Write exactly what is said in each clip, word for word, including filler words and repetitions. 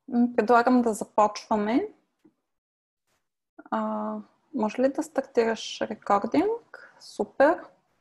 М, Предлагам да започваме. А, може ли да стартираш рекординг? Супер.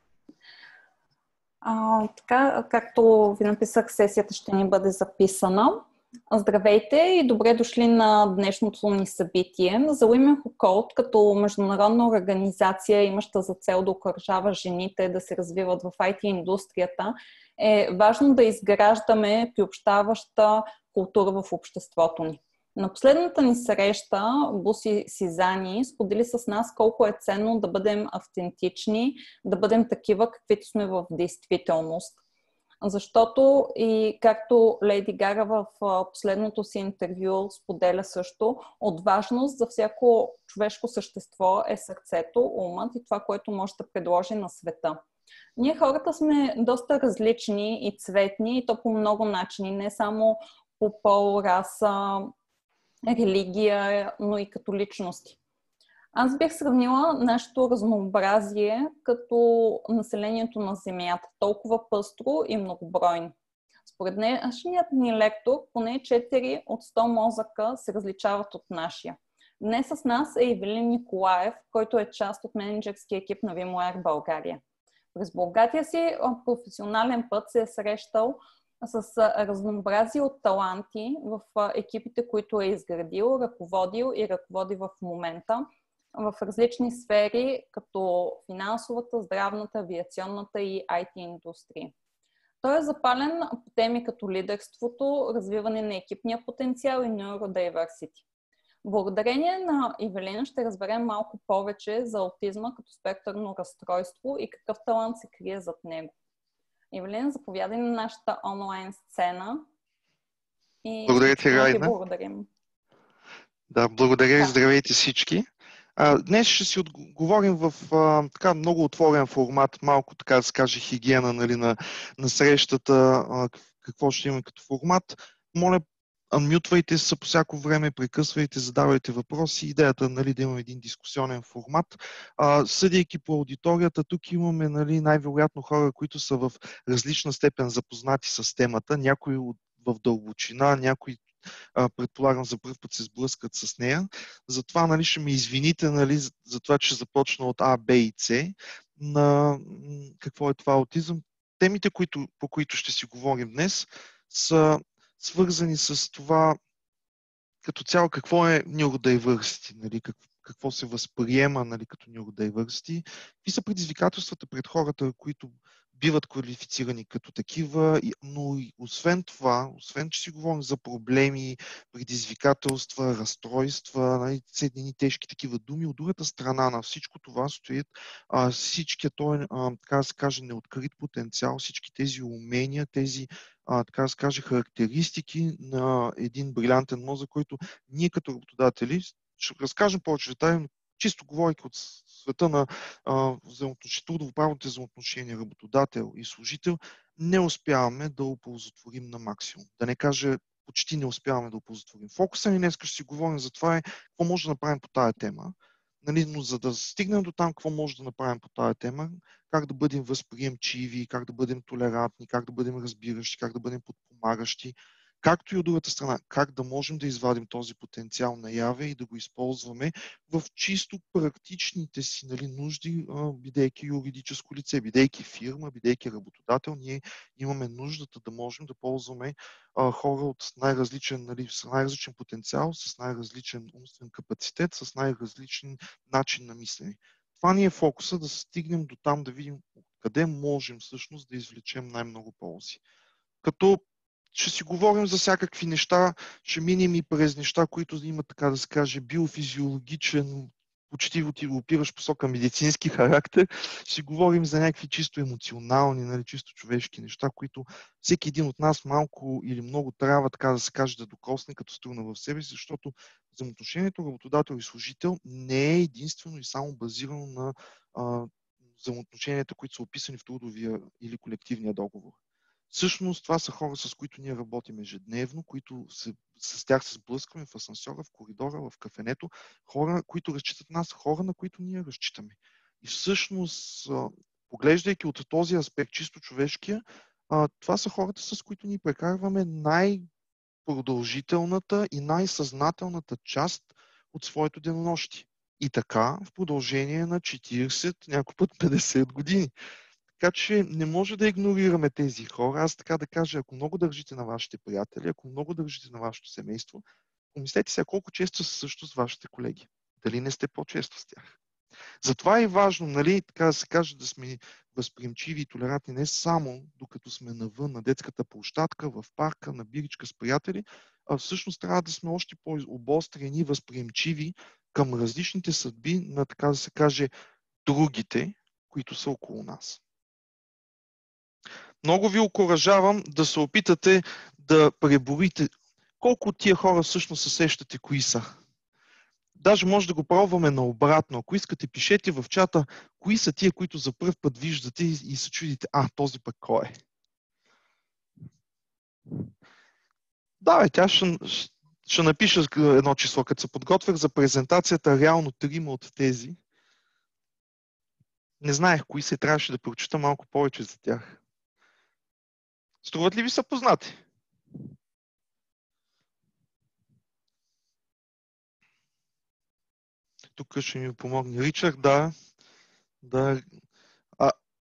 А, така, както ви написах, сесията ще ни бъде записана. Здравейте и добре дошли на днешното ни събитие. За Women Who Code, като международна организация, имаща за цел да окуражава жените да се развиват в ай ти индустрията, е важно да изграждаме приобщаваща култура в обществото ни. На последната ни среща Буси Сизани сподели с нас колко е ценно да бъдем автентични, да бъдем такива, каквито сме в действителност. Защото и както Лейди Гага в последното си интервю споделя също, от важност за всяко човешко същество е сърцето, умът и това, което може да предложи на света. Ние хората сме доста различни и цветни, и то по много начини, не само по пол, раса, религия, но и като личности. Аз бих сравнила нашето разнообразие като населението на Земята, толкова пъстро и многобройно. Според днешният ни лектор, поне четири от сто мозъка се различават от нашия. Днес с нас е Ивелин Николаев, който е част от мениджърския екип на VMware България. През богатия си професионален път се е срещал с разнообразие от таланти в екипите, които е изградил, ръководил и ръководи в момента в различни сфери, като финансовата, здравната, авиационната и ай ти индустрии. Той е запален по теми като лидерството, развиване на екипния потенциал и neuro-diverse. Благодарение на Ивелин ще разберем малко повече за аутизма като спектърно разстройство и какъв талант се крие зад него. Ивелин, заповядай на нашата онлайн сцена и благодаря ти, ти Райна. благодарим. Да, благодаря и да. здравейте всички. А, днес ще си отговорим в а, така много отворен формат, малко така да се каже хигиена, нали, на, на срещата, а, какво ще има като формат. Моля, анмютвайте се по всяко време, прекъсвайте, задавайте въпроси. Идеята, нали, да имаме един дискусионен формат. А, съдейки по аудиторията, тук имаме, нали, най-вероятно хора, които са в различна степен запознати с темата, някои в дълбочина, някои предполагам за първ път се сблъскат с нея. Затова, нали, ще ме извините, нали, за, за това, че започна от А, Б и С на какво е това аутизъм. Темите, които, по които ще си говорим днес, са свързани с това като цяло какво е neurodiversity, нали, какво, какво се възприема, нали, като neurodiversity, какви са предизвикателствата пред хората, които биват квалифицирани като такива, но и освен това, освен че си говорим за проблеми, предизвикателства, разстройства, нали, едни тежки такива думи, от другата страна на всичко това стоят а, всичкият този, така да се каже, неоткрит потенциал, всички тези умения, тези а, така да се каже, характеристики на един брилянтен мозък, който ние като работодатели, ще разкажем повече детайли, чисто говорейки от света на трудово-правните взаимоотношения работодател и служител, не успяваме да оползотворим на максимум. Да не кажа, почти не успяваме да оползотворим. Фокуса ни днес ще си говорим за това е какво може да направим по тая тема. Нали, но за да стигнем до там, какво може да направим по тая тема, как да бъдем възприемчиви, как да бъдем толерантни, как да бъдем разбиращи, как да бъдем подпомагащи, както и от другата страна, как да можем да извадим този потенциал наяве и да го използваме в чисто практичните си, нали, нужди, бидейки юридическо лице, бидейки фирма, бидейки работодател, ние имаме нуждата да можем да ползваме а, хора от най-различен, нали, с най-различен потенциал, с най-различен умствен капацитет, с най-различен начин на мислене. Това ни е фокуса, да стигнем до там, да видим къде можем всъщност да извлечем най-много ползи. Като ще си говорим за всякакви неща, ще минем и през неща, които имат, така да се каже, биофизиологичен, почти опираш посока медицински характер. Ще си говорим за някакви чисто емоционални, нали, чисто човешки неща, които всеки един от нас малко или много трябва, така да се каже, да докосне като струна в себе си, защото взаимоотношението работодател и служител не е единствено и само базирано на а, взаимоотношенията, които са описани в трудовия или колективния договор. Всъщност това са хора, с които ние работим ежедневно, които се, с тях се сблъскваме в асансьора, в коридора, в кафенето, хора, които разчитат нас, хора, на които ние разчитаме. И всъщност, поглеждайки от този аспект, чисто човешкия, това са хората, с които ни прекарваме най- най-продължителната и най-съзнателната част от своето денонощие. И така в продължение на четирийсет, някой път петдесет години. Така че не може да игнорираме тези хора. Аз така да кажа, ако много държите на вашите приятели, ако много държите на вашето семейство, помислете сега колко често са също с вашите колеги. Дали не сте по-често с тях. Затова е важно, нали, така да се каже, да сме възприемчиви и толерантни не само докато сме навън, на детската площадка, в парка, на биричка с приятели, а всъщност трябва да сме още по-обострени и възприемчиви към различните съдби на, така да се каже, другите, които са около нас. Много ви окуражавам да се опитате да преборите колко от тия хора всъщност се сещате кои са. Даже може да го пробваме наобратно. Ако искате, пишете в чата кои са тия, които за първ път виждате и, и се чудите, а, този пък кой е. Да, бе, тя ще, ще напиша едно число. Като се подготвях за презентацията, реално трима от тези. Не знаех кои се, трябваше да прочита малко повече за тях. Струват ли ви са познати? Тук ще ми помогне Ричард, да. да. А,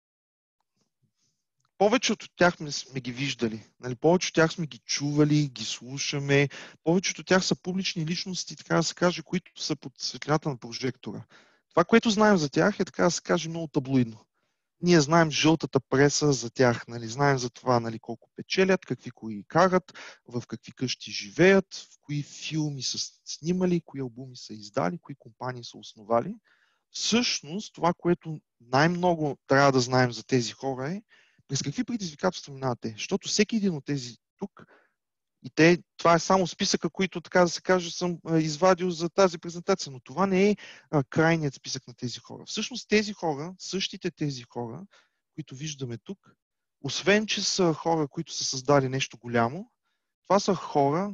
повечето от тях сме ги виждали. Нали? Повечето от тях сме ги чували, ги слушаме. Повечето от тях са публични личности, така да се каже, които са под светлината на прожектора. Това, което знаем за тях е, така да се каже, много таблоидно. Ние знаем жълтата преса за тях, нали? Знаем за това, нали, колко печелят, какви кои карат, в какви къщи живеят, в кои филми са снимали, кои албуми са издали, кои компании са основали. Всъщност, това, което най-много трябва да знаем за тези хора е през какви предизвикателства минават те. Защото всеки един от тези тук, и те, това е само списъка, които, така да се каже, съм извадил за тази презентация, но това не е а, крайният списък на тези хора. Всъщност тези хора, същите тези хора, които виждаме тук, освен че са хора, които са създали нещо голямо, това са хора,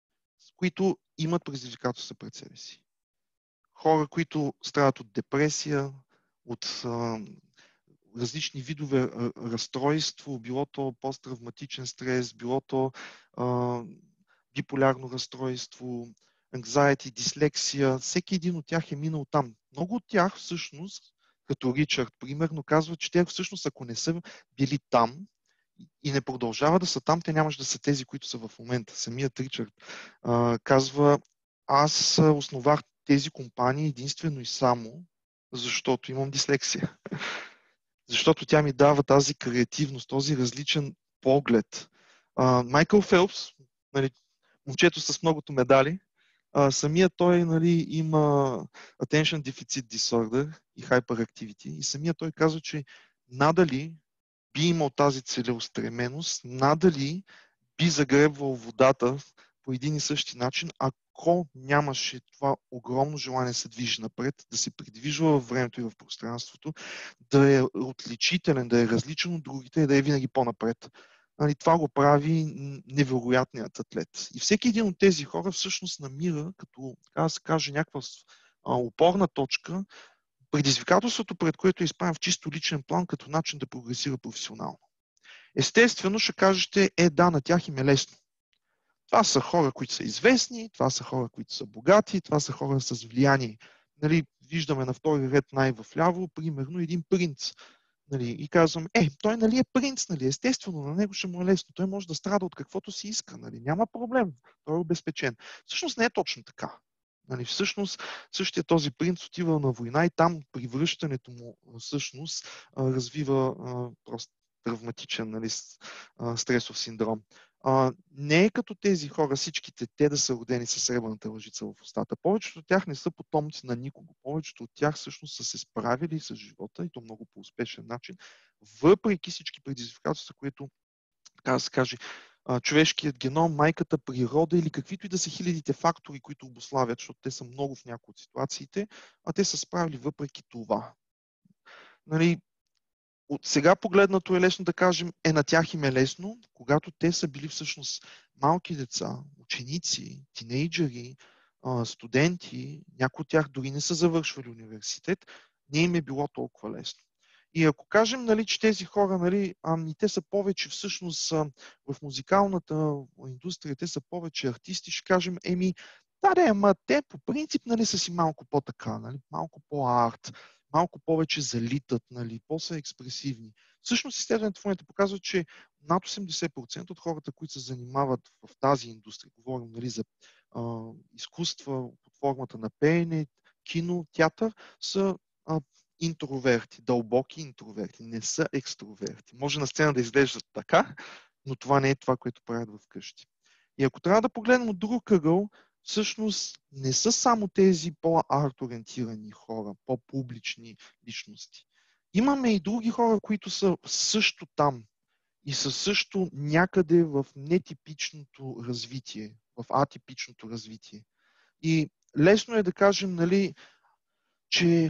които имат предизвикателства пред себе си. Хора, които страдат от депресия, от а, различни видове а, разстройство, било то посттравматичен стрес, било то а, биполярно разстройство, anxiety, дислексия. Всеки един от тях е минал там. Много от тях всъщност, като Ричард, примерно, казва, че те всъщност, ако не са били там и не продължават да са там, те нямаше да са тези, които са в момента. Самият Ричард а, казва, аз основах тези компании единствено и само, защото имам дислексия. Защото тя ми дава тази креативност, този различен поглед. А, Майкъл Фелпс, нали, момчето с многото медали, а, самия той, нали, има Attention Deficit Disorder и Hyperactivity и самия той казва, че надали би имал тази целеустременост, надали би загребвал водата по един и същи начин, ако нямаше това огромно желание да се движи напред, да се придвижва във времето и в пространството, да е отличителен, да е различен от другите и да е винаги по-напред. Нали, това го прави невероятният атлет. И всеки един от тези хора всъщност намира, като, така да се каже, някаква опорна точка, предизвикателството, пред което е изправен в чисто личен план, като начин да прогресира професионално. Естествено, ще кажете, е, да, на тях им е лесно. Това са хора, които са известни, това са хора, които са богати, това са хора с влияние. Нали, виждаме на втори ред най-вляво, примерно, един принц. Нали, и казвам, е, той нали е принц, нали, естествено, на него ще му е лесно. Той може да страда от каквото си иска, нали, няма проблем, той е обезпечен. Всъщност не е точно така. Нали, всъщност, същия този принц отива на война и там при връщането му всъщност развива просто травматичен, нали, стресов синдром. А, не е като тези хора, всичките те да са родени със сребърната лъжица в устата. Повечето от тях не са потомци на никого. Повечето от тях всъщност са се справили с живота и то много по успешен начин, въпреки всички предизвикателства, които, така да се каже, човешкият геном, майката, природа или каквито и да са хилядите фактори, които обуславят, защото те са много в някои от ситуациите, а те са справили въпреки това. Нали, от сега погледнато е лесно да кажем, е на тях им е лесно, когато те са били всъщност малки деца, ученици, тинейджери, студенти, някои от тях дори не са завършвали университет, не им е било толкова лесно. И ако кажем, нали, че тези хора, нали, ами те са повече всъщност а, в музикалната индустрия, те са повече артисти, ще кажем, еми, да, да, ама те по принцип, нали, са си малко по-така, нали, малко по-арт, малко повече залитат, нали, по-са експресивни. Всъщност изследването в момента показва, че над осемдесет процента от хората, които се занимават в тази индустрия, говорим, нали, за а, изкуства под формата на пеене, кино, театър, са а, интроверти, дълбоки интроверти, не са екстроверти. Може на сцена да изглеждат така, но това не е това, което правят вкъщи. И ако трябва да погледнем от друг ъгъл, всъщност не са само тези по-арт-ориентирани хора, по-публични личности. Имаме и други хора, които са също там и са също някъде в нетипичното развитие, в атипичното развитие. И лесно е да кажем, нали, че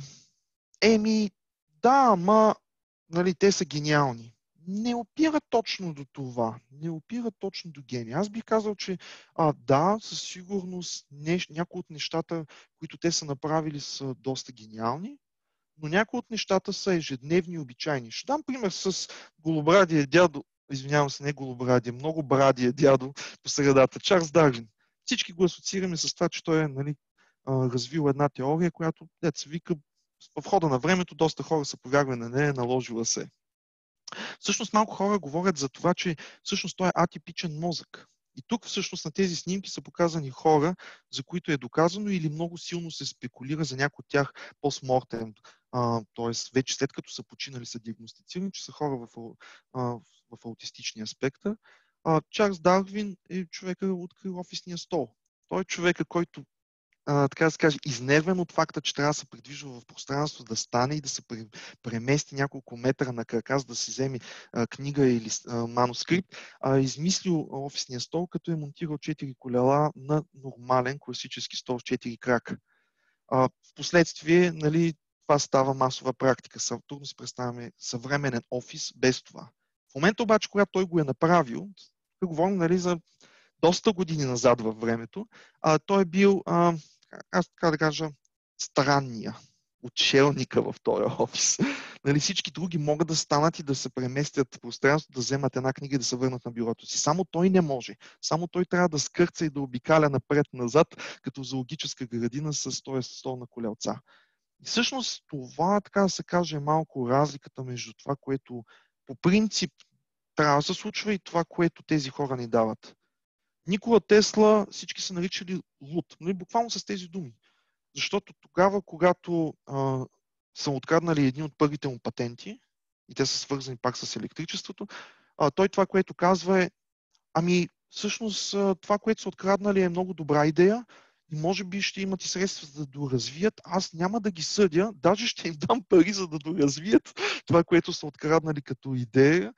еми, да, ама, нали, те са гениални. Не опира точно до това. Не опира точно до гения. Аз бих казал, че а, да, със сигурност неш, някои от нещата, които те са направили, са доста гениални, но някои от нещата са ежедневни и обичайни. Ще дам пример с голобрадия дядо, извинявам се, не голобрадия, много брадия дядо по средата, Чарлз Дарвин. Всички го асоциираме с това, че той е, нали, развил една теория, която, дето се вика, в хода на времето доста хора са повярвали на нея, наложила се. Всъщност малко хора говорят за това, че всъщност той е атипичен мозък. И тук всъщност на тези снимки са показани хора, за които е доказано или много силно се спекулира за някои от тях постмортем, т.е. вече след като са починали, са диагностицирани, че са хора в, а, в аутистичния спектър. А, Чарлз Дарвин е човека, открил офисния стол. Той е човека, който, Uh, така да се каже, изнервен от факта, че трябва да се придвижва в пространство, да стане и да се премести няколко метра на крака, за да си вземе uh, книга или uh, манускрипт, uh, измислил офисния стол, като е монтирал четири колела на нормален класически стол с четири крака. Uh, впоследствие, нали, това става масова практика. Трудно си представяме съвременен офис без това. В момента обаче, когато той го е направил, тук говорим, нали, за доста години назад във времето, а, той е бил, а, аз така да кажа, странния, отшелника в този офис. Нали, всички други могат да станат и да се преместят в пространството, да вземат една книга и да се върнат на бюрото си. Само той не може. Само той трябва да скърца и да обикаля напред-назад, като зоологическа градина с този стол на колелца. И всъщност това, така да се каже, е малко разликата между това, което по принцип трябва да се случва и това, което тези хора ни дават. Никола Тесла всички са наричали луд, но и буквално с тези думи. Защото тогава, когато а, са откраднали едни от първите му патенти, и те са свързани пак с електричеството, а, той това, което казва е, ами всъщност това, което са откраднали е много добра идея и може би ще имат и средства за да доразвият. Аз няма да ги съдя, даже ще им дам пари за да доразвият това, което са откраднали като идея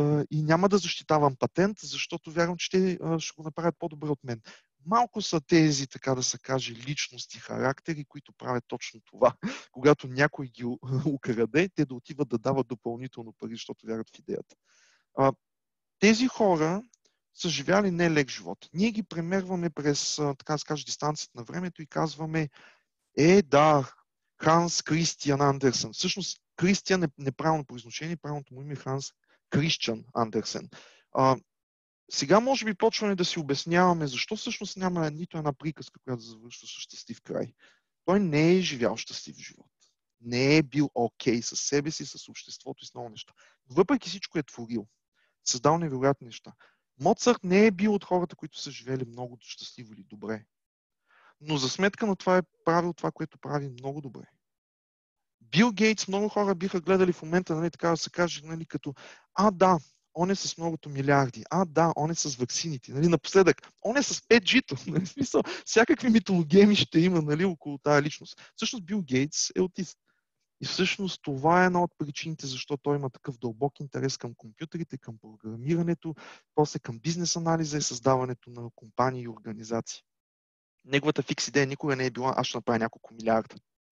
и няма да защитавам патент, защото вярвам, че те ще го направят по-добре от мен. Малко са тези, така да се каже, личности, характери, които правят точно това. Когато някой ги украде, те да отиват да дават допълнително пари, защото вярват в идеята. Тези хора са живяли не лек живот. Ние ги премерваме през, така да се каже, дистанцията на времето и казваме, е, да, Ханс Кристиан Андерсен. Всъщност, Кристиан е неправилно произношение, правилното му име е Ханс Крищиан Андерсен. А, сега може би почваме да си обясняваме защо всъщност няма нито една приказка, която да завършва с щастлив край. Той не е живял щастлив живот. Не е бил окей със себе си, с обществото и с много неща. Въпреки всичко е творил. Създал невероятни неща. Моцарт не е бил от хората, които са живели много щастливо или добре. Но за сметка на това е правил това, което прави много добре. Бил Гейтс, много хора биха гледали в момента, нали, така да се каже, нали, като а, да, он е с многото милиарди, а, да, он е с ваксините, нали, напоследък, он е с пет джи-то, нали, смисъл, всякакви митологеми ще има, нали, около тази личност. Всъщност Бил Гейтс е аутист. И всъщност това е една от причините, защо той има такъв дълбок интерес към компютрите, към програмирането, после към бизнес анализа и създаването на компании и организации. Неговата фикс идея никога не е била, аз ще направя няколко милиарда.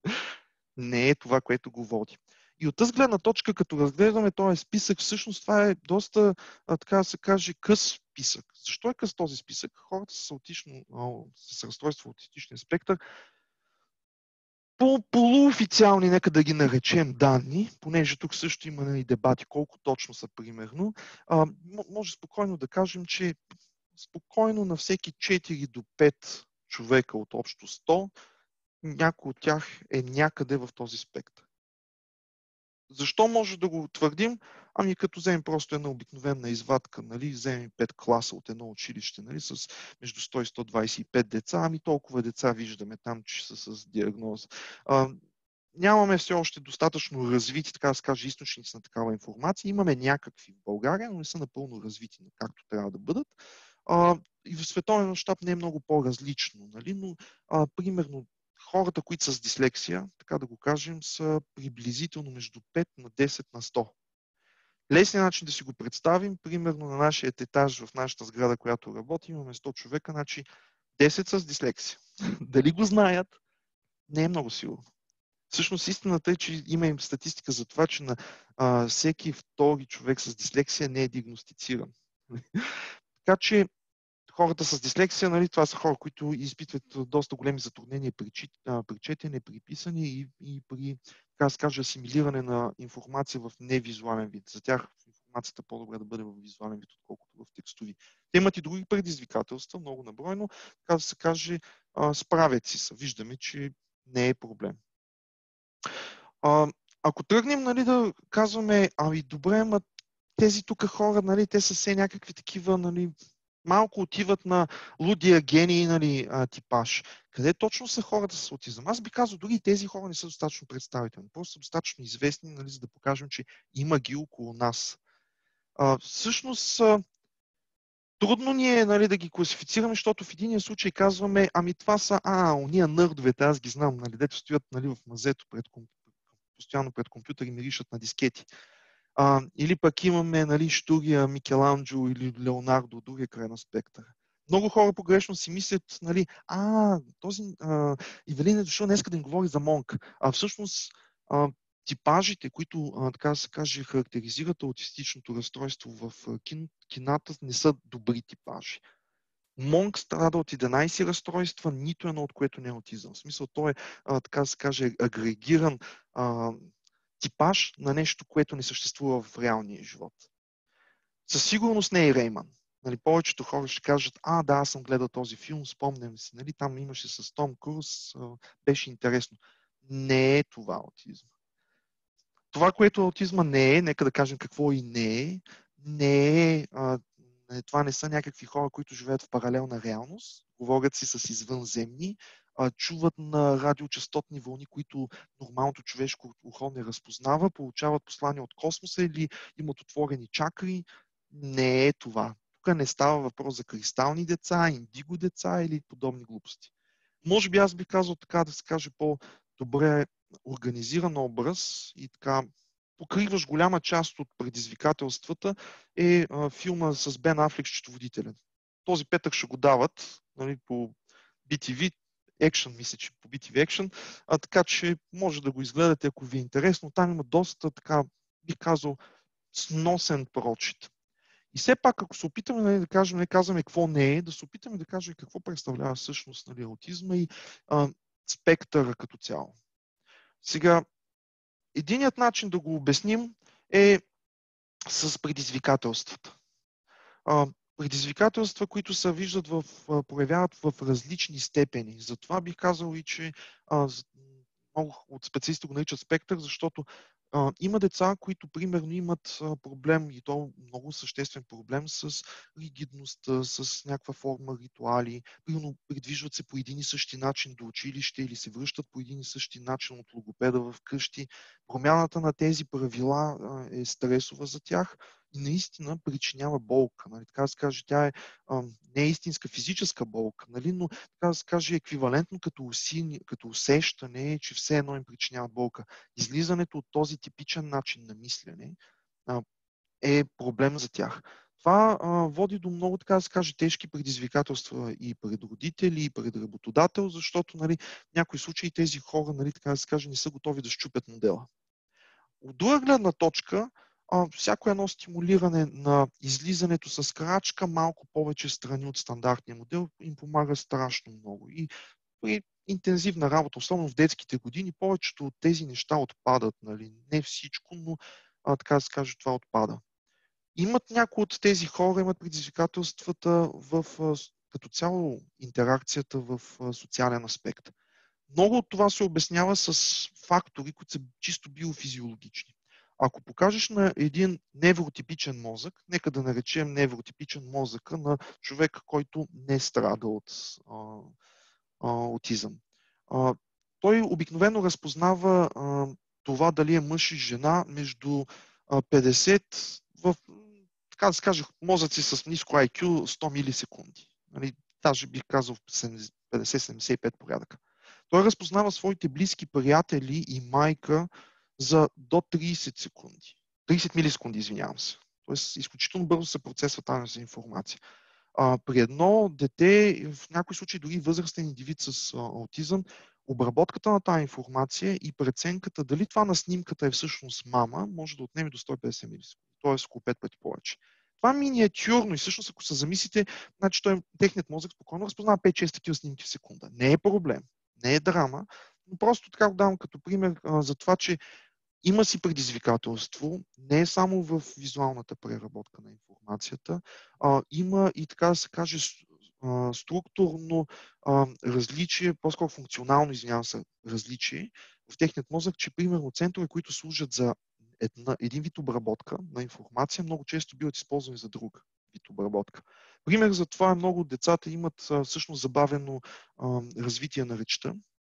Не е това, което го води. И от тази гледна точка, като разглеждаме този списък, всъщност това е доста, така да се каже, къс списък. Защо е къс този списък? Хората с, аутично, с разстройство в аутистичния спектър по полуофициални, нека да ги наречем, данни, понеже тук също има и дебати колко точно са примерно, а, може спокойно да кажем, че спокойно на всеки четири до пет човека от общо сто, някой от тях е някъде в този спектър. Защо може да го твърдим? Ами като вземем просто една обикновена извадка, нали, вземем пет класа от едно училище, нали, с между сто и сто двадесет и пет деца, ами толкова деца виждаме там, че са с диагноза. А, нямаме все още достатъчно развити, така да се каже, източници на такава информация. Имаме някакви в България, но не са напълно развити, както трябва да бъдат. А, и в световен мащаб не е много по-различно, нали, но а, примерно хората, които са с дислексия, така да го кажем, са приблизително между пет на десет на сто. Лесният начин да си го представим, примерно на нашия етаж в нашата сграда, която работи, имаме сто човека, значи десет с дислексия. Дали го знаят? Не е много сигурно. Всъщност истината е, че има им статистика за това, че на а, всеки втори човек с дислексия не е диагностициран. Така че хората с дислексия, нали, това са хора, които изпитват доста големи затруднения при, при четене, при писане и, и при, така да се каже, асимилиране на информация в невизуален вид. За тях информацията е по-добре да бъде в визуален вид, отколкото в текстови. Те имат и други предизвикателства, много набройно, така да се каже, справят си са. Виждаме, че не е проблем. А, ако тръгнем, нали, да казваме, ами добре, ама тези тук хора, нали, те са все някакви такива, нали, малко отиват на лудия гений, нали, типаж. Къде точно са хората с аутизъм? Аз би казал, дори тези хора не са достатъчно представителни. Просто са достатъчно известни, нали, за да покажем, че има ги около нас. А, всъщност, а, трудно ни е, нали, да ги класифицираме, защото в единия случай казваме, ами това са, а, уния нърдовете, аз ги знам, нали, дето стоят, нали, в мазето пред, постоянно пред компютър и миришат на дискети. А, или пък имаме, нали, Штурия, Микеланджело или Леонардо, другия край на спектъра. Много хора погрешно си мислят, нали, а, този а, Ивелин е дошъл днес да им говори за Монк. А всъщност а, типажите, които, а, така да се каже, характеризират аутистичното разстройство в кин, кината, не са добри типажи. Монк страда от единадесет разстройства, нито едно от което не е аутизъм. В смисъл, той е, а, така да се каже, агрегиран а, типаж на нещо, което не съществува в реалния живот. Със сигурност не е Рейман. Нали, повечето хора ще кажат, а, да, аз съм гледал този филм, спомням си, нали, там имаше с Том Круз, беше интересно. Не е това аутизма. Това, което аутизма не е, нека да кажем какво и не е, не е, а, това не са някакви хора, които живеят в паралелна реалност, говорят си с извънземни, а, чуват на радиочастотни вълни, които нормалното човешко ухо не разпознава, получават послания от космоса или имат отворени чакри. Не е това. Тук не става въпрос за кристални деца, индиго деца или подобни глупости. Може би аз би казал така да се каже по-добре организиран образ и така покриваш голяма част от предизвикателствата е а, филма с Бен Афлек „Счетоводителен“. Този петък ще го дават, нали, по би ти ви, Action, мисля, че по би ти ви Action, а, така че може да го изгледате, ако ви е интересно. Там има доста, така, бих казал, сносен прочит. И все пак, ако се опитаме, нали, да кажем, не казваме какво не е, да се опитаме да кажем какво представлява всъщност, нали, аутизма и а, спектъра като цяло. Сега, единият начин да го обясним е с предизвикателствата. А, предизвикателства, които се виждат в, проявяват в различни степени. Затова бих казал и, че а, много от специалисти го наричат спектър, защото а, има деца, които примерно имат а, проблем, и то много съществен проблем с ригидността, с някаква форма ритуали, примерно придвижват се по един и същи начин до училище или се връщат по един и същи начин от логопеда в къщи. Промяната на тези правила а, е стресова за тях и наистина причинява болка. Нали? Така да се каже, тя е а, не е истинска физическа болка, нали? Но така да се каже еквивалентно като, уси, като усещане, че все едно им причинява болка. Излизането от този типичен начин на мислене а, е проблем за тях. Това а, води до много, така да се каже, тежки предизвикателства и пред родители, и пред работодател, защото, нали, в някои случаи тези хора, нали, така да се каже, не са готови да счупят модела. От друга гледна точка, а, всяко едно стимулиране на излизането с крачка малко повече страни от стандартния модел им помага страшно много. И при интензивна работа, особено в детските години, повечето от тези неща отпадат. Нали? Не всичко, но а, така да се каже, това отпада. Имат някои от тези хора, имат предизвикателствата в а, като цяло интеракцията в а, социален аспект. Много от това се обяснява с фактори, които са чисто биофизиологични. Ако покажеш на един невротипичен мозък, нека да наречем невротипичен мозъка на човек, който не страда от а, а, аутизъм. А, той обикновено разпознава а, това дали е мъж и жена между а, петдесет в, така да се каже, мозъци с ниско ай кю сто милисекунди. Нали, даже бих казал петдесет седемдесет и пет порядъка. Той разпознава своите близки приятели и майка за до трийсет секунди. трийсет милисекунди, извинявам се. Тоест, изключително бързо се процесва тази информация. А, при едно дете, в някои случаи дори възрастен индивид с а, аутизъм, обработката на тази информация и преценката дали това на снимката е всъщност мама, може да отнеме до сто и петдесет милисекунди, т.е. около пет пъти повече. Това е миниатюрно и всъщност, ако се замислите, значи той, техният мозък спокойно разпознава пет-шест такива снимки в секунда. Не е проблем, не е драма, но просто така го давам като пример а, за това, че има си предизвикателство, не е само в визуалната преработка на информацията, а, има и така да се каже а, структурно а, различие, по-скоро функционално, извинявам се, различие в техният мозък, че примерно центрове, които служат за една, един вид обработка на информация, много често биват използвани за друг вид обработка. Пример за това е много децата имат а, всъщност забавено а, развитие на речта,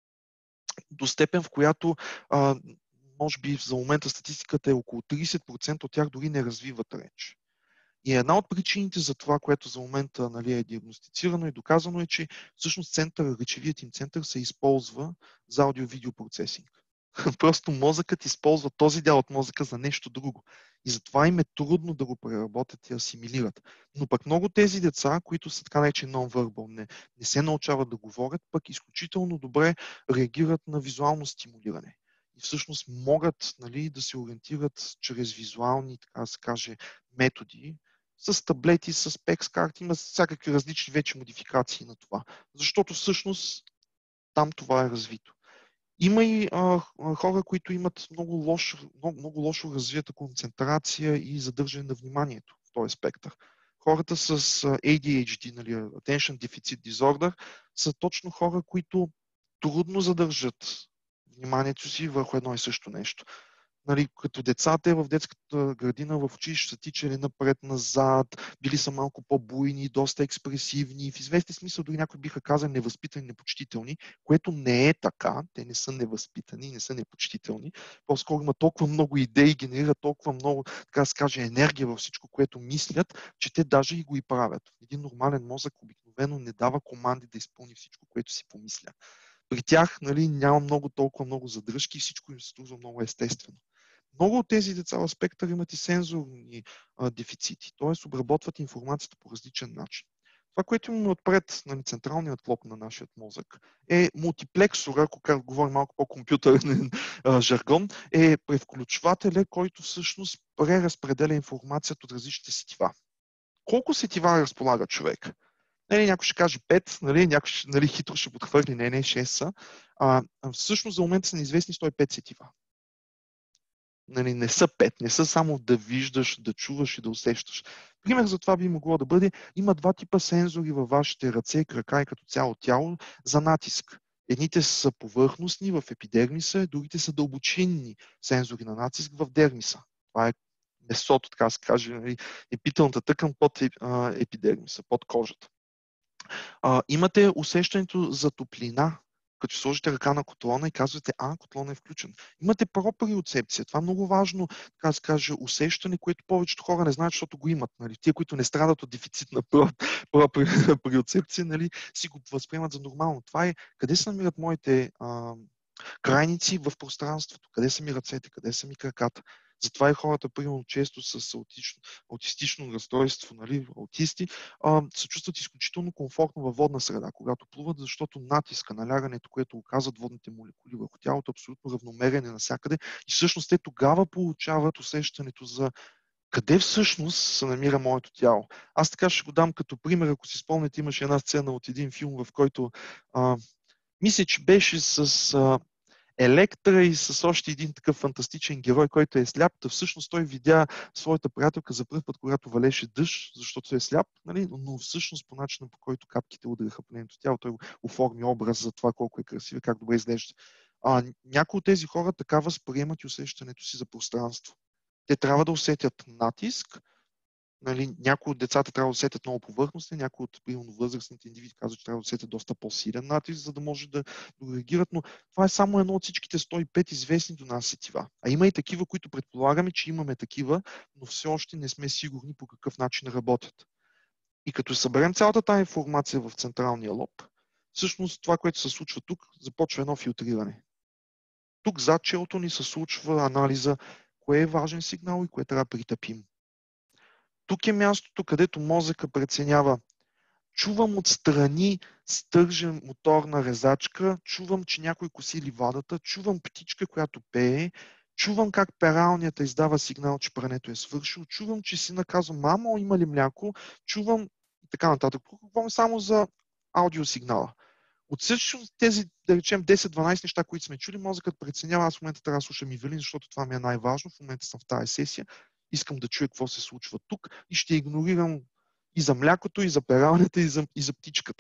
до степен, в която а, може би за момента статистиката е около трийсет процента от тях дори не развиват реч. И една от причините за това, което за момента, нали, е диагностицирано и доказано, е, че всъщност център, речевият им център се използва за аудио-видео процесинг. Просто мозъкът използва този дял от мозъка за нещо друго. И затова им е трудно да го преработят и асимилират. Но пък много тези деца, които са така наречени non-verbal, не, не се научават да говорят, пък изключително добре реагират на визуално стимулиране. И всъщност могат, нали, да се ориентират чрез визуални, така да се каже, методи, с таблети, с пекс карти, има всякакви различни вече модификации на това. Защото всъщност там това е развито. Има и а, хора, които имат много лошо, много, много лошо развита концентрация и задържане на вниманието в този спектър. Хората с ей ди ейч ди, нали, Attention Deficit Disorder, са точно хора, които трудно задържат вниманието си върху едно и също нещо. Нали, като деца, те в детската градина, в училище са тичали напред-назад, били са малко по-буйни, доста експресивни, в известен смисъл дори някои биха казали невъзпитани, непочтителни, което не е така, те не са невъзпитани, не са непочтителни, по-скоро има толкова много идеи, генерират толкова много, така да се каже, енергия във всичко, което мислят, че те даже и го и правят. Един нормален мозък обикновено не дава команди да изпълни всичко, което си помисля. При тях, нали, няма много толкова много задръжки и всичко им се струва много естествено. Много от тези деца в спектър имат и сензорни а, дефицити, т.е. обработват информацията по различен начин. Това, което имаме отпред, нали, централният лоб на нашия мозък, е мултиплексора, ако говорим малко по-компютърен жаргон, е превключвателя, който всъщност преразпределя информацията от различните сетива. Колко сетива разполага човек? Нали, някой ще каже пет, нали, някой нали, хитро ще подхвърли, не, не, шест са. А, всъщност за момента са неизвестни сто и пет сетива. Нали, не са пет, не са само да виждаш, да чуваш и да усещаш. Пример за това би могло да бъде, има два типа сензори във вашите ръце, крака и като цяло тяло за натиск. Едните са повърхностни в епидермиса, другите са дълбочинни сензори на натиск в дермиса. Това е месото, така се каже, нали, епителната тъкан под епидермиса, под кожата. А, имате усещането за топлина, като сложите ръка на котлона и казвате, а, котлона е включен. Имате проприоцепция. Това е много важно, така да се каже, усещане, което повечето хора не знаят, защото го имат. Нали? Тие, които не страдат от дефицит на проприоцепция, нали, си го възприемат за нормално. Това е къде се намират моите а, крайници в пространството, къде са ми ръцете, къде са ми краката. Затова и хората, примерно, често с аутично, аутистично разстройство, нали, аутисти, а, се чувстват изключително комфортно във водна среда, когато плуват, защото натиска, налягането, което оказват водните молекули върху тялото, абсолютно равномерен е навсякъде и всъщност те тогава получават усещането за къде всъщност се намира моето тяло. Аз така ще го дам като пример, ако си спомняте, имаше една сцена от един филм, в който а, Мисля, че беше с а, Електра и с още един такъв фантастичен герой, който е сляп. Та всъщност той видя своята приятелка за първ път, когато валеше дъжд, защото е сляп, нали? Но всъщност по начина, по който капките удараха по нейното тяло, той оформи образ за това колко е красив и как добре изглежда. А, някои от тези хора така възприемат и усещането си за пространство. Те трябва да усетят натиск. Нали, някои от децата трябва да усетят много повърхностни, някои от примерно възрастните индивиди казват, че трябва да усетят доста по-силен натиск, за да може да, да реагират, но това е само едно от всичките сто и пет известни до нас сетива. А има и такива, които предполагаме, че имаме такива, но все още не сме сигурни по какъв начин работят. И като съберем цялата тази информация в централния лоб, всъщност това, което се случва тук, започва едно филтриране. Тук зад челото ни се случва анализа кое е важен сигнал и кое трябва да притъпим. Тук е мястото, където мозъка преценява. Чувам отстрани стържен моторна резачка, чувам, че някой коси ливадата, чувам птичка, която пее, чувам как пералнята издава сигнал, че прането е свършил, чувам, че сина казва, мамо, има ли мляко, чувам и така нататък. Говорим само за аудиосигнала. От всички тези, да речем, десет-дванайсет неща, които сме чули, мозъкът преценява, аз в момента трябва да слушам Ивелин, защото това ми е най-важно, в момента съм в тази сесия, искам да чуя какво се случва тук и ще игнорирам и за млякото, и за пералнята, и за, и за птичката.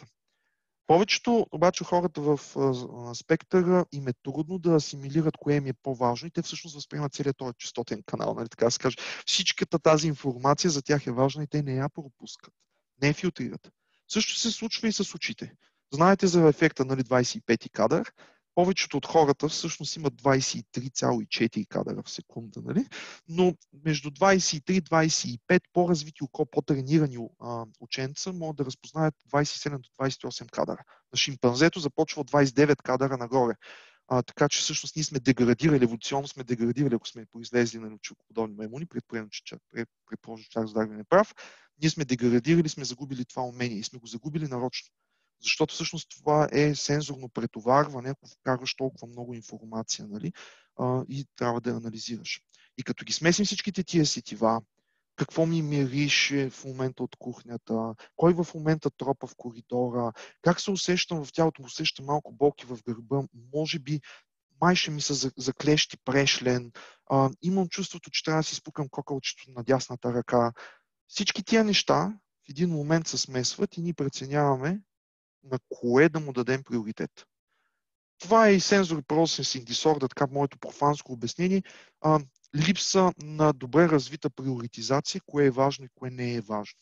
Повечето обаче хората в а, спектъра им е трудно да асимилират кое им е по-важно и те всъщност възприемат целият този честотен канал, нали, така да се каже. Всичката тази информация за тях е важна и те не я пропускат, не я филтрират. Също се случва и с очите. Знаете за ефекта, нали, двайсет и пети кадър. Повечето от хората всъщност имат двайсет и три цяло и четири кадъра в секунда, нали? Но между двайсет и три и двайсет и пет по-развити око, по-тренирани а, ученца могат да разпознаят двайсет и седем до двайсет и осем кадъра. На шимпанзето започва от двайсет и девет кадъра нагоре. А, така че всъщност ние сме деградирали, еволюционно сме деградирали, ако сме произлезли на човекоподобни маймуни, предположим, че Чарлз Дарвин е прав, ние сме деградирали, сме загубили това умение и сме го загубили нарочно. Защото всъщност това е сензорно претоварване, ако вкарваш толкова много информация, нали, а, и трябва да я анализираш. И като ги смесим всичките тия сетива, какво ми мирише в момента от кухнята, кой в момента тропа в коридора, как се усещам в тялото, му усещам малко болки в гърба, може би май ще ми се заклещи прешлен, а, имам чувството, че трябва да си спукам кокълчето на дясната ръка. Всички тия неща в един момент се смесват и ние преценяваме на кое да му дадем приоритет. Това е и сензори processing disorder, така моето профанско обяснение. А, липса на добре развита приоритизация, кое е важно и кое не е важно.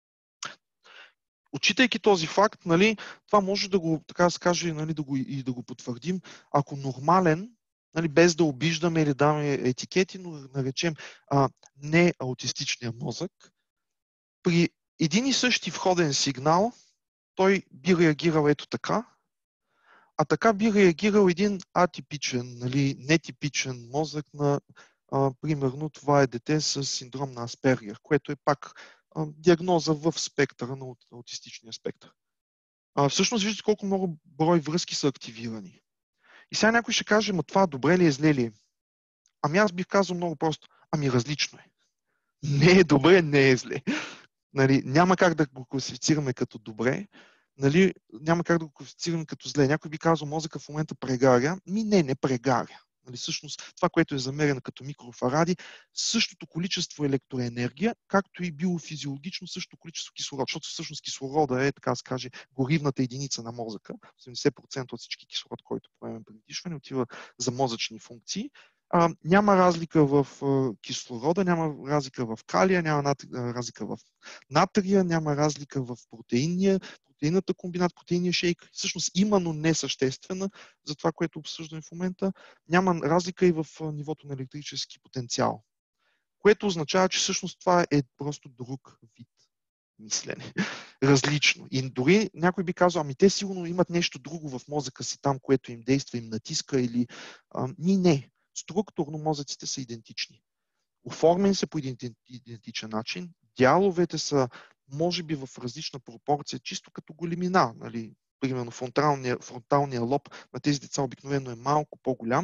Отчитайки този факт, нали, това може да го, така да се каже, нали, да го, и да го потвърдим, ако нормален, нали, без да обиждаме или даваме етикети, но наречем а, не аутистичния мозък, при един и същи входен сигнал, той би реагирал ето така, а така би реагирал един атипичен, нали, нетипичен мозък на, а, примерно, това е дете с синдром на Аспергер, което е пак а, диагноза в спектъра на аутистичния спектър. А, всъщност виждате колко много брой връзки са активирани. И сега някой ще каже, ма това добре ли е, зле ли е? Ами аз бих казал много просто, ами различно е. Не е добре, не е зле. Нали, няма как да го класифицираме като добре, нали, няма как да го класифицираме като зле. Някой би казал, мозъка в момента прегаря. Ми не, не прегаря. Нали, всъщност това, което е замерено като микрофаради, същото количество електроенергия, както и биофизиологично същото количество кислород, защото всъщност кислорода е, така да се каже, горивната единица на мозъка. осемдесет процента от всички кислород, който поемем при дишване, отива за мозъчни функции. А, няма разлика в а, кислорода, няма разлика в калия, няма нат... разлика в натрия, няма разлика в протеинния, протеинната комбинат, протеинния шейк. Всъщност има, но не съществена за това, което обсъждаме в момента. Няма разлика и в а, нивото на електрически потенциал. Което означава, че всъщност това е просто друг вид мислене. Различно. И дори някой би казал, ами те сигурно имат нещо друго в мозъка си там, което им действа, им натиска или... А, ни не. Структурно мозъците са идентични. Оформени са по идентичен начин. Дяловете са, може би, в различна пропорция, чисто като големина. Нали? Примерно фронталния, фронталния лоб на тези деца обикновено е малко по-голям.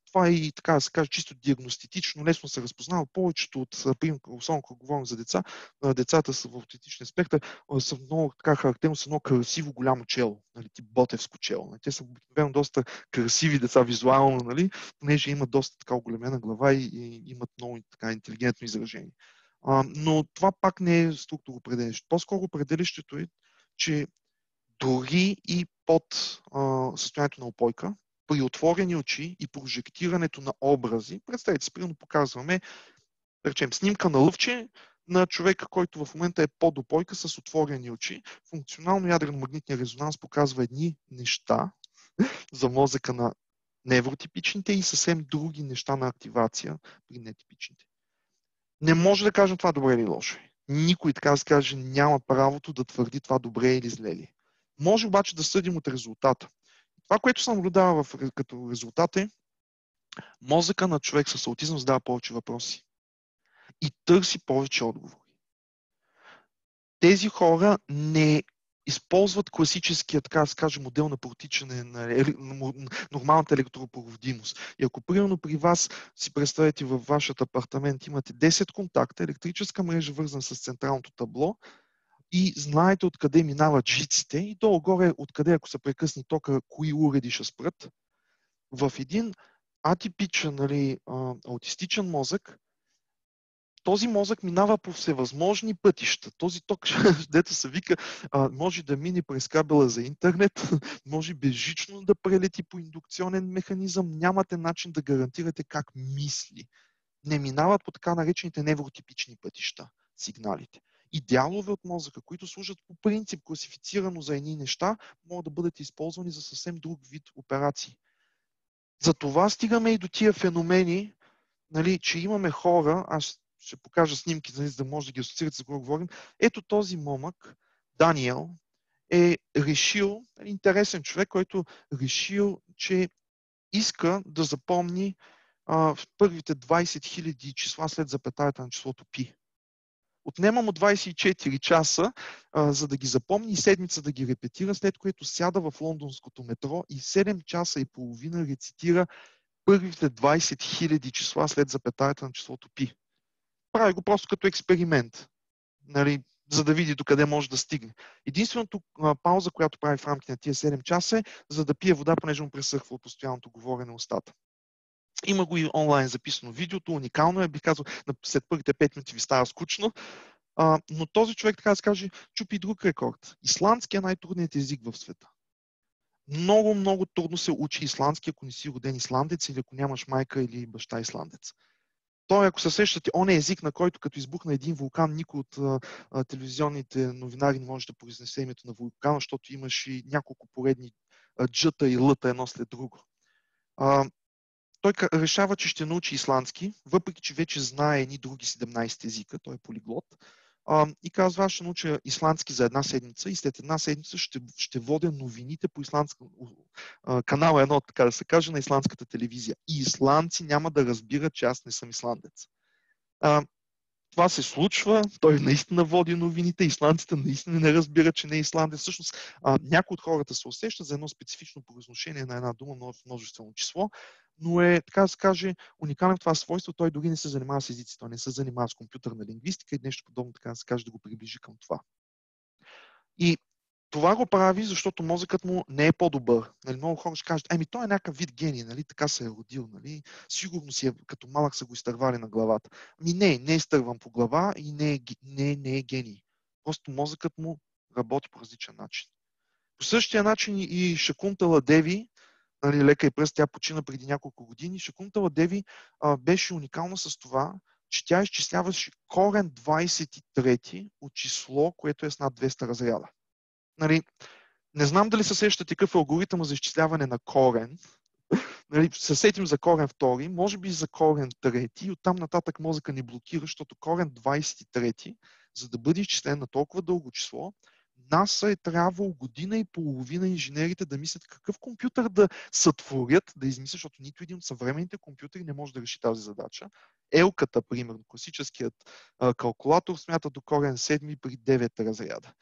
това е и така да се каже чисто диагностично, лесно се разпознава. Повечето от, особено когато говорим за деца, децата са в аутистичен спектър, са много така характерно с едно красиво голямо чело, нали, тип ботевско чело. Нали. Те са обикновено доста красиви деца визуално, нали, понеже имат доста така оголемена глава и, и имат много така интелигентно изражение. А, но това пак не е структуроопределящо. По-скоро определящето е, че дори и под а, състоянието на упойка, при отворени очи и прожектирането на образи, представете си, примерно показваме, да речем, снимка на лъвче на човека, който в момента е под упойка с отворени очи. Функционално ядрено-магнитният резонанс показва едни неща за мозъка на невротипичните и съвсем други неща на активация при нетипичните. Не може да кажем това добре или лошо. Никой, така да се каже, няма правото да твърди това добре или зле ли. Може обаче да съдим от резултата. Това, което съм наблюдава като резултат е, мозъка на човек с аутизъм задава повече въпроси и търси повече отговори. Тези хора не използват класическия, така да се каже, модел на протичане на нормалната електропроводимост. И ако примерно при вас си представите във вашия апартамент имате десет контакта, електрическа мрежа вързана с централното табло и знаете откъде минават жиците и долу-горе откъде, ако се прекъсне тока, кои уреди ще спрат, в един атипичен, нали, аутистичен мозък, този мозък минава по всевъзможни пътища. Този ток, дето се вика, може да мине през кабела за интернет, може безжично да прелети по индукционен механизъм. Нямате начин да гарантирате как мисли. Не минават по така наречените невротипични пътища, сигналите. И дялове от мозъка, които служат по принцип класифицирано за едни неща, могат да бъдат използвани за съвсем друг вид операции. Затова стигаме и до тия феномени, нали, че имаме хора, аз ще покажа снимки, за да може да ги асоциирате за какво говорим. Ето този момък, Даниел, е решил, интересен човек, който решил, че иска да запомни а, в първите двайсет хиляди числа след запетаята на числото пи. Отнема му двайсет и четири часа, а, за да ги запомни и седмица да ги репетира, след което сяда в лондонското метро и седем часа и половина рецитира първите двайсет хиляди числа след запетаята на числото пи. Прави го просто като експеримент, нали, за да види докъде може да стигне. Единственото а, пауза, която прави в рамките на тия седем часа е, за да пие вода, понеже му пресъхва от постоянното говорене устата. Има го и онлайн записано видеото, уникално е, бих казал, след първите пет минути ви става скучно, а, но този човек, така да се каже, чупи друг рекорд. Исландски е най-трудният език в света. Много, много трудно се учи исландски, ако не си роден исландец или ако нямаш майка или баща исландец. Той, ако се сещате, он е език, на който като избухна един вулкан, никой от а, а, телевизионните новинари не може да произнесе името на вулкана, защото имаш и няколко поредни а, джата и лъта едно след друго. А, той решава, че ще научи исландски, въпреки че вече знае едни други седемнайсет езика, той е полиглот. Uh, и казва, аз ще науча исландски за една седмица и след една седмица ще, ще водя новините по исландска, uh, канала едно, така да се каже, на исландската телевизия. И исландци няма да разбират, че аз не съм исландец. Uh, това се случва, той наистина води новините, исландците наистина не разбират, че не е исландец. Всъщност, uh, някои от хората се усещат за едно специфично произношение на една дума, но в множествено число, но е, така да се каже, уникален в това свойство, той дори не се занимава с езици, той не се занимава с компютърна лингвистика и нещо подобно, така да се каже, да го приближи към това. И това го прави, защото мозъкът му не е по-добър. Нали, много хора ще кажат, еми той е някакъв вид гений, нали, така се е родил, нали, сигурно си е, като малък са го изтървали на главата. Ами не, не е изтърван по глава и не е, не, не е гений. Просто мозъкът му работи по различен начин. По същия начин и Шакунтала Деви, нали, лека и пръст, тя почина преди няколко години. Шакунтала Деви а, беше уникална с това, че тя изчисляваше корен двайсет и трети от число, което е с над двеста разряда. Нали, не знам дали се сещате такъв алгоритъм за изчисляване на корен. Нали, се сетим за корен втори, може би за корен трети и оттам нататък мозъка ни блокира, защото корен двайсет и трети, за да бъде изчислен на толкова дълго число, НАСА е трябвало година и половина инженерите да мислят какъв компютър да сътворят, да измислят, защото нито един от съвременните компютъри не може да реши тази задача. Елката, примерно, класическият а, калкулатор смята до корен седми при девет разряда.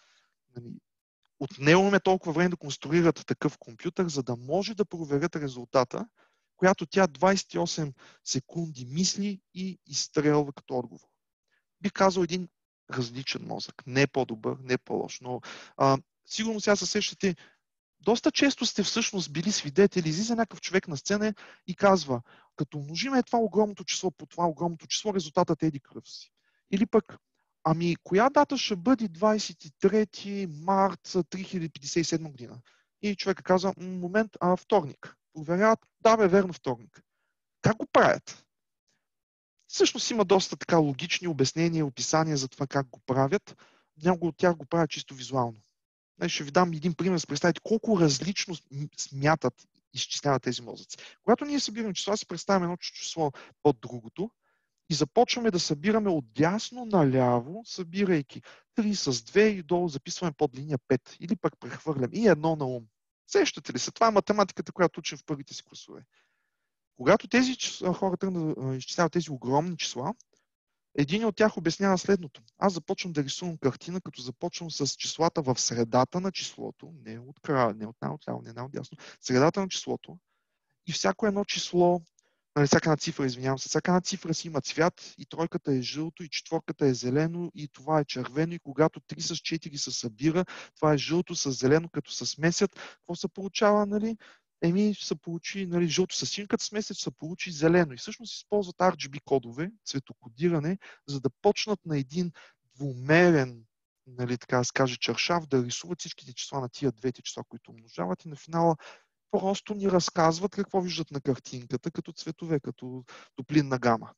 Отнело ме толкова време да конструират такъв компютър, за да може да проверят резултата, която тя двайсет и осем секунди мисли и изстрелва като отговор. Бих казал един различен мозък. Не е по-добър, не е по-лош, но а, сигурно сега се сещате, доста често сте всъщност били свидетели, излиза някакъв човек на сцена и казва, като умножиме това огромното число по това огромното число, резултатът е еди кръв си. Или пък, ами коя дата ще бъде двайсет и трети март три хиляди петдесет и седма година? И човека казва, момент, а вторник. Проверяват, да бе, верно вторник. Как го правят? Всъщност има доста така логични обяснения, описания за това как го правят. Много от тях го правят чисто визуално. Ще ви дам един пример, за да представите колко различно смятат и изчисляват тези мозъци. Когато ние събираме числа, си представяме едно число под другото и започваме да събираме от дясно наляво, събирайки три с две и долу записваме под линия пет. Или пък прехвърлям и едно на ум. Сещате ли се? Това е математиката, която учим в първите си класове. Когато тези хора тръгнат да изчисляват тези огромни числа, един от тях обяснява следното. Аз започвам да рисувам картина, като започвам с числата в средата на числото, не от края, не от най-отляво, не най-отдясно, средата на числото и всяко едно число, нали, всяка една цифра, извинявам се, всяка една цифра си има цвят и тройката е жълто и четворката е зелено и това е червено и когато три с четири се събира, това е жълто с зелено, като се смесят, какво се получава, нали? Еми, се получи, нали, жълто с син, като смесят, се получи зелено. И всъщност използват ар джи би кодове, цветокодиране, за да почнат на един двумерен, нали, така да се каже, чаршав, да рисуват всичките числа на тия двете числа, които умножават и на финала просто ни разказват какво виждат на картинката, като цветове, като топлинна гама.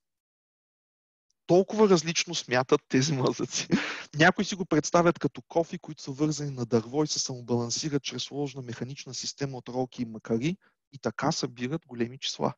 Толкова различно смятат тези мозъци. Някои си го представят като кофи, които са вързани на дърво и се самобалансират чрез сложна механична система от ролки и макари и така събират големи числа.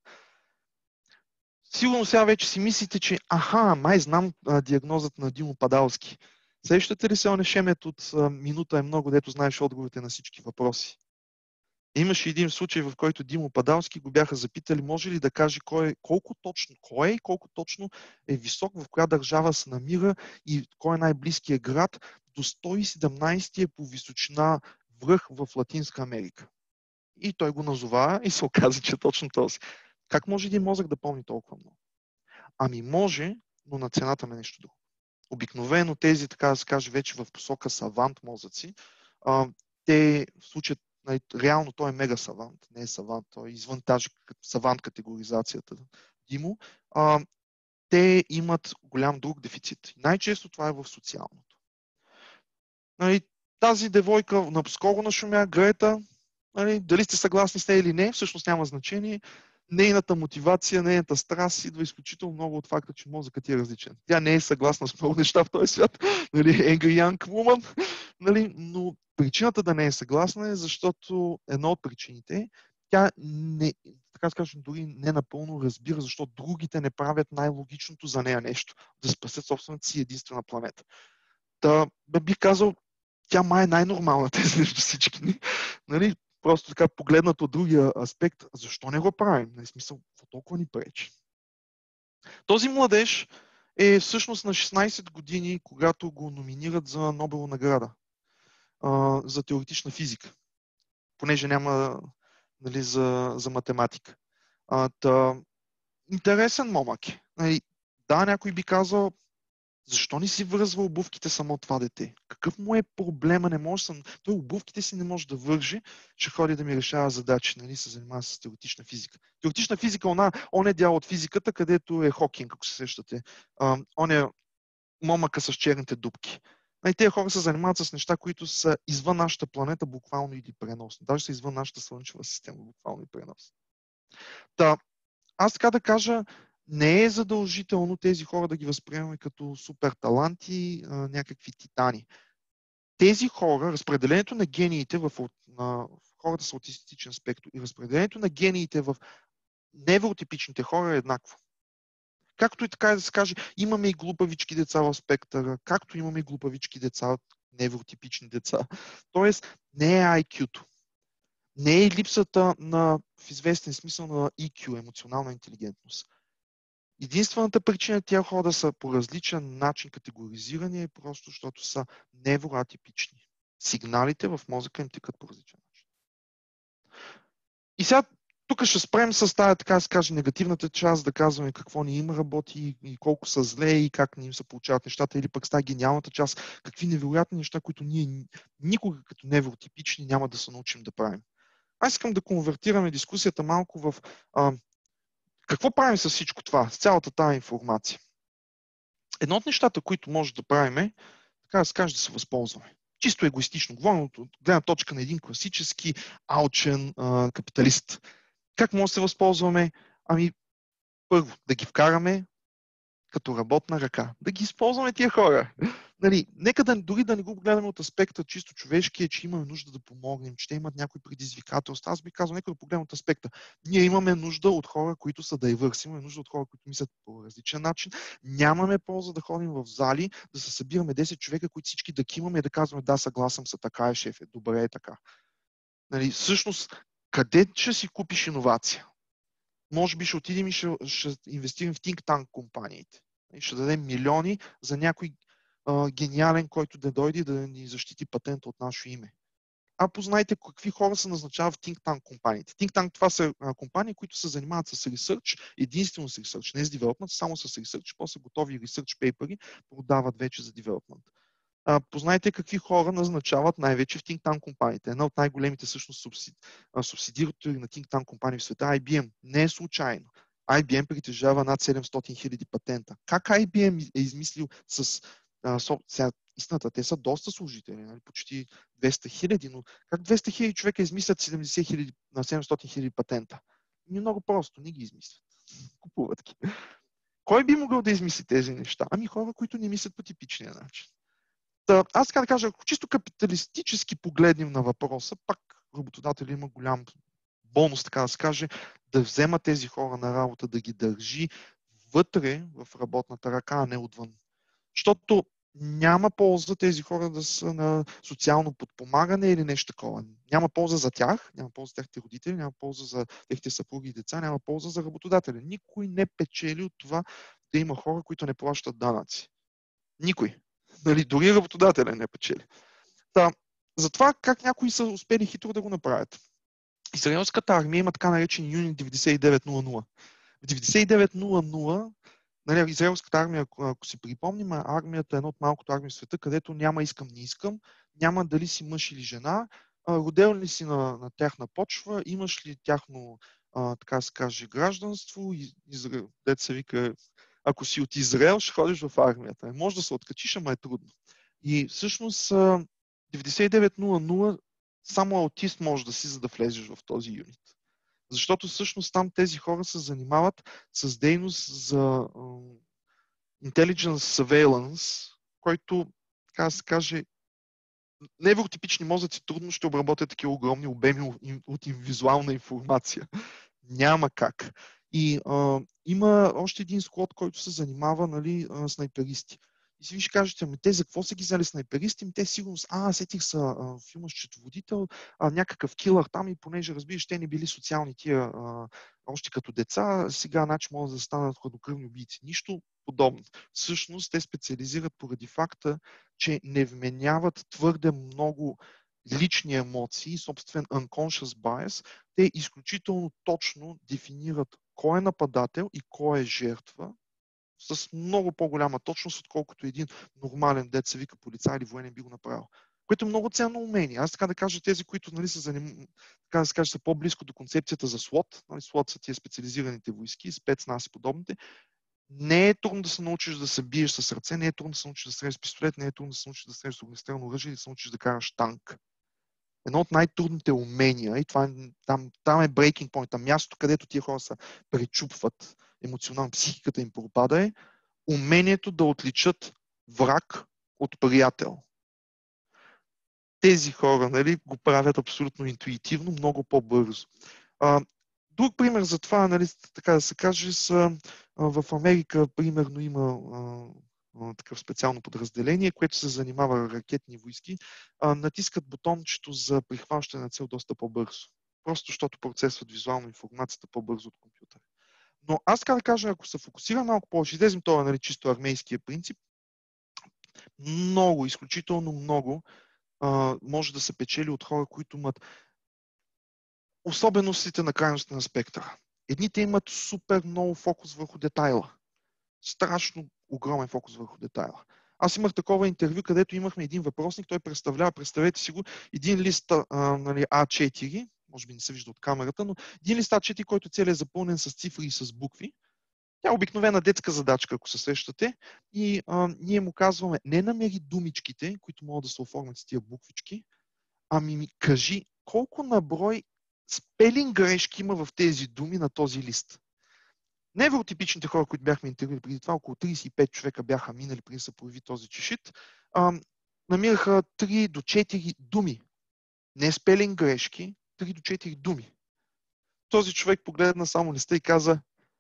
Сигурно сега вече си мислите, че аха, май знам а, диагнозата на Димо Падалски. Сещате ли се оне шемет от а, минута е много, дето знаеш отговорите на всички въпроси? Имаше един случай, в който Димо Падалски го бяха запитали, може ли да каже кой, колко точно, кой е и колко точно е висок, в коя държава се намира и кой е най-близкият град до сто и седемнайсети по височина връх в Латинска Америка. И той го назова и се оказа, че точно този. Как може един мозък да помни толкова много? Ами може, но на цената на нещо друго. Обикновено тези, така да се каже, вече в посока савант мозъци, а, те в случая реално той е мега савант, не е савант, той е извън тази савант категоризацията, Димо, а, те имат голям друг дефицит. Най-често това е в социалното. Нали, тази девойка наскоро нашумя, Грета, нали, дали сте съгласни с нея или не, всъщност няма значение. Нейната мотивация, нейната страст идва изключително много от факта, че мозъкът е различен. Тя не е съгласна с много неща в този свят, нали, angry young woman, нали, но причината да не е съгласна е, защото една от причините, тя не, така скажем, дори не напълно разбира, защо другите не правят най-логичното за нея нещо, да спасят собствената си единствена планета. Та, бих казал, тя май е най-нормалната между всички ни. Нали? Просто така погледнат от другия аспект, защо не го правим? В смисъл, какво толкова ни пречи? Този младеж е всъщност на шестнайсет години, когато го номинират за Нобелова награда а, за теоретична физика, понеже няма, нали, за, за математика. А, та, интересен момък е. Нали, да, някой би казал, защо не си връзва обувките само това дете? Какъв му е проблема? Не може съм... Той обувките си не може да вържи, ще ходи да ми решава задачи, нали, се занимава с теоретична физика. Теоретична физика, она, он е дял от физиката, където е Хокинг, ако се сещате. А, он е момъка с черните дупки. И тези хора се занимават с неща, които са извън нашата планета, буквално или преносно. Даже са извън нашата слънчева система, буквално и преносно. Та, аз така да кажа, не е задължително тези хора да ги възприемаме като супер таланти, а, някакви титани. Тези хора, разпределението на гениите в, на, в хората с аутистичен спектър и разпределението на гениите в невротипичните хора е еднакво. Както и така да се каже, имаме и глупавички деца в спектъра, както имаме и глупавички деца, невротипични деца. Тоест, не е ай кю-то. Не е липсата на, в известен смисъл, на и кю, емоционална интелигентност. Единствената причина тия хора да са по различен начин категоризирани е просто, защото са невроатипични. Сигналите в мозъка им текат по различен начин. И сега тук ще спрем с тази, така да се каже, негативната част, да казваме какво ни им работи и колко са зле и как ни им се получават нещата, или пък с тази гениалната част, какви невероятни неща, които ние никога като невротипични няма да се научим да правим. Аз искам да конвертираме дискусията малко в а, какво правим с всичко това, с цялата тази информация. Едно от нещата, които може да правим е, така да се каже, да се възползваме. Чисто егоистично, говорим от гледна точка на един класически алчен а, капиталист. Как може да се възползваме? Ами, първо, да ги вкараме като работна ръка. Да ги използваме тия хора. Нали, нека да, дори да не го гледаме от аспекта чисто човешки, е, че имаме нужда да помогнем, че те имат някои предизвикателства. Аз би казал, нека да погледнем от аспекта. Ние имаме нужда от хора, които са diverse, имаме нужда от хора, които мислят по различен начин. Нямаме полза да ходим в зали, да се събираме десет човека, които всички да кимаме и да казваме, да, съгласен са, така е, шефе, добре е така. Нали, всъщност, къде ще си купиш иновация? Може би ще отидем и ще, ще инвестирам в think tank компаниите. И ще дадем милиони за някой а, гениален, който да дойде и да ни защити патент от наше име. А познайте какви хора се назначават в think tank компаниите. Think tank това са а, компании, които се занимават с research, единствено с research, не с development, само с research, после готови research пейпери продават вече за development. А, познайте какви хора назначават най-вече в think tank компаниите. Една от най-големите всъщност субсиди, субсидиатори на think tank компании в света, Ай Би Ем. Не е случайно. Ай Би Ем притежава над седемстотин хиляди патента. Как Ай Би Ем е измислил с... А, со, сега, истината, те са доста служители, нали? Почти двеста хиляди, но как двеста хиляди човека измислят седемдесет хиляди на седемстотин хиляди патента? Не много просто, не ги измислят. Купуват ги. Кой би могъл да измисли тези неща? Ами хора, които не мислят по типичния начин. Та, аз така да кажа, ако чисто капиталистически погледнем на въпроса, пак работодателя има голям бонус, така да се каже, да взема тези хора на работа, да ги държи вътре в работната ръка, а не отвън. Защото няма полза тези хора да са на социално подпомагане или нещо такова. Няма полза за тях, няма полза за техните родители, няма полза за техните съпруги и деца, няма полза за работодателя. Никой не печели от това да има хора, които не плащат данъци. Никой. Нали, дори работодателя не печели. Та, затова как някои са успели хитро да го направят. Израелската армия има така наречен юнит деветдесет и девет нула нула. В деветдесет и девет нула нула, нали, израелската армия, ако, ако си припомним, армията е едно от малкото армии в света, където няма искам, не искам, няма дали си мъж или жена, родел ли си на, на тяхна почва, имаш ли тяхно, а, така се каже, гражданство, Израел, дето се вика, ако си от Израел, ще ходиш в армията. Може да се откачиш, ама е трудно. И всъщност деветдесет и девет нула нула само аутист може да си, за да влезеш в този юнит. Защото всъщност там тези хора се занимават с дейност за uh, intelligence surveillance, който, така да се каже, невротипични мозъци трудно ще обработят такива огромни обеми от визуална информация. Няма как. И а, има още един склад, който се занимава, нали, а, снайперисти. И си ви ще кажете, ами те за какво са ги взели снайперисти? Ами те сигурно, а, сетих са а, филма Счетоводител, а, някакъв килър там и понеже, разбираш, те не били социални тия а, още като деца, сега значи могат да станат хладнокръвни убийци. Нищо подобно. Всъщност те специализират поради факта, че не вменяват твърде много лични емоции, собствен unconscious bias, те изключително точно дефинират кой е нападател и кой е жертва с много по-голяма точност, отколкото един нормален дет се вика полицай или военен би го направил. Което е много ценно умение. Аз така да кажа, тези, които, нали, са, заним... така да се каже, са по-близко до концепцията за слот, нали, слот са тия специализираните войски, спецназ и подобните, не е трудно да се научиш да се биеш с ръце, не е трудно да се научиш да стреляш с пистолет, не е трудно да се научиш да стреляш с огнестрелно оръжие или да се научиш да караш танк. Едно от най-трудните умения, и това е, там, там е breaking point, там мястото, където тия хора се пречупват емоционално, психиката им пропада, е умението да отличат враг от приятел. Тези хора, нали, го правят абсолютно интуитивно, много по-бързо. А, друг пример за това, нали, така да се каже, са а, в Америка, примерно, има а, такъв специално подразделение, което се занимава ракетни войски, а, натискат бутончето за прихващане на цел доста по-бързо. Просто защото процесват визуално информацията по-бързо от компютъра. Но аз така да кажа, ако се фокусира малко повече, излезем това, нали, чисто армейския принцип, много, изключително много а, може да се печели от хора, които имат особеностите на крайностите на спектъра. Едните имат супер много фокус върху детайла. Страшно огромен фокус върху детайла. Аз имах такова интервю, където имахме един въпросник, той представлява, представете си го, един лист а, нали, А четири, може би не се вижда от камерата, но един лист А четири, който целият е запълнен с цифри и с букви. Тя е обикновена детска задачка, ако се срещате, и а, ние му казваме, не намери думичките, които могат да се оформят с тия буквички, ами ми кажи колко наброй спелинг грешки има в тези думи на този лист. Невротипичните хора, които бяхме интервюли преди това, около трийсет и пет човека бяха минали преди да се появи този чешит, а, намираха три до четири думи. Не спелинг грешки, три до четири думи. Този човек погледна само листа и каза,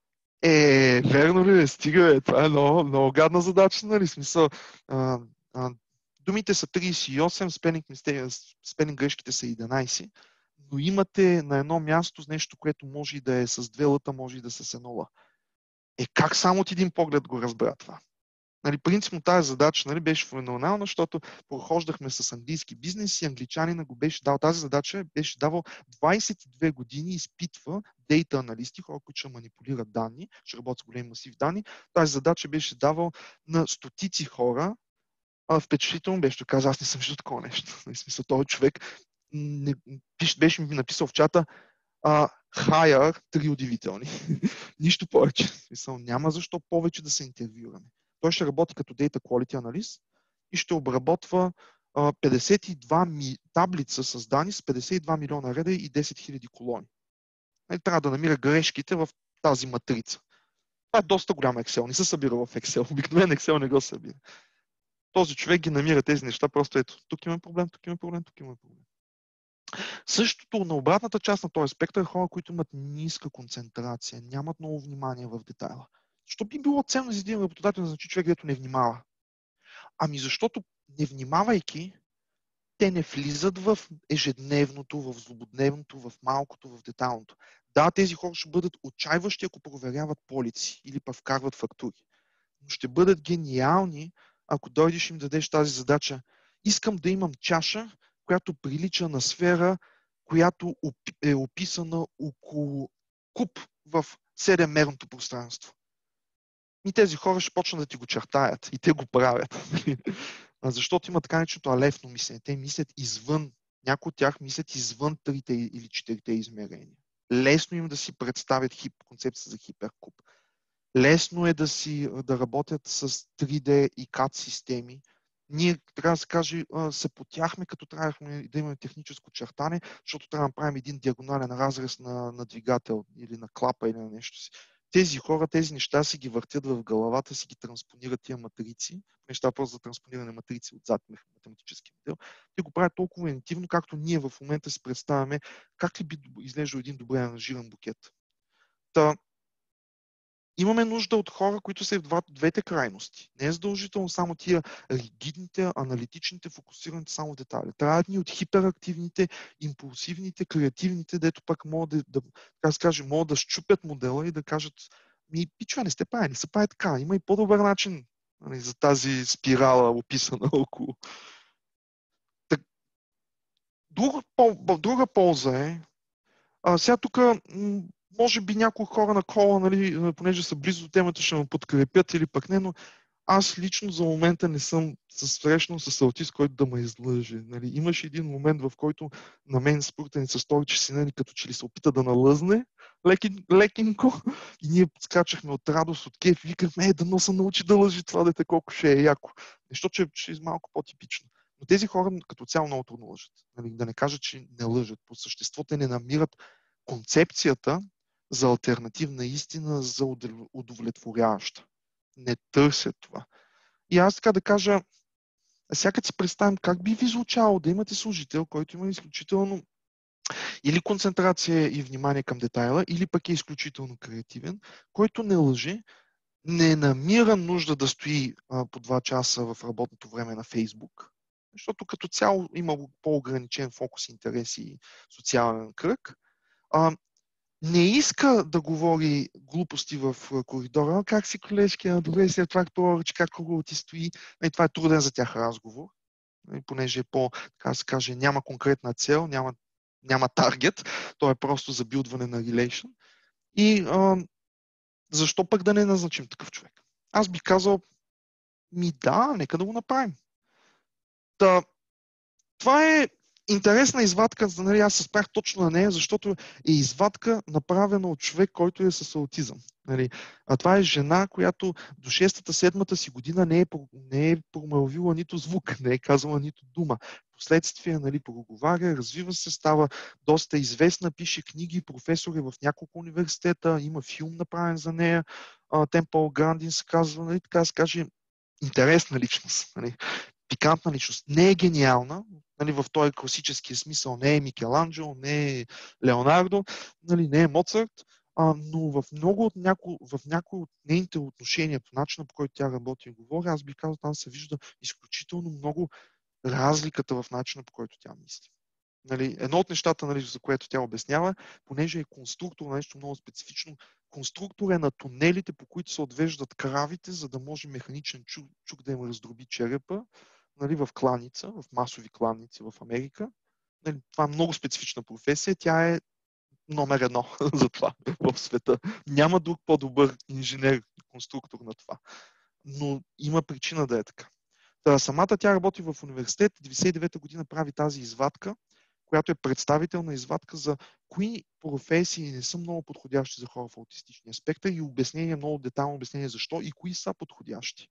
е, верно ли е, стига е, това е много, много гадна задача, нали, смисъл. А, а, думите са трийсет и осем, спелинг, спелинг грешките са единайсет, но имате на едно място с нещо, което може и да е с две лъта, може и да е с едно ла. Е, как само от един поглед го разбра това? Нали, принципно тази задача, нали, беше феноменална, защото прохождахме с английски бизнес и англичанина го беше дал. Тази задача беше давал двайсет и две години, изпитва дейта аналисти, хора, които ще манипулират данни, ще работят с големи масив данни. Тази задача беше давал на стотици хора. А, впечатлително беше, каза, аз не съм виждал такова нещо. В смисъл, този човек не, беше ми написал в чата uh, hire три удивителни. Нищо повече. Смисъл, няма защо повече да се интервюраме. Той ще работи като Data Quality Analyst и ще обработва uh, петдесет и две ми... таблица с данни с петдесет и два милиона реда и десет хиляди колони. И трябва да намира грешките в тази матрица. Това е доста голям Excel. Не се събира в Excel. Обикновен Excel не го събира. Този човек ги намира тези неща. Просто ето, тук има проблем, тук има проблем, тук има проблем. Същото на обратната част на този спектър е хора, които имат ниска концентрация, нямат много внимание в детайла. Защо би било ценно за един работодател да значи човек, дето не внимава? Ами защото не внимавайки, те не влизат в ежедневното, в злободневното, в малкото, в детайлното. Да, тези хора ще бъдат отчаиващи, ако проверяват полици или пък вкарват фактури. Но ще бъдат гениални, ако дойдеш им дадеш тази задача. Искам да имам чаша, която прилича на сфера, която е описана около куб в седеммерното пространство. И тези хора ще почнат да ти го чертаят. И те го правят. Защото има така нареченото алефно мислене. Те мислят извън, някои от тях мислят извън трите или четирите измерения. Лесно им да си представят хип, концепция за хиперкуб. Лесно е да, си, да работят с три Д и кад системи. Ние, така да се каже, се потяхме, като трябвахме да имаме техническо чертане, защото трябва да направим един диагонален разрез на, на двигател или на клапа или на нещо си. Тези хора, тези неща си ги въртят в главата, си ги транспонират тия матрици, неща просто за транспониране матрици отзад математически модел. Те го правят толкова интуитивно, както ние в момента си представяме как ли би изглеждал един добре аранжиран букет. Та, имаме нужда от хора, които са в двете крайности. Не е задължително само тия ригидните, аналитичните, фокусираните само в детайли. Трябва ни от хиперактивните, импулсивните, креативните, дето пък могат да, да, да, скажем, могат да щупят модела и да кажат, ми, пичове, не сте прави, не се прави така. Има и по-добър начин, нали, за тази спирала, описана около. Так, друга, друга полза е, а, сега тук може би някои хора на кола, нали, понеже са близо до темата, ще ме подкрепят или пък не, но аз лично за момента не съм срещнал с аутист, който да ме излъже. Нали. Имаше един момент, в който на мен спортен се стори, че си, нали, като че ли се опита да налъзне лекин, лекинко и ние скачахме от радост, от кеф, викахме, е, да но се научи да лъжи това дете, колко ще е яко. Нещо, че, че е малко по-типично. Но тези хора като цяло много трудно лъжат. Нали, да не кажа, че не лъжат. По същество те не намират концепцията за алтернативна истина, за удовлетворяваща. Не търсят това. И аз така да кажа, сега като си представим как би ви звучало да имате служител, който има изключително или концентрация и внимание към детайла, или пък е изключително креативен, който не лъже, не намира нужда да стои а, по два часа в работното време на Фейсбук, защото като цяло има по-ограничен фокус, интерес и социален кръг. А, не иска да говори глупости в коридора. Как си, колежки? Добре, след това повече как хубаво ти стои. И това е труден за тях разговор, понеже е по, така да се каже, няма конкретна цел, няма няма таргет, то е просто за билдване на relation. И а, защо пък да не назначим такъв човек? Аз би казал, ми да, нека да го направим. Та, това е интересна извадка, нали, аз се спрях точно на нея, защото е извадка направена от човек, който е с аутизъм. Нали. А това е жена, която до шестата-седмата си година не е, не е промълвила нито звук, не е казала нито дума. Последствие, нали, проговаря, развива се, става доста известна, пише книги, професор е в няколко университета, има филм направен за нея, Темпъл Грандин се казва, нали, така да се каже, интересна личност. Нали. Пикантна личност. Не е гениална, нали, в този класическия смисъл, не е Микеланджело, не е Леонардо, нали, не е Моцарт, а, но в много от няко, в някои от нейните отношения, по начина, по който тя работи и говори, аз би казал, там се вижда изключително много разликата в начина, по който тя мисли. Нали, едно от нещата, нали, за което тя обяснява, понеже е конструктор на нещо много специфично, конструктор е на тунелите, по които се отвеждат кравите, за да може механичен чук, чук да им раздроби черепа, нали, в кланица, в масови кланици в Америка. Нали, това е много специфична професия. Тя е номер едно за това в света. Няма друг по-добър инженер, конструктор на това. Но има причина да е така. Та, самата тя работи в университет, деветдесет и девета година прави тази извадка, която е представителна извадка за кои професии не са много подходящи за хора в аутистичния спектър и обяснение, много детайлно обяснение защо и кои са подходящи.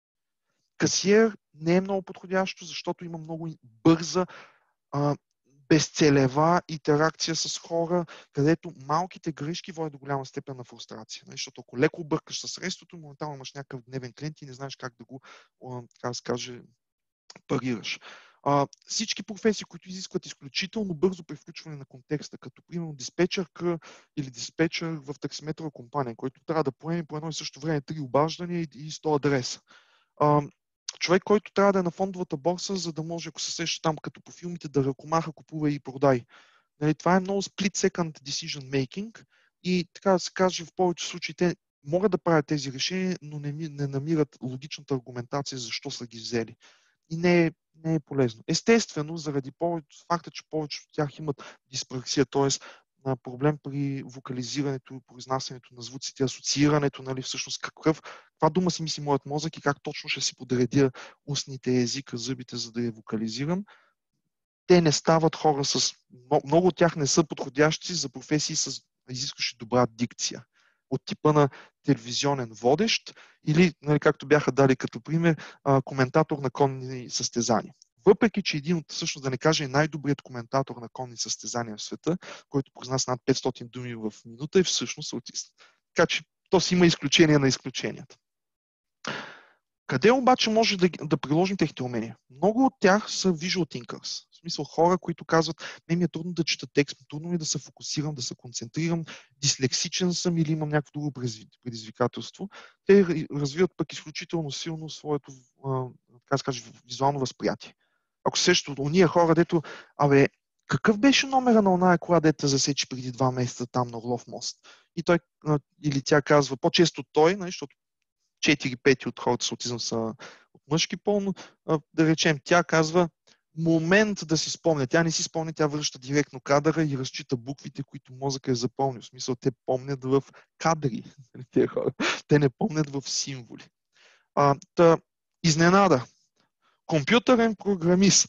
Касиер не е много подходящо, защото има много бърза, а, безцелева интеракция с хора, където малките грешки водят до голяма степен на фрустрация. Защото ако леко бъркаш с рестото, моментално имаш някакъв дневен клиент и не знаеш как да го, така да се каже, парираш. А, всички професии, които изискват изключително бързо превключване на контекста, като примерно диспетчерка или диспетчер в таксиметрова компания, който трябва да поеме по едно и също време три обаждания и, и сто адреса. А, човек, който трябва да е на фондовата борса, за да може, ако се сеща там, като по филмите, да ръкомаха, купува и продай. Нали, това е много split second decision making и така да се каже, в повечето случаи те могат да правят тези решения, но не, не намират логичната аргументация защо са ги взели. И не е, не е полезно. Естествено, заради повече, факта, че повечето от тях имат диспраксия, т.е. проблем при вокализирането и произнасянето на звуците, асоциирането, нали, всъщност какъв, каква дума си мисли моят мозък и как точно ще си подредя устните, езика, зъбите, за да я вокализирам. Те не стават хора с... Много от тях не са подходящи за професии с изискващи добра дикция. От типа на телевизионен водещ или, нали, както бяха дали като пример, коментатор на конни състезания. Въпреки, че един от, всъщност да не кажа, най-добрият коментатор на конни състезания в света, който произнася над петстотин думи в минута, е всъщност аутист. Така че то си има изключение на изключенията. Къде обаче може да, да приложим техните умения? Много от тях са visual thinkers. В смисъл хора, които казват, не ми е трудно да чета текст, трудно ми е да се фокусирам, да се концентрирам, дислексичен съм или имам някакво друго предизвикателство. Те развиват пък изключително силно своето, така да се каже, визуално възприятие. Ако се сещат от уния хора, дето, абе, какъв беше номера на оная кола, дето засече преди два месеца там на Орлов мост? И той или тя казва, по-често той, защото четири пети от хората с аутизъм са от мъжки пол, но да речем, тя казва момент да си спомня. Тя не си спомня, тя връща директно кадъра и разчита буквите, които мозъка е запомнил. В смисъл, те помнят в кадри. Те не помнят в символи. А, та, изненада. Компютърен програмист.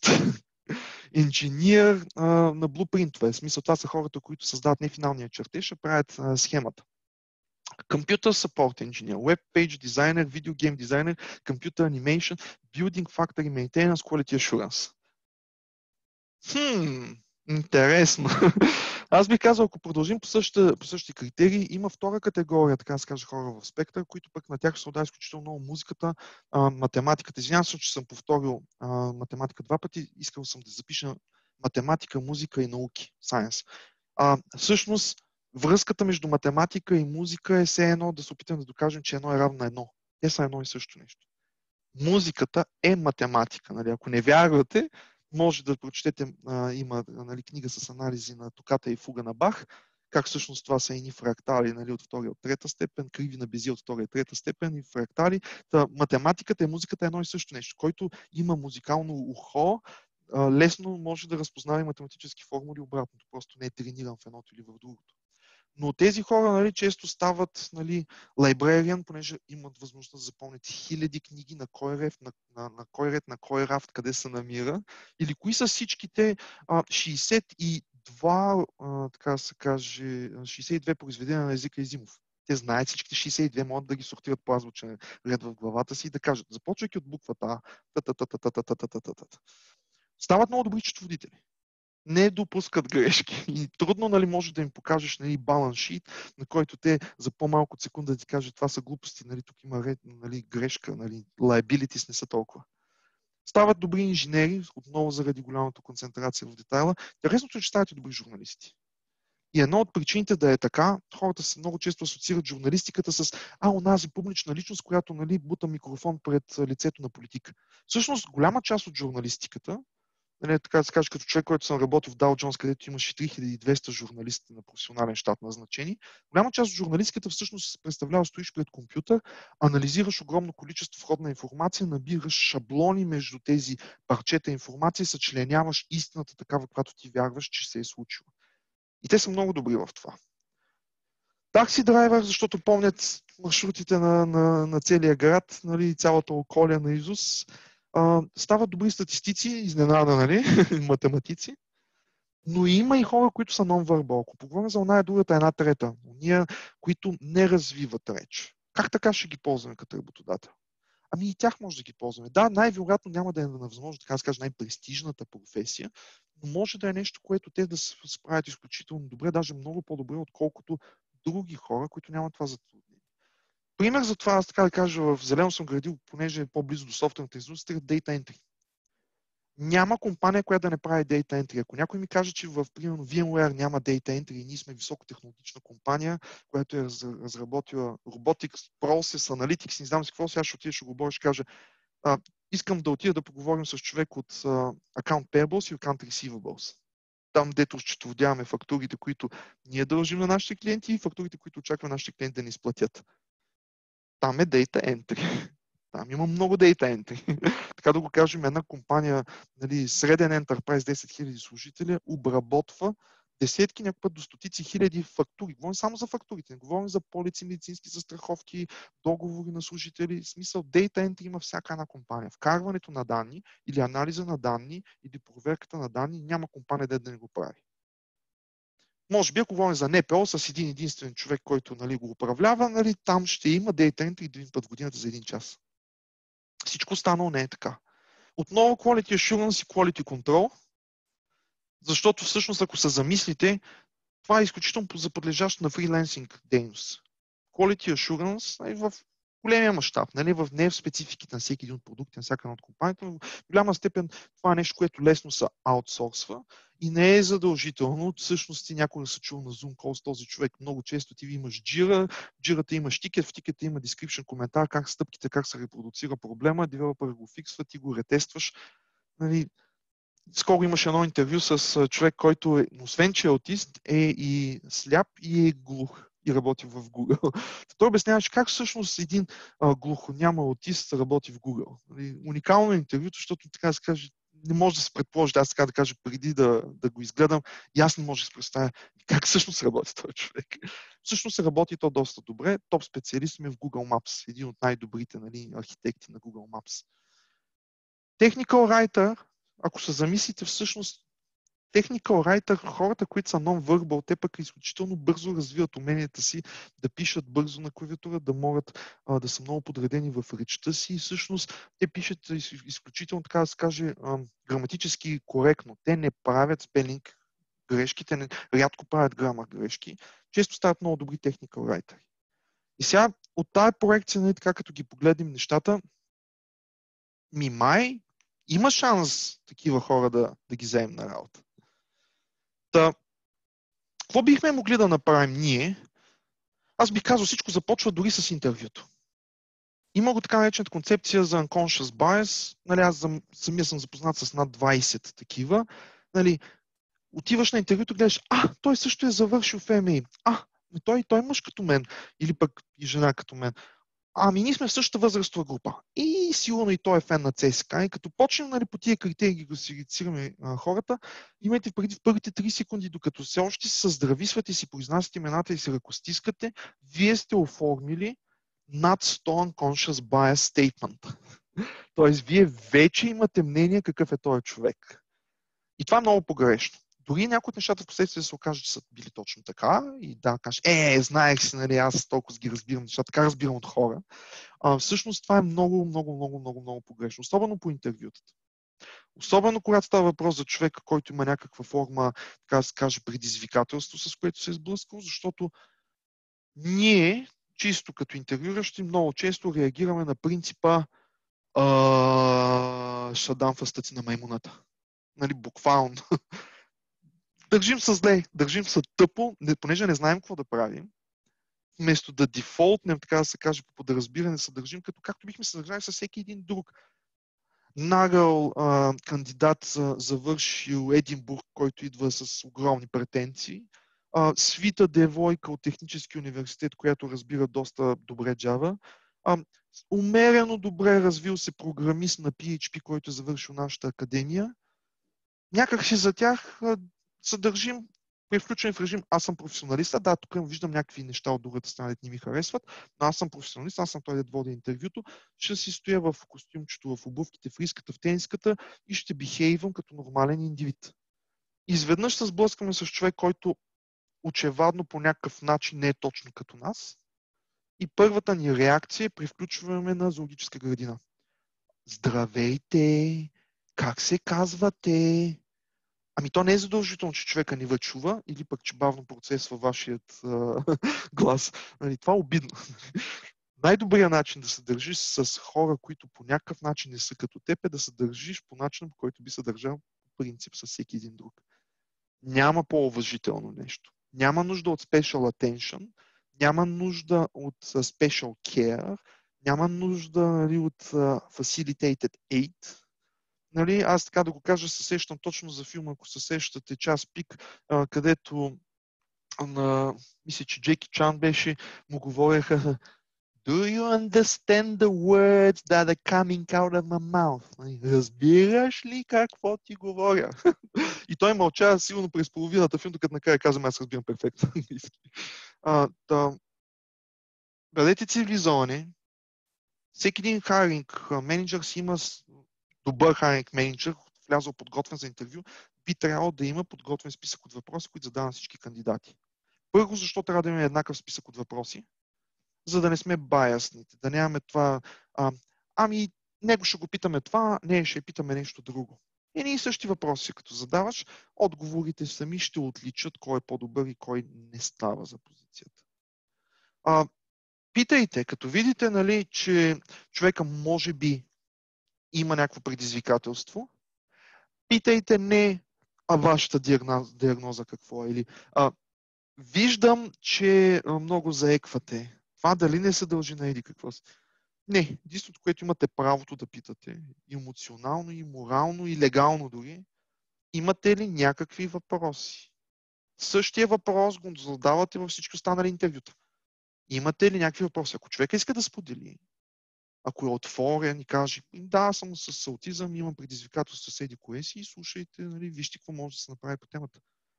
Инженер а, на блупринтове. В смисъл, това са хората, които създават не финалния чертеж, а правят а, схемата. Computer Support Engineer, Web Page Designer, Video Game Designer, Computer Animation, Building Factory Maintenance, Quality Assurance. Хм, интересно. Аз бих казал, ако продължим по същите, по същите критерии, има втора категория, така да се каже, хора в спектър, които пък на тях се отдава изключително много музиката, а, математиката. Извинявам се, че съм повторил а, математика два пъти. Искал съм да запиша математика, музика и науки, science. А, всъщност, връзката между математика и музика е все едно да се опитам да докажем, че едно е равно на едно. Те са едно и също нещо. Музиката е математика. Нали? Ако не вярвате, може да прочетете, а, има, нали, книга с анализи на токата и фуга на Бах, как всъщност това са едни фрактали, нали, от втория от трета степен, криви на Безие от втория и трета степен и фрактали. Та, математиката и музиката е едно и също нещо. Който има музикално ухо, а, лесно може да разпознава и математически формули обратното, просто не е трениран в едното или в другото. Но тези хора, нали, често стават, нали, librarian, понеже имат възможност да запомнят хиляди книги на кой ред, на, на, на кой ред, на кой рафт, къде се намира, или кои са всичките а, шейсет и два, а, така да се каже, шейсет и две произведения на езика Изимов. Те знаят всичките шейсет и две, могат да ги сортират по азбучен ред в главата си и да кажат, започвайки от буквата А, стават много добри счетоводители. Не допускат грешки. И трудно, нали, може да им покажеш, нали, баланс шит, на който те за по-малко от секунда да ти кажат, това са глупости, нали, тук има ред, нали, грешка, нали, liabilities не са толкова. Стават добри инженери, отново заради голямата концентрация в детайла. Интересното е, че стават и добри журналисти. И една от причините да е така, хората се много често асоциират журналистиката с а, онази публична личност, която, нали, бута микрофон пред лицето на политика. Всъщност, голяма част от журналистиката, нали, така да се каже, като човек, който съм работил в Dow Jones, където имаше три хиляди и двеста журналисти на професионален щат назначени, голяма част от журналистиката всъщност представлява, стоиш пред компютър, анализираш огромно количество входна информация, набираш шаблони между тези парчета информация, съчленяваш истината такава, която ти вярваш, че се е случила. И те са много добри в това. Такси драйвер, защото помнят маршрутите на, на, на целия град, нали, цялата околия на Изус. Uh, стават добри статистици, изненада, нали, математици, но има и хора, които са non-verbal. Ако поговорим за оная другата, една трета, уния, които не развиват реч. Как така ще ги ползваме като работодател? Ами и тях може да ги ползваме. Да, най-вероятно няма да е невъзможно, така да се каже, най-престижната професия, но може да е нещо, което те да се справят изключително добре, даже много по-добре, отколкото други хора, които нямат това затруднение. Пример за това, аз така да кажа, в Зелено съм градил, понеже е по-близо до софтуерната индустрия, Data Entry. Няма компания, която да не прави Data Entry. Ако някой ми каже, че в, примерно, VMware няма Data Entry и ние сме високотехнологична компания, която е разработила Robotics, Process, Analytics, не знам си какво, сега ще отида, ще го говоря, ще кажа, а, искам да отида да поговорим с човек от uh, Account Payables и Account Receivables. Там, дето счетоводяваме фактурите, които ние дължим на нашите клиенти и фактурите, които очакваме нашите клиенти да ни изплатят. Там е Data Entry. Там има много Data Entry. Така да го кажем, една компания, нали, среден Enterprise, десет хиляди служители, обработва десетки, някакъв път до стотици хиляди фактури. Говорим само за фактурите, не говорим за полици, медицински застраховки, договори на служители. В смисъл, Data Entry има всяка една компания. Вкарването на данни или анализа на данни или проверката на данни, няма компания да не го прави. Може би, ако говорим за Н П О с един единствен човек, който, нали, го управлява, нали, там ще има Data Entry един път в годината за един час. Всичко останало не е така. Отново Quality Assurance и Quality Control, защото всъщност, ако се замислите, това е изключително заподлежащо на фриленсинг дейност. Quality Assurance, нали, в големия мащаб, нали, в не в спецификите на всеки един от продукти, на всяка една от компанията, но в голяма степен това е нещо, което лесно се аутсорсва и не е задължително. Всъщност ти някога се чул на Zoom call с този човек. Много често ти имаш джира, в джирата имаш тикет, в тикета има description, коментар, как стъпките, как се репродуцира проблема, девелопър го фиксва, ти го ретестваш. Нали, скоро имаше едно интервю с човек, който е, освен че е аутист, е и сляп и е глух и работи в Google. Той обясняваше как всъщност един а, глухоням аутист работи в Google. Нали, уникално е интервюто, защото така да се каже, не може да се предположи, аз така да кажа, преди да, да го изгледам, и аз не може да се представя как всъщност работи този човек. Всъщност се работи то доста добре. Топ специалист ми е в Google Maps, един от най-добрите, нали, архитекти на Google Maps. Technical Writer, ако се замислите, всъщност Technical Writer, хората, които са non-verbal, те пък изключително бързо развиват уменията си да пишат бързо на клавиатура, да могат а, да са много подредени в речта си и всъщност те пишат изключително, така да се каже, а, граматически коректно. Те не правят спелинг грешки, те не, рядко правят грамар грешки, често стават много добри Technical Writer. И сега от тази проекция, нали, така като ги погледнем нещата, ми май има шанс такива хора да, да ги вземем на работа. Та, какво бихме могли да направим ние? Аз бих казал, всичко започва дори с интервюто. Има го така наречената концепция за unconscious bias. Нали, аз самия съм запознат с над двайсет такива. Нали, отиваш на интервюто, гледаш, а, той също е завършил в М А И. А, той, той е мъж като мен. Или пък и жена като мен. Ами ние сме в същата възрастова група. И сигурно и той е фен на Си Ес Ка. И като почнем, нали, по тия критерии ги класифицираме хората, имайте преди в първите три секунди, докато все още се здрависвате, си произнасяте имената и се ръкостискате, вие сте оформили над сто unconscious bias statement. Тоест, вие вече имате мнение какъв е този човек. И това е много погрешно. Дори някои от нещата в последствие се окажат, че са били точно така и да, кажеш, е, знаех си, нали, аз толкова ги разбирам нещата, така разбирам от хора. А, всъщност това е много, много, много, много, много погрешно. Особено по интервютата. Особено когато става въпрос за човека, който има някаква форма, така да се каже, предизвикателство, с което се е сблъскал, защото ние, чисто като интервюращи, много често реагираме на принципа а, ще дам фъстъци на маймуната. Нали, буквално. Държим се зле, държим се тъпо, не, понеже не знаем какво да правим. Вместо да дефолтнем, така да се каже, по подразбиране, се държим като както бихме се държали с всеки един друг. Нагъл а, кандидат а, завършил Единбург, който идва с огромни претенции. А, свита девойка от Технически университет, която разбира доста добре Java. А, умерено добре развил се програмист на Пи Ейч Пи, който е завършил нашата академия. Някак си за тях а, се държим при включване в режим, аз съм професионалист, да, тук виждам някакви неща от другата страна, не ми харесват, но аз съм професионалист, аз съм той да води интервюто, ще си стоя в костюмчето, в обувките, в риската, в тениската и ще бихейвам като нормален индивид. Изведнъж се сблъскаме с човек, който очевадно по някакъв начин не е точно като нас и първата ни реакция е при включване на зоологическа градина. Здравейте! Как се казвате? Ами то не е задължително, че човека ни чува или пък, че бавно процесва вашият а, глас. Нали, това е обидно. Най-добрият начин да се държиш с хора, които по някакъв начин не са като теб, е да се държиш по начин, по който би се държал по принцип с всеки един друг. Няма по-уважително нещо. Няма нужда от special attention, няма нужда от uh, special care, няма нужда, нали, от uh, facilitated aid. Нали, аз така да го кажа, се сещам точно за филма, ако се сещате, Час пик, а, където на, мисля, че Джеки Чан беше, му говореха Do you understand the words that are coming out of my mouth? Нали, разбираш ли какво ти говоря? И той мълча сигурно през половината филм, докато накрая казвам, аз разбирам перфектно английски. Да, бъдете цивилизовани. Всеки един хайринг менеджер си има добър хайринг менеджер, влязъл подготвен за интервю, би трябвало да има подготвен списък от въпроси, които задава на всички кандидати. Първо, защо трябва да имаме еднакъв списък от въпроси? За да не сме баясните, да нямаме това, а, ами него ще го питаме това, не, ще питаме нещо друго. И ние същи въпроси, като задаваш, отговорите сами ще отличат кой е по-добър и кой не става за позицията. А, питайте, като видите, нали, че човека може би има някакво предизвикателство, питайте не, а вашата диагноза, диагноза какво е. Или, а, виждам, че много заеквате. Това дали не се дължи на еди какво си? Не. Единството, което имате правото да питате, емоционално, и морално, и легално дори, имате ли някакви въпроси? Същия въпрос го задавате във всички останали интервюта. Имате ли някакви въпроси? Ако човека иска да сподели, ако е отворен и каже, да, аз съм с аутизъм, имам предизвикателство с еди кое си и слушайте, нали, вижте какво може да се направи по темата.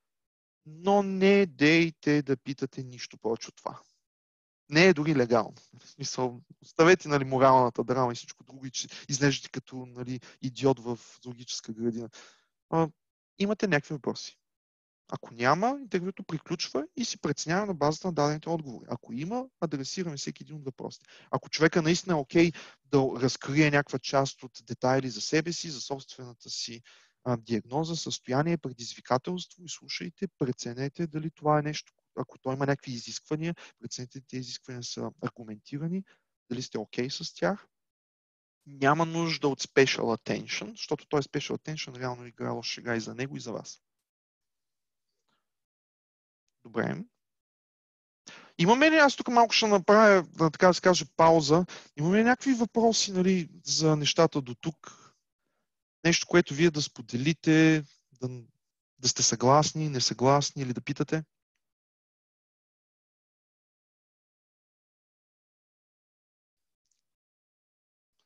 Но не дейте да питате нищо повече от това. Не е дори легално. В смисъл, оставете, нали, моралната драма и всичко друго и че изглеждате като, нали, идиот в зоологическа градина. А, имате някакви въпроси. Ако няма, интервюто приключва и си преценява на базата на дадените отговори. Ако има, адресираме всеки един от въпросите. Ако човека наистина е окей да разкрие някаква част от детайли за себе си, за собствената си а, диагноза, състояние, предизвикателство, и слушайте, преценете дали това е нещо, ако той има някакви изисквания, преценете тези изисквания са аргументирани, дали сте окей с тях. Няма нужда от special attention, защото той special attention реално играло шега и за него, и за вас. Добре. Имаме ли, аз тук малко ще направя, така да се каже, пауза, имаме ли някакви въпроси, нали, за нещата до тук? Нещо, което вие да споделите, да, да сте съгласни, несъгласни или да питате?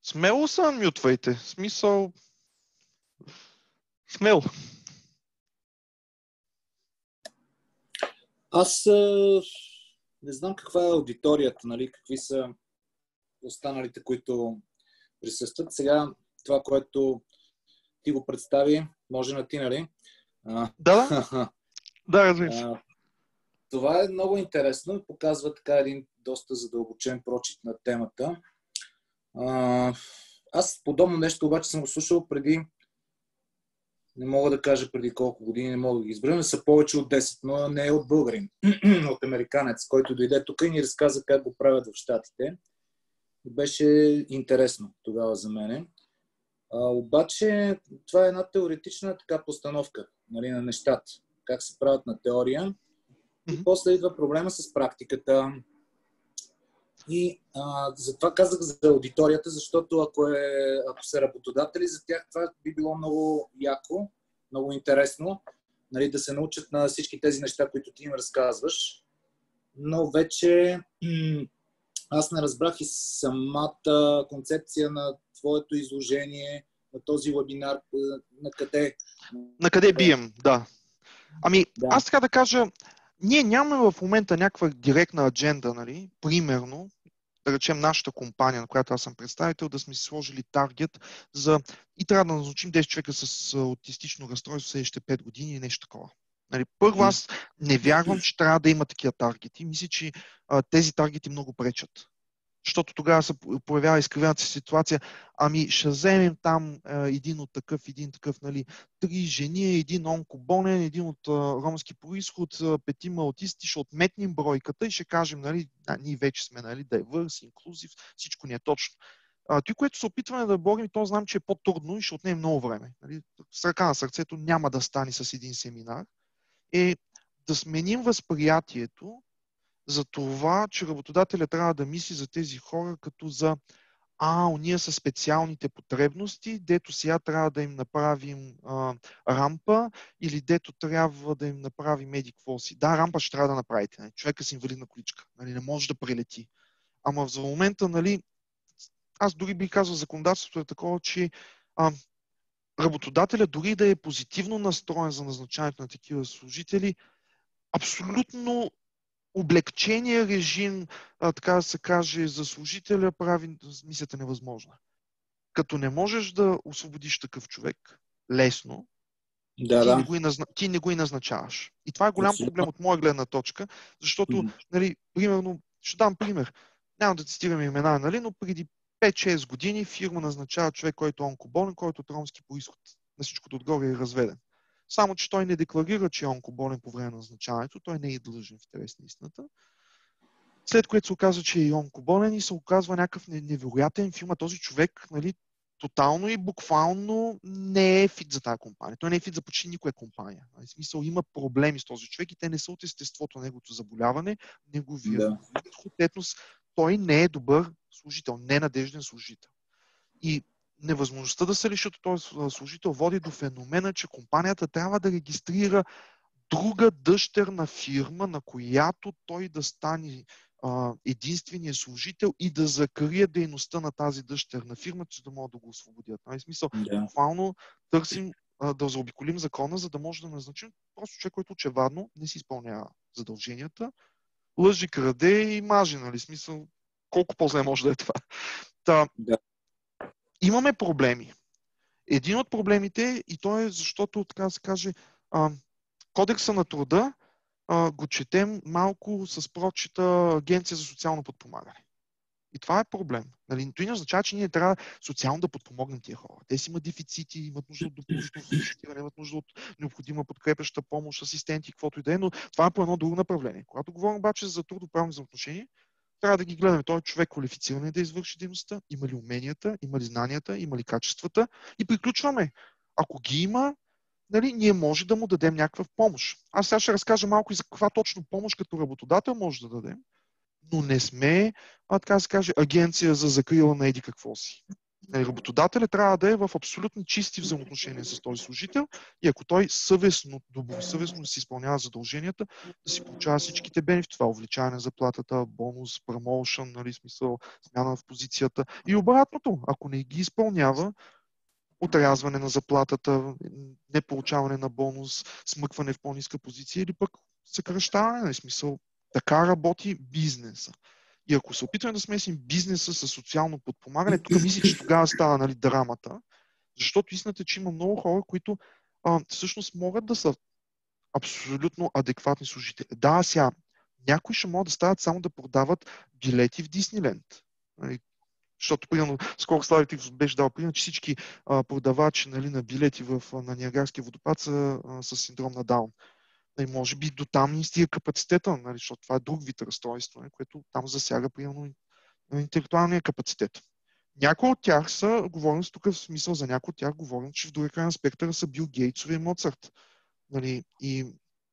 Смело се анмютвайте. В смисъл... Смело. Аз а, не знам каква е аудиторията, нали, какви са останалите, които присъстват. Сега това, което ти го представи, може на ти, нали? А, Да, да. Да, разбира се. Това е много интересно. Показва така един доста задълбочен прочит на темата. А, аз подобно нещо обаче съм го слушал преди, не мога да кажа преди колко години, не мога да ги изберем, са повече от десет, но не е от българин, от американец, който дойде тук и ни разказа как го правят в Щатите. Беше интересно тогава за мене. А, обаче това е една теоретична така постановка, нали, на нещата. Как се правят на теория. Mm-hmm. И после идва проблема с практиката. И а, затова казах за аудиторията, защото ако, е, ако са работодатели, за тях това би било много яко, много интересно, нали, да се научат на всички тези неща, които ти им разказваш. Но вече м- аз не разбрах и самата концепция на твоето изложение, на този вебинар, на къде... На къде бием, да. Ами, да. аз така да кажа, ние нямаме в момента някаква директна адженда, нали? Примерно, да речем нашата компания, на която аз съм представител, да сме си сложили таргет за... и трябва да назначим десет човека с аутистично разстройство в следващите пет години и нещо такова. Нали, първо, аз не вярвам, че трябва да има такива таргети. Мисля, че а, тези таргети много пречат. Защото тогава се появява изкривената си ситуация. Ами ще вземем там а, един от такъв, един такъв, нали, три жени, един онкоболен, един от а, ромски происход, а, петима аутисти, ще отметнем бройката и ще кажем, нали, а, ние вече сме, нали, diverse, inclusive, всичко ни е точно. А, той, което се опитваме да борим, то знам, че е по-трудно и ще отнеме много време. Нали. С ръка на сърцето няма да стане с един семинар. Е да сменим възприятието за това, че работодателя трябва да мисли за тези хора като за а, уния са специалните потребности, дето сега трябва да им направим а, рампа или дето трябва да им направим еди какво си. Да, рампа ще трябва да направите. Нали? Човека с инвалидна количка. Нали? Не може да прелети. Ама за момента, нали, аз дори бих казал, законодателството е такова, че а, работодателя дори да е позитивно настроен за назначаването на такива служители, абсолютно облегчения режим, а, така да се каже, за служителя прави мисията невъзможна. Като не можеш да освободиш такъв човек лесно, да, ти, да. Не го и назна... ти не го и назначаваш. И това е голям Абсолютно. проблем от моя гледна точка, защото, Mm-hmm. нали, примерно, ще дам пример, няма да цитирам имена, нали, но преди пет-шест години фирма назначава човек, който е онкоболен, който от ромски происход. На всичкото отгоре е разведен. Само, че той не декларира, че е онкоболен по време на назначаването, той не е длъжен в интерес на истината. След което се оказва, че е онкоболен и се оказва някакъв невероятен филм, а този човек, нали, тотално и буквално не е фит за тази компания. Той не е фит за почти никоя компания. В смисъл, има проблеми с този човек и те не са от естеството на неговото заболяване, неговия Да. етнос. Той не е добър служител, ненадежден служител. И невъзможността да се лишат от този служител води до феномена, че компанията трябва да регистрира друга дъщерна фирма, на която той да стане а, единствения служител и да закрие дейността на тази дъщерна фирма, че да могат да го освободят. В смисъл, Да. буквално търсим а, да заобиколим закона, за да може да назначим просто човек, който очевадно не си изпълнява задълженията, лъжи, краде и мажи, нали? Смисъл, колко по-зле може да е това. Та, Да. имаме проблеми. Един от проблемите, и то е защото, така да се каже, а, Кодекса на труда а, го четем малко с прочита Агенция за социално подпомагане. И това е проблем. Нали? Това не означава, че ние трябва социално да подпомогнем тия хора. Те си имат дефицити, имат нужда от допълнително финансиране, имат нужда от необходима подкрепяща помощ, асистенти, каквото и да е, но това е по едно друго направление. Когато говорим обаче за трудоправни взаимоотношения, трябва да ги гледаме. Той човек квалифициран е да извърши дейността, има ли уменията, има ли знанията, има ли качествата и приключваме. Ако ги има, нали, ние може да му дадем някаква помощ. Аз сега ще разкажа малко и за каква точно помощ като работодател може да дадем, но не сме, а така да се каже, агенция за закрила на еди какво си. Работодателят трябва да е в абсолютно чисти взаимоотношения с този служител и ако той съвестно, добросъвестно да си изпълнява задълженията, да си получава всичките бенефити, това увеличаване на заплатата, бонус, промоушън, нали, смисъл, смяна в позицията и обратното, ако не ги изпълнява, отрязване на заплатата, не получаване на бонус, смъкване в по-ниска позиция или пък съкръщаване, нали, смисъл, така работи бизнеса. И ако се опитваме да смесим бизнеса с социално подпомагане, тук мисля, че тогава става, нали, драмата, защото истината е, че има много хора, които а, всъщност могат да са абсолютно адекватни служители. Да, сега, някои ще могат да стават само да продават билети в Дисниленд. Нали, защото, примерно, скоро Слави беше дал пример, че всички а, продавачи, нали, на билети в, на Ниагарския водопад са а, с синдром на Даун. И може би до там ни стига капацитета, нали, защото това е друг вид разстройство, което там засяга, примерно, интелектуалния капацитет. Някои от тях са, говорим тук в смисъл за някои от тях, говорим, че в другия край на спектъра са Бил Гейтсове и Моцарт. Нали, и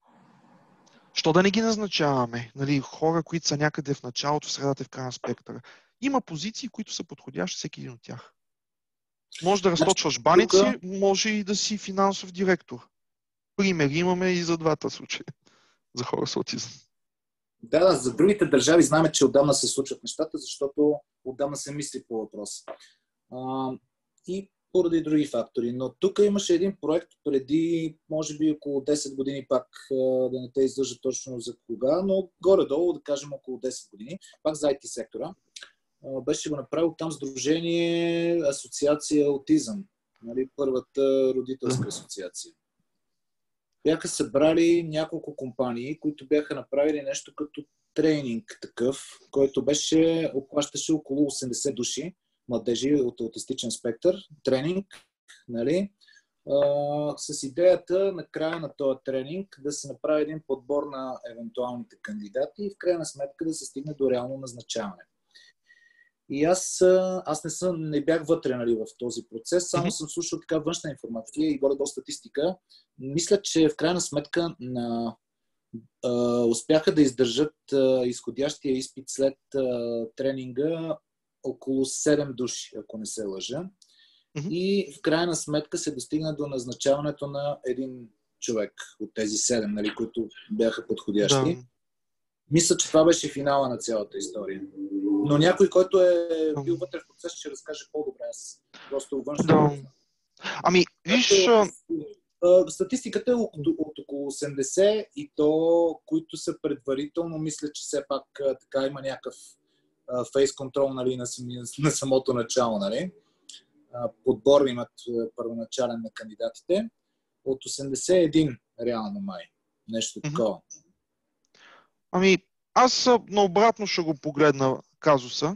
що да не ги назначаваме? Нали, хора, които са някъде в началото, в средата, в края на спектъра. Има позиции, които са подходящи всеки един от тях. Може да разточваш баници, може и да си финансов директор. Примери имаме и за двата случая за хора с аутизъм. Да, да, за другите държави знаем, че отдавна се случват нещата, защото отдавна се мисли по въпроса. А, и поради други фактори. Но тук имаше един проект преди, може би, около десет години, пак да не те издържа точно за кога, но горе-долу, да кажем около десет години, пак за ай ти сектора. А, беше го направил там сдружение Асоциация Аутизъм, нали, първата родителска асоциация. Бяха събрали няколко компании, които бяха направили нещо като тренинг такъв, който беше, обхващаше около осемдесет души, младежи от аутистичен спектър, тренинг, нали, а, с идеята на края на този тренинг да се направи един подбор на евентуалните кандидати и в крайна сметка да се стигне до реално назначаване. И аз, аз не, съм, не бях вътре, нали, в този процес, само съм слушал така външна информация и горе до статистика. Мисля, че в крайна сметка на, а, успяха да издържат а, изходящия изпит след а, тренинга около седем души, ако не се лъжа. Mm-hmm. И в крайна сметка се достигна до назначаването на един човек от тези седем, нали, които бяха подходящи. Да. Мисля, че това беше финала на цялата история. Но някой, който е бил вътре в процес, ще разкаже по-добре. Аз просто външно. Да. Ами, виж... Статистиката е от, от около осемдесет и то, които са предварително, мисля, че все пак така има някакъв фейс контрол, нали, на, на самото начало. Нали. Подбор имат първоначален на кандидатите. От осемдесет и един реално май. Нещо такова. Ами, аз наобратно ще го погледна казуса.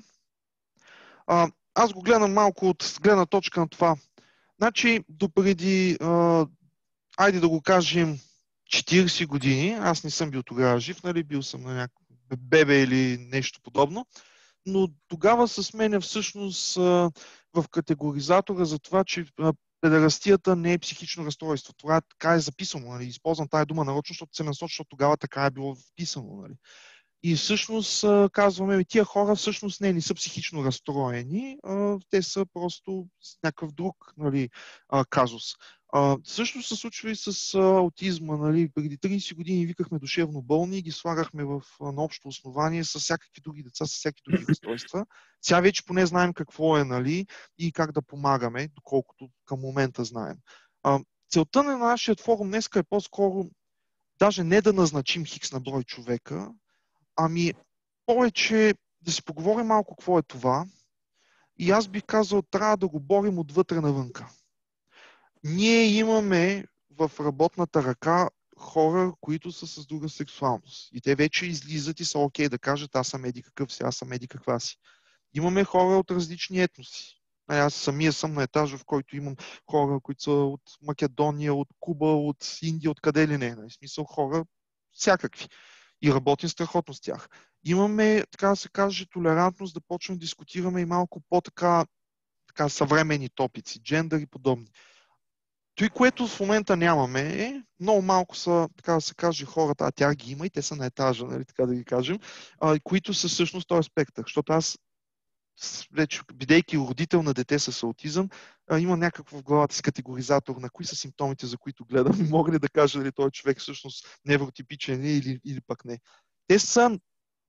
А, аз го гледам малко от гледна точка на това. Значи, допреди, а, айде да го кажем, четирийсет години, аз не съм бил тогава жив, нали, бил съм на някакво бебе или нещо подобно, но тогава се сменя всъщност а, в категоризатора за това, че а, педерастията не е психично разстройство. Това така е записано. Нали. Използвам тая дума нарочно, защото се насочва, защото тогава така е било вписано. Нали. И всъщност казваме, тия хора всъщност не, не са психично разстроени, а, те са просто с някакъв друг, нали, а, казус. А, също се случва и с а, аутизма. Нали. Преди трийсет години викахме душевно болни и ги слагахме в, а, на общо основание с всякакви други деца, с всякакви други разстройства. Сега вече поне знаем какво е, нали, и как да помагаме, доколкото към момента знаем. А, целта на нашия форум днеска е по-скоро даже не да назначим хикс на брой човека, ами повече да си поговорим малко какво е това. И аз бих казал, трябва да го борим отвътре навънка. Ние имаме в работната ръка хора, които са с друга сексуалност. И те вече излизат и са окей да кажат, аз съм еди какъв си, аз съм еди каква си. Имаме хора от различни етноси. Аз самия съм на етажа, в който имам хора, които са от Македония, от Куба, от Индия, от къде ли не. В смисъл хора всякакви. И работим страхотно с тях. Имаме, така да се каже, толерантност да почнем да дискутираме и малко по-така така, съвременни топици, джендър и подобни. Той, което в момента нямаме, е много малко са, така да се каже, хората, а тях ги има и те са на етажа, нали, така да ги кажем, а, които са всъщност този спектър. Защото аз вече, бидейки родител на дете с аутизъм, а, има някакво в главата си категоризатор на кои са симптомите, за които гледам и мога ли да кажа дали този човек всъщност невротипичен е или, или пък не. Те са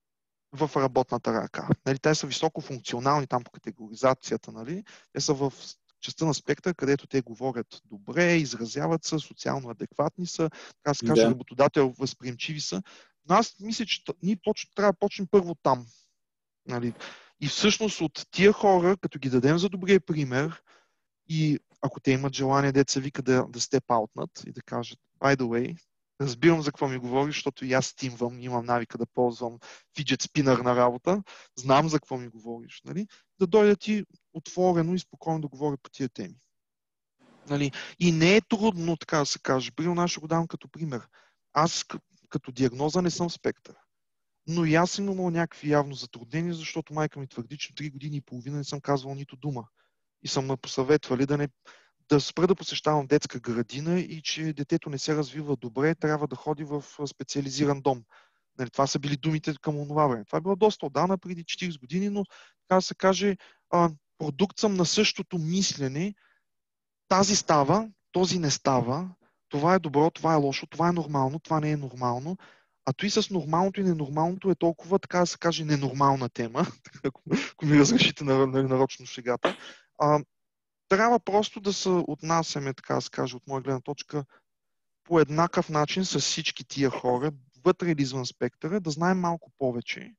в работната ръка. Нали, те са високо функционални там по категоризацията. Нали. Те са в частта на спектър, където те говорят добре, изразяват се, социално адекватни са, така се каже, Да. работодател, възприемчиви са. Но аз мисля, че ние поч... трябва да почнем първо там. Нали. И всъщност от тия хора, като ги дадем за добрия пример и ако те имат желание, деца вика да, да степ-аутнат и да кажат, by the way, разбирам за какво ми говориш, защото и аз стимвам, имам навика да ползвам фиджет спинър на работа, знам за какво ми говориш, нали? Да дойдат и отворено и спокойно да говорят по тия теми. Нали? И не е трудно, така да се каже. Примерно аз ще го дам като пример. Аз като диагноза не съм спектър. Но и аз съм имал някакви явно затруднения, защото майка ми твърди, че три години и половина не съм казвал нито дума. И съм ме посъветвали да, не, да спра да посещавам детска градина и че детето не се развива добре, трябва да ходи в специализиран дом. Нали, това са били думите към онова време. Това е било доста отдавна, преди четирийсет години, но така да се каже, а, продукт съм на същото мислене. Тази става, този не става, това е добро, това е лошо, това е нормално, това не е нормално. А той с нормалното и ненормалното е толкова, така да се каже, ненормална тема, ако, ако ми разрешите на, на, нарочно шегата. А, трябва просто да се отнасяме, така да се каже, от моя гледна точка, по еднакъв начин с всички тия хора, вътре или извън спектъра, да знаем малко повече.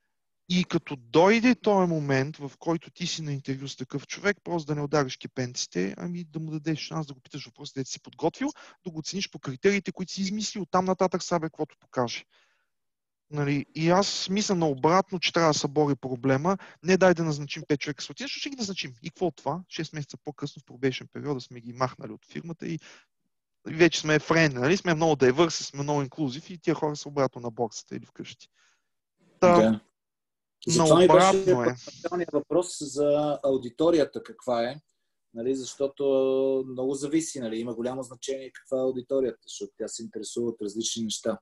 И като дойде този момент, в който ти си на интервю с такъв човек, просто да не удариш кипенците, ами да му дадеш шанс да го питаш въпросите, да си подготвил, да го оцениш по критериите, които си измислил, оттам нататък сабе, каквото покаже. Нали, и аз мисля наобратно, че трябва да се бори проблема. Не дай да назначим пет човека с аутизъм, ще ги назначим. И какво от това? шест месеца по-късно в пробейшен периода сме ги махнали от фирмата и вече сме френди, нали? Сме много diverse, сме много инклюзив и тия хора са обратно на борсата или вкъщи. Та, да. Затова ми беше наобратно е. първоначалният въпрос за аудиторията каква е, нали? Защото много зависи, нали? Има голямо значение каква е аудиторията, защото тя се интересува от различни неща.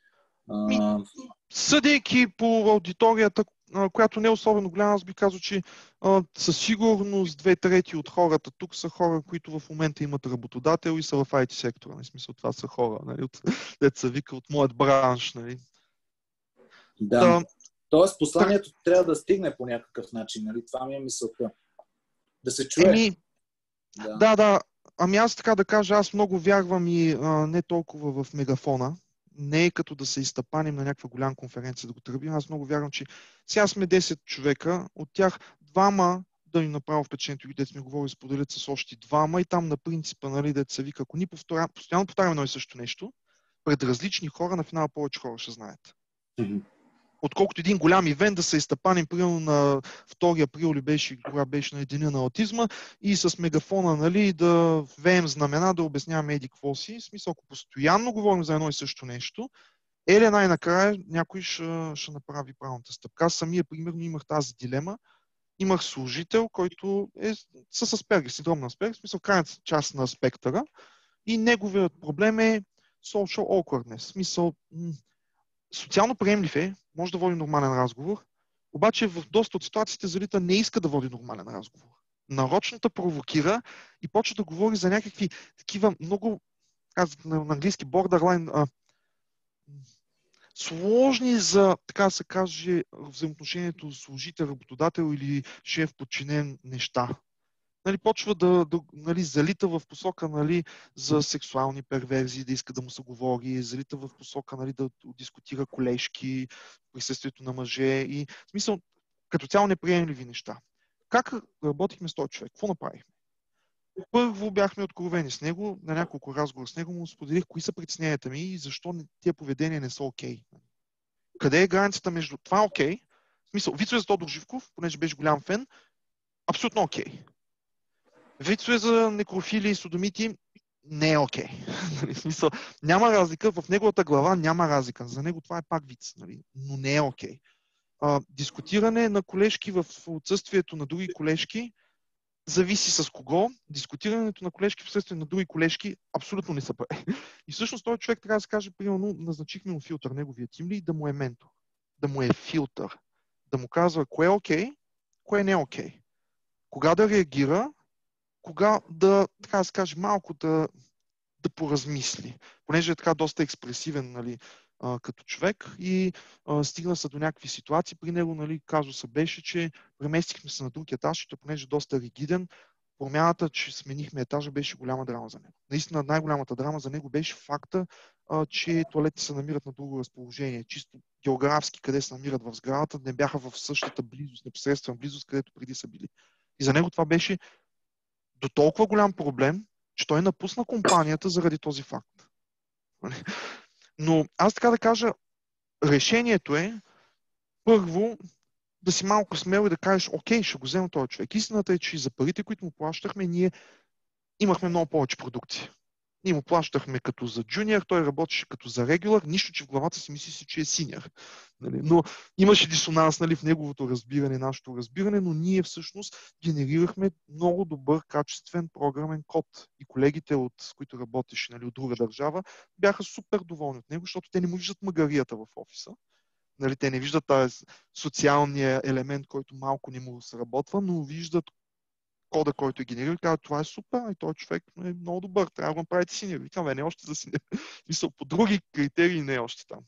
А... Съдейки по аудиторията, която не е особено голяма, аз би казал, че а, със сигурност две трети от хората тук са хора, които в момента имат работодател и са в ай ти сектора. В смисъл, това са хора, нали, от, деца вика, от моят бранш. Нали. Да. да. Тоест посланието да... трябва да стигне по някакъв начин. Нали? Това ми е мисълта. Да се чуе. Еми, да. да, да. Ами аз така да кажа, аз много вярвам и а, не толкова в мегафона. Не е като да се изтъпаним на някаква голяма конференция да го тръбим. Аз много вярвам, че сега сме десет човека, от тях двама да ни направя впечатлението, дето сме говорили, споделят с още двама и там на принципа, нали, дето се вика, ако ни повторя, постоянно повтаряме едно и също нещо, пред различни хора, на финала повече хора ще знаят. Mm-hmm. Отколкото един голям ивент да се изтъпаним, примерно на втори април ли беше, кога беше на деня на аутизма и с мегафона, нали, да веем знамена, да обясняваме еди какво си. В смисъл, ако постоянно говорим за едно и също нещо, еле най-накрая някой ще, ще направи правилната стъпка. Аз самия, примерно, имах тази дилема. Имах служител, който е с Аспергер, синдром на Аспергер, в смисъл крайната част на спектъра и неговият проблем е social awkwardness. В смисъл, м- социално приемлив е, може да води нормален разговор, обаче в доста от ситуациите залита не иска да води нормален разговор. Нарочно те провокира и почва да говори за някакви такива много, аз на английски borderline, а, сложни за, така да се каже, взаимоотношението служител-работодател или шеф-подчинен неща. Нали, почва да, да нали, залита в посока, нали, за сексуални перверзии, да иска да му се говори, залита в посока, нали, да дискутира колежки, присъствието на мъже и в смисъл, като цяло неприемливи неща. Как работихме с този човек? Какво направихме? Първо бяхме откровени с него, на няколко разговора с него му споделих кои са притесненията ми и защо тия поведения не са окей. Okay. Къде е границата между това окей, okay, в смисъл, вицове за Тодор Живков, понеже беше голям фен, абсолютно окей. Okay. Вицове за некрофили и содомити не е окей. Okay. В смисъл, няма разлика, в неговата глава няма разлика. За него това е пак виц, нали? Но не е окей. Okay. Дискутиране на колежки в отсъствието на други колежки зависи с кого. Дискутирането на колежки в отсъствие на други колежки абсолютно не са прави. И всъщност този човек трябва да се каже, примерно, назначихме му филтър, неговия тимли, да му е ментор, да му е филтър, да му казва кое е окей, кое не е окей. Кога да реагира, кога да, така да се каже, малко да, да поразмисли. Понеже е така доста експресивен, нали, а, като човек и а, стигна се до някакви ситуации. При него, нали, казуса беше, че преместихме се на друг етаж, и понеже е доста ригиден, промяната, че сменихме етажа, беше голяма драма за него. Наистина най-голямата драма за него беше факта, а, че тоалетите се намират на друго разположение. Чисто географски, къде се намират в сградата, не бяха в същата близост, непосредствена близост, където преди са били. И за него това беше до толкова голям проблем, че той напусна компанията заради този факт. Но аз така да кажа, решението е първо да си малко смел и да кажеш, окей, ще го взема този човек. Истината е, че за парите, които му плащахме, ние имахме много повече продукти. Ние му плащахме като за джуниор, той работеше като за регулар, нищо, че в главата си мисли си, че е синьор. Нали? Но имаше дисонанс, нали, в неговото разбиране, нашето разбиране, но ние всъщност генерирахме много добър, качествен програмен код. И колегите, от, с които работеше, нали, от друга държава, бяха супер доволни от него, защото те не му виждат магарията в офиса. Нали, те не виждат тази социалния елемент, който малко не му сработва, но виждат кода, който е генерирал, и казва, това е супер, и този човек е много добър, трябва да го направите синьор. И това не е още за синьор. Мисля, по други критерии не е още там.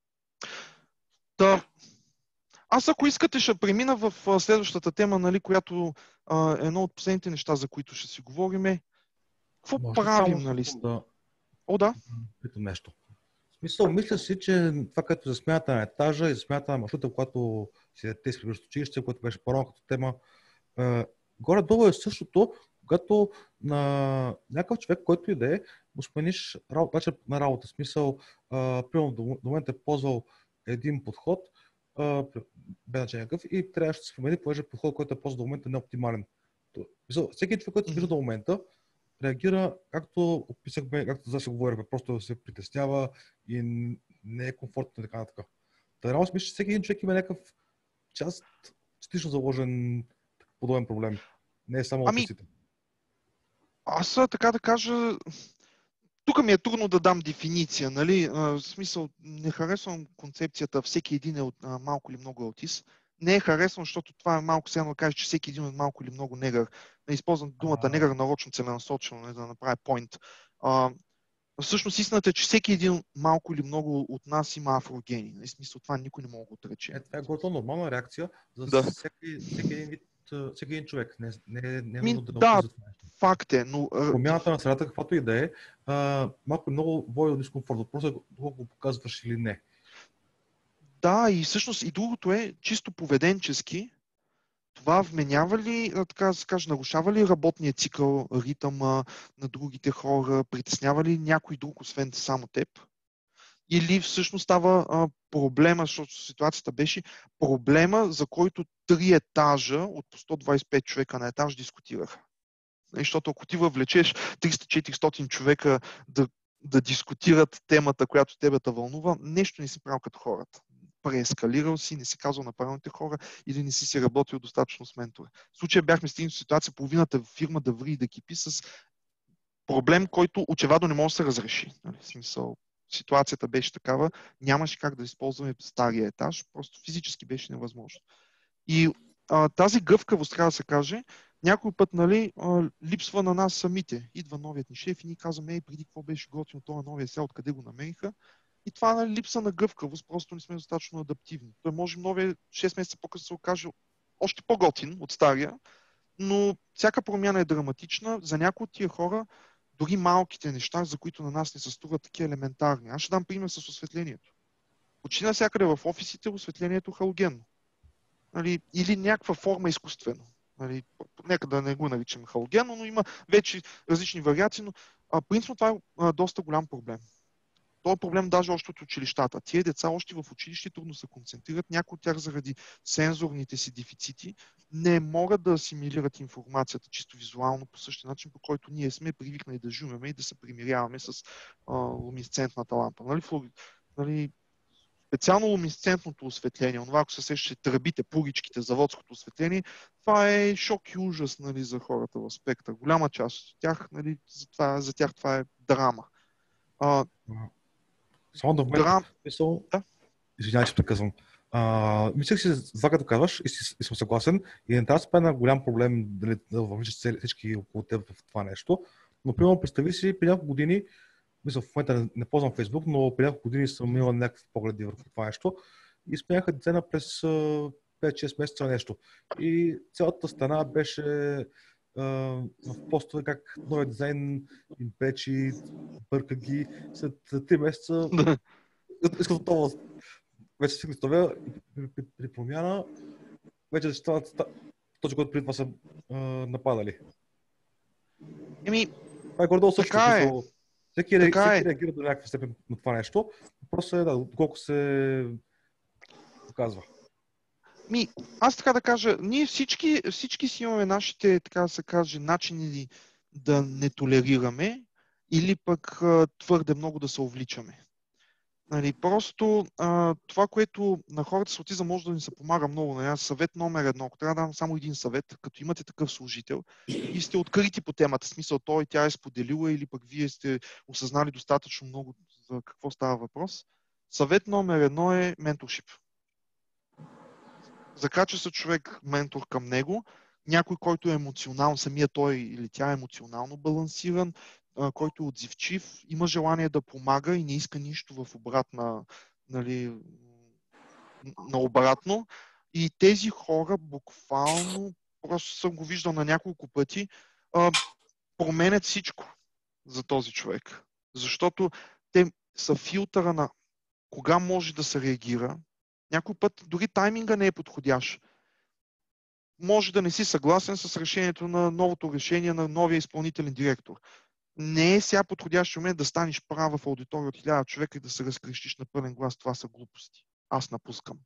Та, аз ако искате, ще премина в следващата тема, нали, която а, е едно от последните неща, за които ще си говориме. Какво Може правим, само нали? Да... О, да. Питам нещо. В смисъл, мисля си, че това, като за смята на етажа и за смята на маршрута, когато си дете си прибираш училище, което беше по-рано като тема, е, горе-долу е същото, когато на някакъв човек, който и да е, му смениш работа на работа. В смисъл, а, примерно до момента е ползвал един подход, а, без значение какъв, и трябваше да се промени, понеже подход, който е ползвал до момента, не е оптимален. Всеки човек, който се вижда до момента, реагира, както описахме, както за да се говорим, просто се притеснява и не е комфортно и така нататък. Та реално смисъл, че всеки един човек има някакъв част частично заложен подобен проблем. Не е само ами, аутистите. Аз така да кажа, тук ми е трудно да дам дефиниция, нали? В смисъл, не харесвам концепцията всеки един е от а, малко или много аутист. Не е харесвам, защото това е малко сега да кажа, че всеки един е малко или много негър. Не използвам думата А... негър нарочно целенасочено, да направя point. А, всъщност истината е, че всеки един малко или много от нас има афрогени. В смисъл, това никой не може да го отрече. Е, това е горе нормална реакция за да. всеки, всеки един вид, всеки един човек. Не, не, не е Ми, нужно да да, описва това нещо. факт е, но... Промяната на средата, каквато и да е, а, малко много води до дискомфорт. Въпросът е доколко го показваш или не. Да, и всъщност и другото е чисто поведенчески. Това вменява ли, така да се каже, нарушава ли работния цикъл, ритъма на другите хора, притеснява ли някой друг, освен само теб? Или всъщност става а, проблема, защото ситуацията беше проблема, за който три етажа от по сто двадесет и пет човека на етаж дискутираха. Защото ако ти въвлечеш триста до четиристотин човека да, да дискутират темата, която тебе те вълнува, нещо не си правил като хората. Преескалирал си, не си казал на правилните хора или не си си работил достатъчно с ментора. В случая бяхме стигнали в ситуация половината фирма да ври и да кипи с проблем, който очевадно не може да се разреши. Нали? В смисъл, ситуацията беше такава, нямаше как да използваме стария етаж, просто физически беше невъзможно. И а, тази гъвкавост, трябва да се каже, някой път, нали, а, липсва на нас самите. Идва новият ни шеф и ние казваме, ей, преди какво беше готино това новия сега, откъде го намериха. И това е, нали, липса на гъвкавост, просто не сме достатъчно адаптивни. Той може новия шест месеца по-късно да се окаже още по-готин от стария, но всяка промяна е драматична. За някои от тия хора, дори малките неща, за които на нас не се струват такива елементарни. Аз ще дам пример с осветлението. Почти навсякъде в офисите осветлението е халогенно. Нали, или някаква форма изкуствено. Нали, нека да не го наричаме халогенно, но има вече различни вариации, но а, принципно това е а, доста голям проблем. Това е проблем даже още от училищата. Тия деца още в училище трудно се концентрират, някои от тях заради сензорните си дефицити не могат да асимилират информацията чисто визуално по същия начин, по който ние сме привикнали да жумеме и да се примиряваме с а, луминесцентната лампа. Нали, нали, специално луминесцентното осветление, това ако се сещате тръбите, пуричките, заводското осветление, това е шок и ужас, нали, за хората в спектър. Голяма част от тях, нали, за, това, за тях това е драма. А, Само да вметна, драм... мисъл, да? извинявай, че прекъсвам. А, мислех си за това, като казваш, и, си, и съм съгласен. И не трябва да спомена голям проблем дали да въвличаш всички около теб в това нещо. Но, примерно, представи си, при няколко години, мисля, в момента не, не ползвам Facebook, но при няколко години съм имал някакви погледи върху това нещо и сменяха дизайна през пет-шест месеца нещо. И цялата страна беше а, в постове как новия дизайн им пречи, бърка ги. След три месеца искат отново вече си представя при, при, при промяна вече защитават този, който преди това са а, нападали. Еми, това е горе-долу също. така е. Всеки, така всеки е. реагира до някаква степен на това нещо. Просто е да, колко се показва. Ми, аз така да кажа, ние всички, всички си имаме нашите, така да се каже, начини да не толерираме или пък твърде много да се увличаме. Нали, просто а, това, което на хората с аутизъм може да ни се помага много. Нали, съвет номер едно, ако трябва да дам само един съвет, като имате такъв служител и сте открити по темата, смисъл той тя е споделила или пък вие сте осъзнали достатъчно много за какво става въпрос, съвет номер едно е менторшип. Закача се човек ментор към него, някой, който е емоционално, самия той или тя е емоционално балансиран, който е отзивчив, има желание да помага и не иска нищо в обратна, нали, на обратно. И тези хора буквално, просто съм го виждал на няколко пъти, променят всичко за този човек. Защото те са филтъра на кога може да се реагира. Някой път дори тайминга не е подходящ. Може да не си съгласен с решението на новото решение на новия изпълнителен директор. Не е сега подходящ момент да станеш права в аудитория от хиляда човека и да се разкрещиш на пълен глас. Това са глупости. Аз напускам.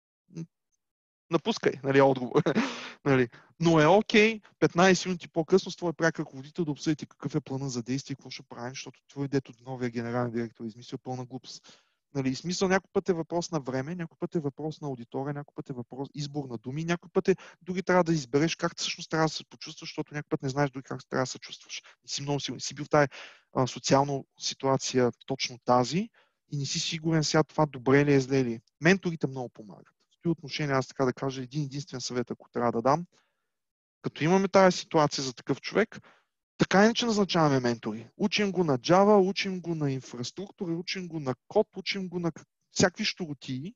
Напускай, нали, отговор. нали. Но е окей, петнайсет минути по-късно с твой пряк ръководител да обсъдите какъв е плана за действие и какво ще правим, защото твой дето новия генерален директор е измислил пълна глупост. Нали, смисъл някой път е въпрос на време, някой път е въпрос на аудитория, някой път е въпрос избор на думи, някой път е дори трябва да избереш как всъщност трябва да се почувстваш, защото някой път не знаеш дори как трябва да се чувстваш. Не си много сигурен. Си бил в тази а, социална ситуация точно тази и не си сигурен сега това добре ли е, зле ли е. Менторите много помагат. В този отношение аз така да кажа един единствен съвет, ако трябва да дам. Като имаме тази ситуация за такъв човек, така иначе назначаваме ментори. Учим го на Java, учим го на инфраструктура, учим го на код, учим го на всякакви щуротии.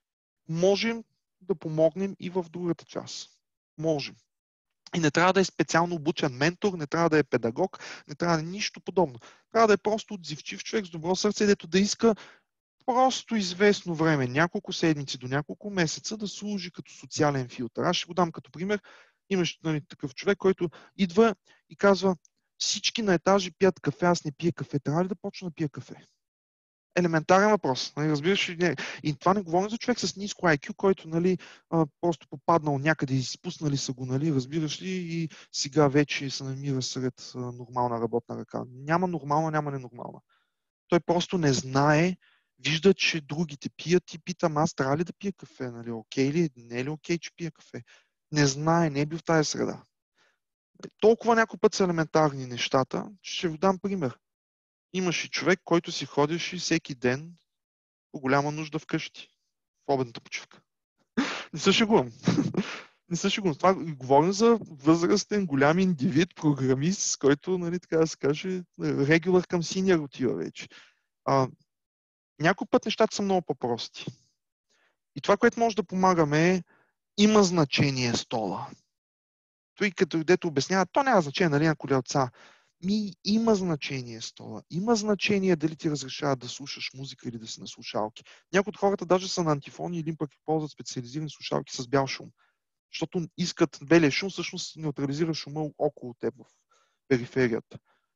Можем да помогнем и в другата част. Можем. И не трябва да е специално обучен ментор, не трябва да е педагог, не трябва да е нищо подобно. Трябва да е просто отзивчив човек с добро сърце, дето да иска просто известно време, няколко седмици до няколко месеца да служи като социален филтър. Аз ще го дам като пример. Имаш, нали, такъв човек, който идва и казва: всички на етажи пият кафе, аз не пия кафе. Трябва ли да почна да пия кафе? Елементарен въпрос. Нали, разбираш ли? И това не говорим за човек с ниско ай кю, който, нали, просто попаднал някъде и изпуснали са го, нали, разбираш ли, и сега вече се намира сред нормална работна ръка. Няма нормална, няма ненормална. Той просто не знае, вижда, че другите пият и питам: аз трябва ли да пия кафе? Нали, окей ли? Не е ли окей, че пия кафе? Не знае, не е бил в тази среда. Толкова някой път са елементарни нещата, че ще ви дам пример. Имаш и човек, който си ходиш всеки ден по голяма нужда вкъщи, в обедната почивка. Не се шегувам. Не се шегувам. Това говорим за възрастен, голям индивид, програмист, който, нали, така да се каже, регулър към синьор отива вече. А, някой път нещата са много по-прости. И това, което може да помагаме е: има значение стола. Той като дето обяснява, то няма значение, нали, на колелца. Ми, има значение стола. Има значение дали ти разрешават да слушаш музика или да си на слушалки. Някои от хората даже са на антифони или пък ползват специализирани слушалки с бял шум. Защото искат белия шум, всъщност неутрализира шума около теб в периферията.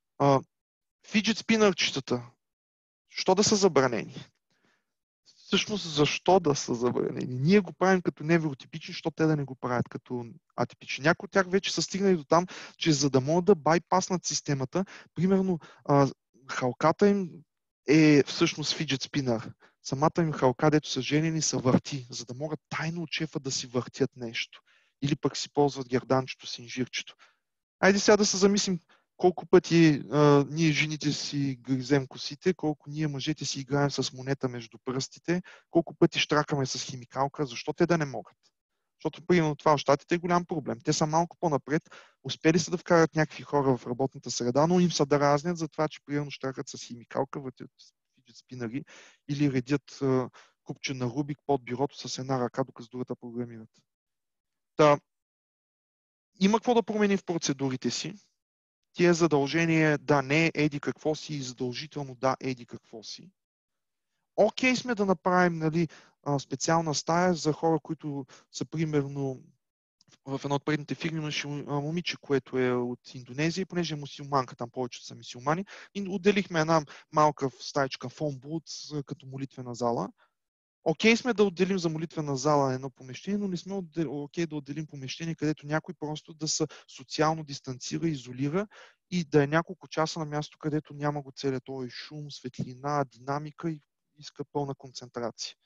Фиджет спинърчетата. Що да са забранени? Всъщност, защо да са забранени? Ние го правим като невротипични, защото те да не го правят като атипични. Някои от тях вече са стигнали до там, че за да могат да байпаснат системата, примерно а, халката им е всъщност фиджет спинър. Самата им халка, дето са женени, са върти, за да могат тайно от шефа да си въртят нещо. Или пък си ползват герданчето си, инжирчето. Айде сега да се замислим, колко пъти а, ние жените си гризем косите, колко ние мъжете си играем с монета между пръстите, колко пъти штракаме с химикалка, защо те да не могат? Защото, примерно, това в щатите е голям проблем. Те са малко по-напред, успели са да вкарат някакви хора в работната среда, но им са да разнят за това, че примерно штракат с химикалка, въртят фиджет спинъри или редят а, купче на Рубик под бюрото с една ръка, докато с другата програмират. Та, има какво да промени в процедурите си. Тия задължения да не еди какво си и задължително да еди какво си. Окей сме да направим, нали, специална стая за хора, които са примерно в една от предните фирми имаше момиче, което е от Индонезия, понеже е мусулманка, там повечето са мусулмани, и отделихме една малка стаечка фонбуд като молитвена зала. Окей сме да отделим за молитвена зала едно помещение, но не сме окей да отделим помещение, където някой просто да се социално дистанцира, изолира и да е няколко часа на място, където няма го целият този шум, светлина, динамика и иска пълна концентрация.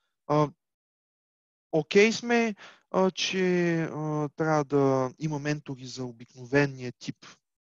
Окей сме, а, че а, трябва да има ментори за обикновения тип,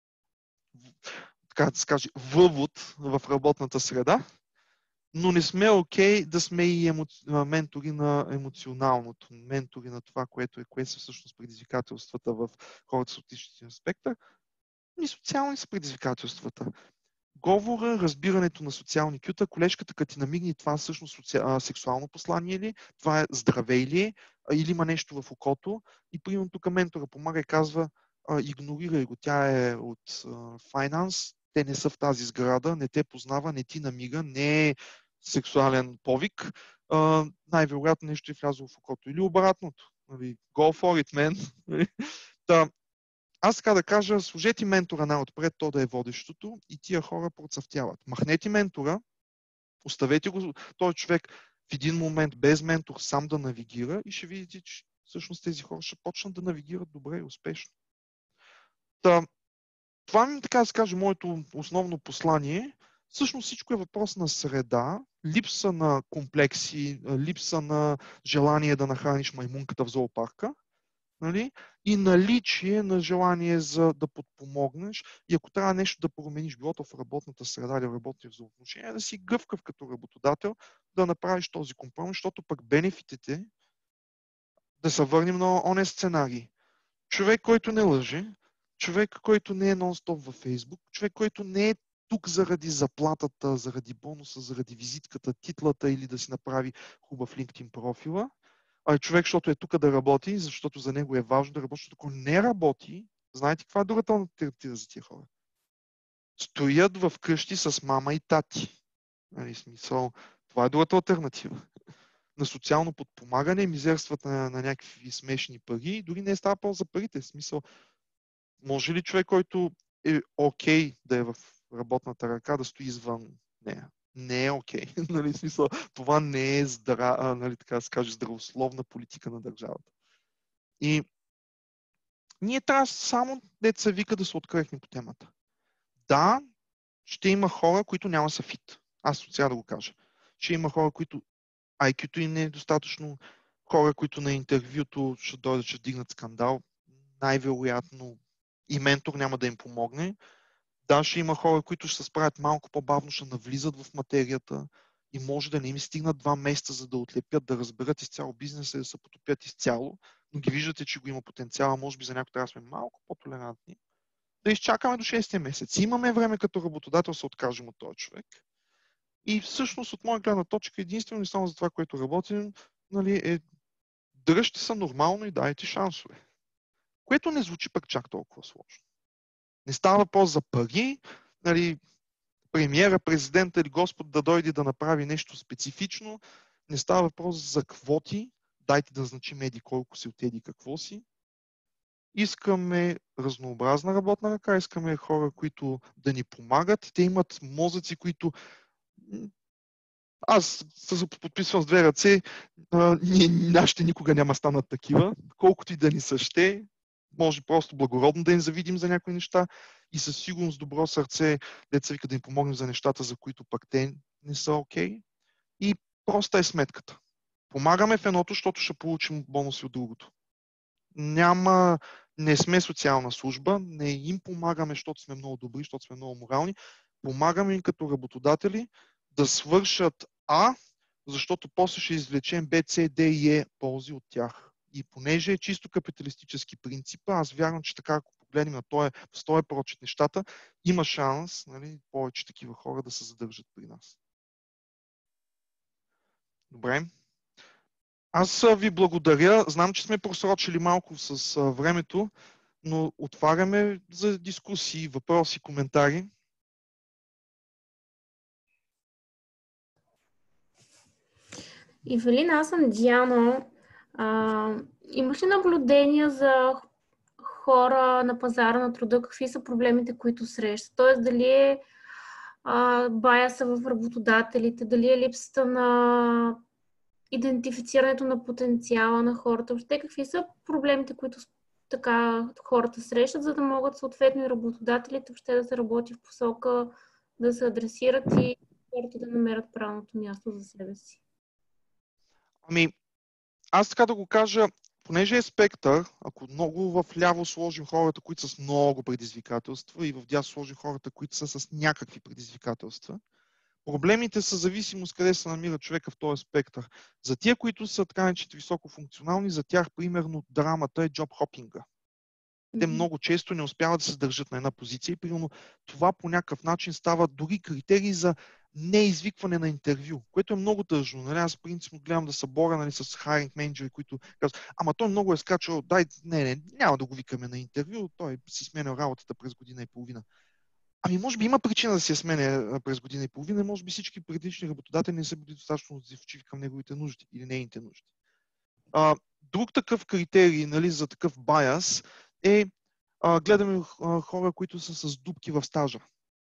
така да се каже, въвод в работната среда, но не сме окей да сме и емо... ментори на емоционалното, ментори на това, което е, кое са всъщност предизвикателствата в хората с аутистичен спектър, и социални са предизвикателствата. Говора, разбирането на социални кюта, колежката като ти намигне това всъщност соци... сексуално послание ли, това е здравей ли е, или има нещо в окото. И примерно тук ментора помага и казва, игнорирай го, тя е от Finance, те не са в тази сграда, не те познава, не ти намига, не е сексуален повик, най-вероятно нещо е влязло в окото. Или обратното. Go for it, man. Та, аз така да кажа, сложете ментора най-отпред, то да е водещото и тия хора процъфтяват. Махнете ментора, оставете го този човек в един момент без ментор сам да навигира и ще видите, че всъщност тези хора ще почнат да навигират добре и успешно. Та, това ми, така да се каже, моето основно послание. Всъщност всичко е въпрос на среда, липса на комплекси, липса на желание да нахраниш маймунката в зоопарка. Нали? И наличие на желание за да подпомогнеш и ако трябва нещо да промениш билото в работната среда или в работни взаимоотношения, да си гъвкав като работодател, да направиш този компромис, защото пък бенефитите, да се върнем на оне сценарий. Човек, който не лъже, човек, който не е нон-стоп във Фейсбук, човек, който не е тук заради заплатата, заради бонуса, заради визитката, титлата или да си направи хубав LinkedIn профила, а човек, защото е тук да работи, защото за него е важно да работи, защото ако не работи, знаете каква е другата алтернатива за тия хора? Стоят в къщи с мама и тати. Нали, смисъл, това е другата алтернатива. На социално подпомагане, мизерстват на, на някакви смешни пари, дори не е става полза за парите. В смисъл, може ли човек, който е окей да е в работната ръка, да стои извън нея? Не е окей. Okay. Нали, смисъл, това не е здра, нали, така да се каже, здравословна политика на държавата. И ние трябва само, дето се вика, да се открехне по темата. Да, ще има хора, които няма са фит. Аз от сега да го кажа. Ще има хора, които ай кю-то им не е достатъчно, хора, които на интервюто ще дойдат, ще дигнат скандал. Най-вероятно и ментор няма да им помогне. Да, ще има хора, които ще се справят малко по-бавно, ще навлизат в материята и може да не им стигнат два месеца, за да отлепят, да разберат изцяло бизнеса и да се потопят изцяло, но ги виждате, че го има потенциала, може би за някой трябва да сме малко по-толерантни. Да изчакаме до шестия месец. Имаме време като работодател се откажем от този човек. И всъщност от моя гледна точка единствено и само за това, което работим, нали, е дръжте се нормално и дайте шансове. Което не звучи пък чак толкова сложно. Не става въпрос за пари, нали, премиера, президента или Господ да дойде да направи нещо специфично. Не става въпрос за квоти. Дайте да значим еди колко си от еди какво си. Искаме разнообразна работна ръка, искаме хора, които да ни помагат. Те имат мозъци, които... Аз се подписвам с две ръце. Ние, нашите никога няма станат такива. Колкото и да ни съще, може просто благородно да им завидим за някои неща и със сигурност добро сърце, деца вика да им помогнем за нещата, за които пък те не са окей. Okay. И проста е сметката. Помагаме в едното, защото ще получим бонуси от другото. Няма, не сме социална служба, не им помагаме, защото сме много добри, защото сме много морални. Помагаме им като работодатели да свършат А, защото после ще извлечем Б, С, Д и Е ползи от тях. И понеже е чисто капиталистически принцип, аз вярвам, че така, ако погледнем на този, с този прочит нещата, има шанс, нали, повече такива хора да се задържат при нас. Добре. Аз ви благодаря. Знам, че сме просрочили малко с времето, но отваряме за дискусии, въпроси, коментари. Ивелин, аз съм Диана. А, имаш ли наблюдения за хора на пазара на труда? Какви са проблемите, които срещат? Тоест, дали е а, баяса в работодателите, дали е липсата на идентифицирането на потенциала на хората? Въобще, какви са проблемите, които така хората срещат, за да могат съответно и работодателите въобще да се работи в посока да се адресират и хората да намерят правилното място за себе си? Ами, аз така да го кажа, понеже е спектър, ако много в ляво сложим хората, които са с много предизвикателства и в дясно сложим хората, които са с някакви предизвикателства, проблемите са зависимост къде се намира човека в този спектър. За тия, които са така наречени високофункционални, за тях примерно драмата е джоб хопинга. Те много често не успяват да се държат на една позиция и примерно това по някакъв начин става дори критерии за неизвикване на интервю, което е много тъжно. Нали? Аз принципно гледам да се боря, нали, с хайринг менеджери, които казват, ама той много е скачал, дай, не, не, няма да го викаме на интервю, той си сменял работата през година и половина. Ами може би има причина да си я сменя през година и половина, може би всички предишни работодатели не са били достатъчно отзивчиви към неговите нужди или нейните нужди. А, друг такъв критерий, нали, за такъв байас е, а, гледаме а, хора, които са с дупки в стажа.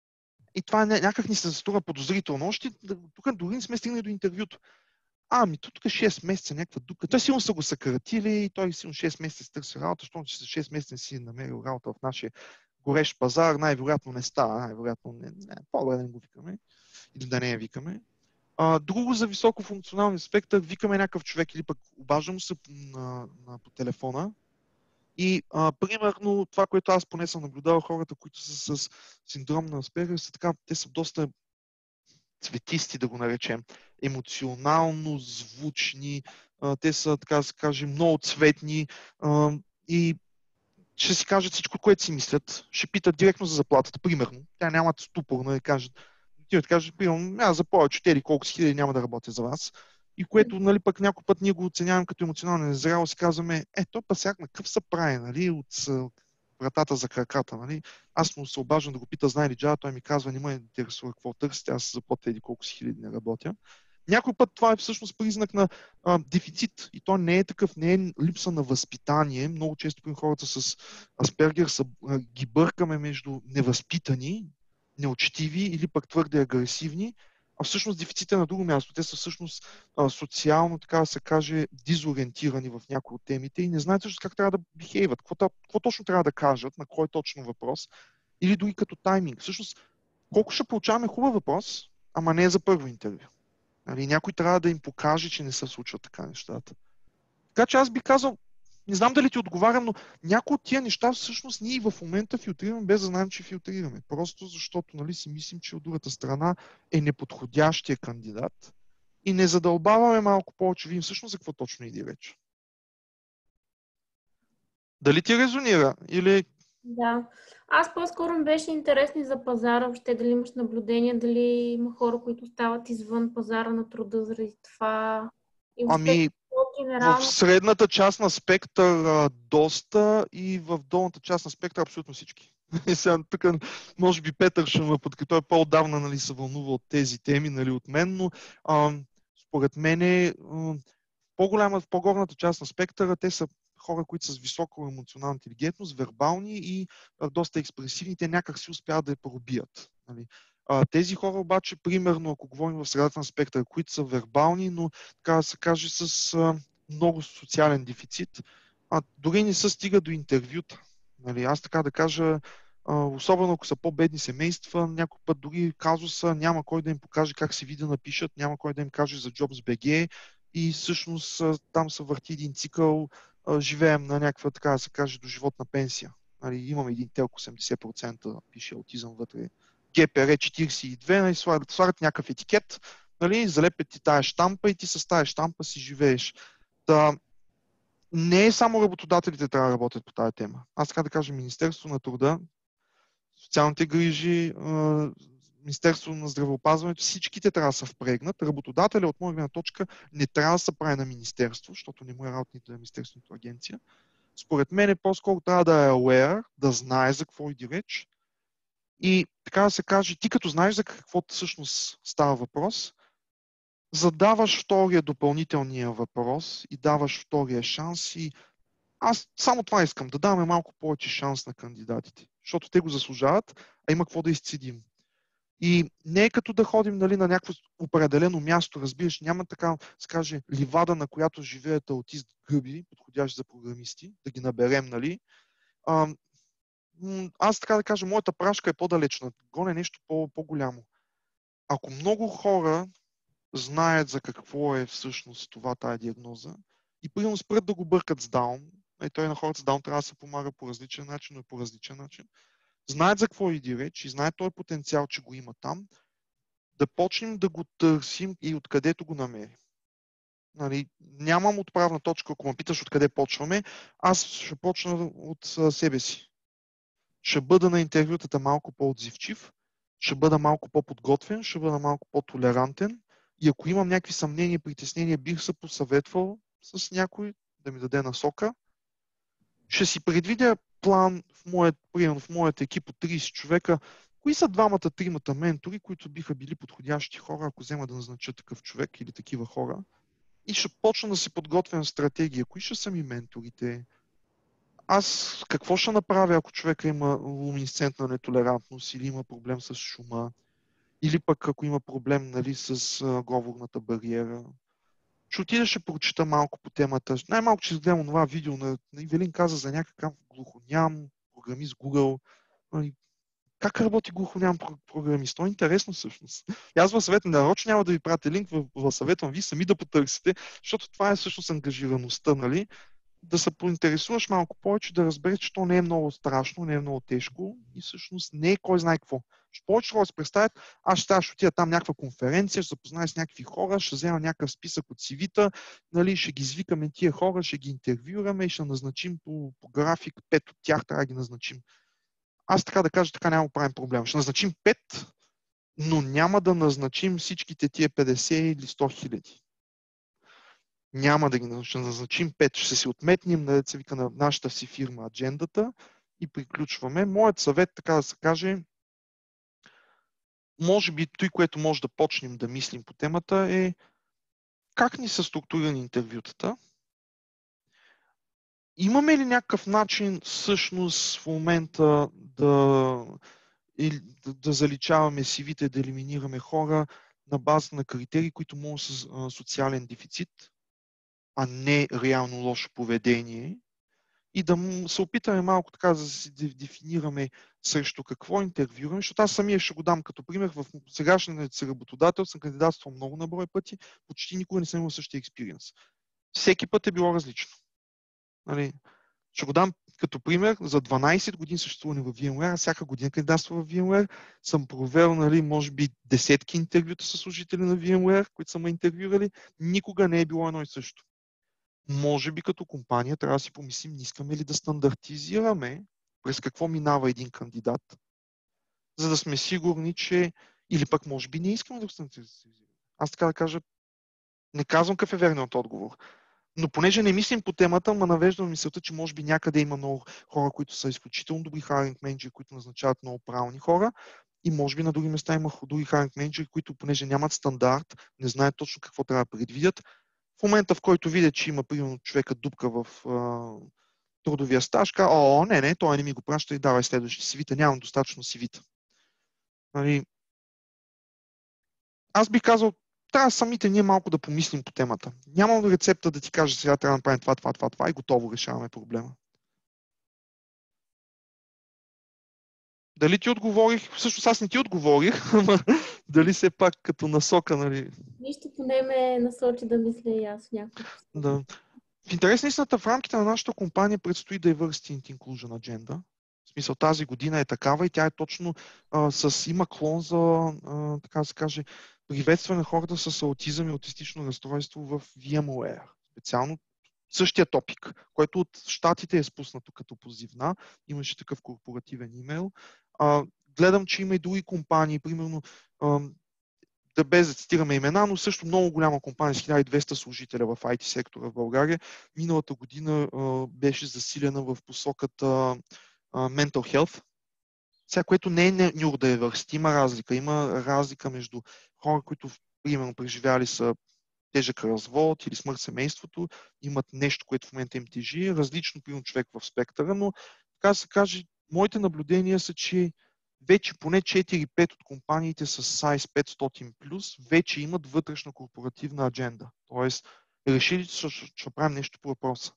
И това някак ни се струва подозрително. Още тук дори не сме стигнали до интервюто. А, ами тук е шест месеца някаква дупка. Той силно са го съкратили и той силно шест месеца си търси работа, защото че за шест месеца не си намерил работа в нашия горещ пазар, най-вероятно не става, най-вероятно не, не по-добре да не го викаме или да не я викаме. А, друго за високофункционалния спектър, викаме някакъв човек или пък обаждам се на, на, по телефона и а, примерно това, което аз поне съм наблюдавал, хората, които са с синдром на Аспергер, са така, те са доста цветисти, да го наречем, емоционално звучни, а, те са, така да се каже, много цветни а, и ще си кажат всичко, което си мислят, ще питат директно за заплатата, примерно. Тя нямат ступор, да кажат, ти да кажеш, примерно, аз за повече от колко си хиляди няма да работя за вас. И което, нали, пък някой път ние го оценяваме като емоционално незряло, си казваме, е, то пасяк на къв се прави, нали, от вратата за краката, нали. Аз му се обаждам да го пита, знае ли Java, той ми казва, не ме интересува какво търсите, аз за по еди колко си хиляди не работя. Някой път това е всъщност признак на а, дефицит и то не е такъв, не е липса на възпитание. Много често при хората с Аспергер са, а, ги бъркаме между невъзпитани, неучтиви или пък твърде агресивни, а всъщност дефицит е на друго място. Те са всъщност а, социално, така да се каже, дизориентирани в някои от темите и не знаят всъщност как трябва да бихейват, какво, какво точно трябва да кажат, на кой точно въпрос, или дори като тайминг. Всъщност, колко ще получаваме хубав въпрос, ама не е за първо интервю. Нали, някой трябва да им покаже, че не се случват така нещата. Така че аз би казал, не знам дали ти отговарям, но някои от тия неща всъщност ние в момента филтрираме, без да знаем, че филтрираме. Просто защото, нали, си мислим, че от другата страна е неподходящия кандидат и не задълбаваме малко повече, видим всъщност за какво точно иди реч. Дали ти резонира или... Да. Аз по-скоро ми беше интересно за пазара, въобще дали имаш наблюдение, дали има хора, които стават извън пазара на труда заради това. И въобще, ами, генерално... в средната част на спектър доста и в долната част на спектър абсолютно всички. И сега тук, може би Петър ще ме подкрепи, той по-отдавна, нали, се вълнува от тези теми, нали, от мен, но а, според мен е, по-голяма, в по-горната част на спектъра, те са хора, които са с висока емоционална интелигентност, вербални и а, доста експресивни, те някак си успяват да я пробият. Нали. А, тези хора обаче, примерно, ако говорим в средата на спектъра, които са вербални, но така да се каже с а, много социален дефицит, а, дори не се стига до интервюта. Нали. Аз така да кажа, а, особено ако са по-бедни семейства, някой път дори казуса няма кой да им покаже как си ви да напишат, няма кой да им каже за Jobs точка би джи и всъщност там се върти един цикъл. а, живеем на някаква, така да се каже, до животна пенсия. Нали, имаме един телк осемдесет процента, пише аутизъм вътре. Джи Пи Ар четиридесет и две, нали, слагат, слагат някакъв етикет, нали, залепят ти тая щампа и ти с тая щампа си живееш. Та, не е само работодателите трябва да работят по тази тема. Аз така да кажа, Министерството на труда, социалните грижи, Министерството на здравеопазването, всичките трябва да се впрегнат. Работодателя от моя гледна точка не трябва да се прави на министерство, защото не му е работа нито на Министерството агенция. Според мен е по-скоро трябва да е aware, да знае за какво иди реч. И така да се каже, ти като знаеш за какво всъщност става въпрос, задаваш втория допълнителния въпрос и даваш втория шанс. И аз само това искам, да даваме малко повече шанс на кандидатите, защото те го заслужават, а има какво да изцедим. И не е като да ходим, нали, на някакво определено място, разбираш, няма така, скаже, ливада, на която живеят аутист гъби, подходящи за програмисти, да ги наберем, нали. А, аз така да кажа, моята прашка е по-далечна, гоне нещо по-голямо. Ако много хора знаят за какво е всъщност това, тая диагноза, и примерно спрат да го бъркат с даун, и той на хората с даун трябва да се помага по различен начин, но и по различен начин, знаят за какво иди реч и знаят този потенциал, че го има там, да почнем да го търсим и откъдето го намерим. Нали, нямам отправна точка, ако ме питаш откъде почваме, аз ще почна от себе си. Ще бъда на интервютата малко по-отзивчив, ще бъда малко по-подготвен, ще бъда малко по-толерантен и ако имам някакви съмнения и притеснения, бих се посъветвал с някой да ми даде насока. Ще си предвидя план в моят, примерно в моят екип от трийсет човека, кои са двамата, тримата ментори, които биха били подходящи хора, ако взема да назнача такъв човек или такива хора. И ще почна да си подготвям стратегия. Кои ще са ми менторите? Аз какво ще направя, ако човека има луминесцентна нетолерантност или има проблем с шума? Или пък ако има проблем, нали, с а, говорната бариера? Ще отида, ще прочита малко по темата. Най-малко ще изгледам това видео на, на Ивелин каза за някакъв глухоням програмист Google. Как работи глухоням програмист? То е интересно всъщност. И аз във съветвам, нарочно няма да ви пратя линк, във съветвам ви сами да потърсите, защото това е всъщност ангажираността, нали? Да се поинтересуваш малко повече, да разбереш, че то не е много страшно, не е много тежко и всъщност не е кой знае какво. Ще повече хора се представят, аз ще, ще отида там някаква конференция, ще запозная с някакви хора, ще взема някакъв списък от си ви-та, нали, ще ги извикаме тия хора, ще ги интервюраме и ще назначим по, по график, пет от тях трябва да ги назначим. Аз така да кажа, така няма да правим проблем. Ще назначим пет, но няма да назначим всичките тия петдесет или сто хиляди. Няма да ги назначим, назначим пет. Ще се отметнем на, се вика, на нашата си фирма аджендата и приключваме. Моят съвет, така да се каже, може би той, което може да почнем да мислим по темата е как ни са структурирани интервютата. Имаме ли някакъв начин всъщност в момента да, или, да, да заличаваме си ви-та, да елиминираме хора на база на критерии, които могат с а, социален дефицит, а не реално лошо поведение и да се опитаме малко така да си дефинираме срещу какво интервюраме, защото аз самия ще го дам като пример. В сегашния си работодател съм кандидатствал много на брой пъти, почти никога не съм имал същия експириенс. Всеки път е било различно. Нали, ще го дам като пример. За дванайсет години съществуване в VMware, а всяка година кандидатства в VMware, съм провел, нали, може би десетки интервюта с служители на VMware, които са ме интервюрали. Никога не е било едно и също. Може би като компания трябва да си помислим, не искаме ли да стандартизираме през какво минава един кандидат, за да сме сигурни, че или пък може би не искаме да го стандартизираме. Аз така да кажа, не казвам какъв е верният отговор. Но понеже не мислим по темата, ма навеждам мисълта, че може би някъде има много хора, които са изключително добри хайринг менеджери, които назначават много правилни хора. И може би на други места има други хайринг менеджери, които понеже нямат стандарт, не знаят точно какво трябва да предвидят. В момента, в който видят, че има примерно човека дупка в а, трудовия стаж, казва, о, не, не, той не ми го праща и давай следващи си ви-та, нямам достатъчно си ви-та. Нали, аз бих казал, трябва самите ние малко да помислим по темата. Нямам рецепта да ти кажа сега трябва да направим това, това, това, това и готово решаваме проблема. Дали ти отговорих? Всъщност аз не ти отговорих, ама дали все пак като насока, нали? Нищо поне ме насочи да мисля и аз някакво. Да. В интерес на истината, в рамките на нашата компания предстои Diversity and Inclusion Agenda. В смисъл, тази година е такава и тя е точно а, с, има клон за, а, така да се каже, приветстване на хората с аутизъм и аутистично разстройство в VMware. Специално същия топик, който от щатите е спуснато като позивна. Имаше такъв корпоративен имейл. А, гледам, че има и други компании, примерно, а, да без да цитираме имена, но също много голяма компания с хиляда и двеста служителя в ай ти сектора в България. Миналата година а, беше засилена в посоката а, mental health. Сега, което не е neuro-diverse, има разлика. Има разлика между хора, които примерно преживяли са тежък развод или смърт семейството, имат нещо, което в момента им тежи, различно примерно човек в спектъра, но така да се каже, моите наблюдения са, че вече поне четири-пет от компаниите с size петстотин плюс вече имат вътрешна корпоративна адженда. Тоест, решили, че ще правим нещо по въпроса.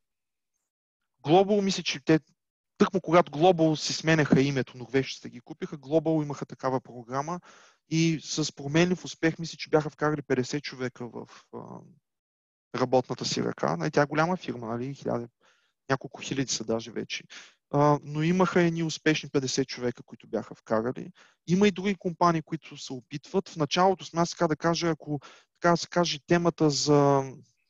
Global, мисля, че те, тъкмо когато Global си сменяха името, норвежците ги купиха, Global имаха такава програма и с променлив успех, мисля, че бяха вкарали петдесет човека в а, работната си ръка. Нали, тя е голяма фирма, нали, хиляда, няколко хиляди са даже вече. Uh, но имаха едни успешни петдесет човека, които бяха вкарали. Има и други компании, които се опитват. В началото сме аз така да кажа, ако така да се каже темата за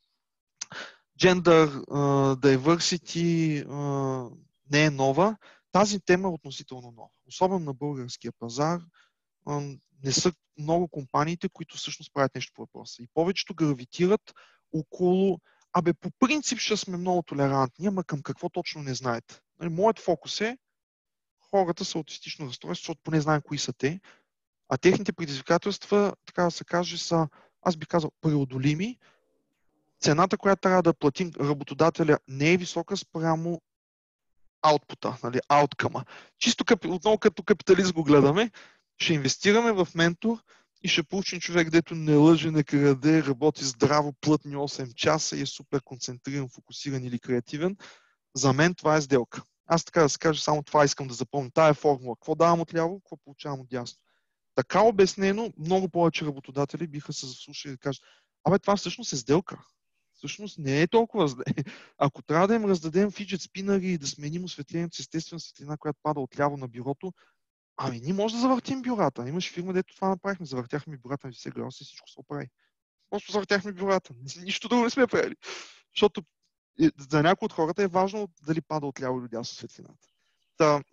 gender uh, diversity uh, не е нова, тази тема е относително нова. Особено на българския пазар uh, не са много компаниите, които всъщност правят нещо по въпроса. И повечето гравитират около абе, по принцип ще сме много толерантни, ама към какво точно не знаете. Моят фокус е хората с аутистично разстройство, защото поне знаем кои са те, а техните предизвикателства, така да се каже, са, аз би казал, преодолими. Цената, която трябва да платим работодателя, не е висока спрямо аутпута, нали, ауткъма. Чисто отново като капиталист го гледаме, ще инвестираме в ментор и ще получим човек, дето не лъже, не краде, работи здраво, плътни осем часа и е супер концентриран, фокусиран или креативен. За мен това е сделка. Аз така да се кажа, само това искам да запомня. Тая е формула. Какво давам отляво, какво получавам от дясно. Така обяснено, много повече работодатели биха се заслушали и да кажат, абе това всъщност е сделка. Всъщност не е толкова зле. Ако трябва да им раздадем фиджет спинъри и да сменим осветлението с естествена светлина, която пада отляво на бюрото, ами ние може да завъртим бюрата. Имаше фирма, дето това направихме. Завъртяхме бюрата на деветдесет градуса и всичко се оправи. Просто завъртяхме бюрата. Нищо друго не сме правили. Защото за някои от хората е важно дали пада отляво или дясно светлината. Та,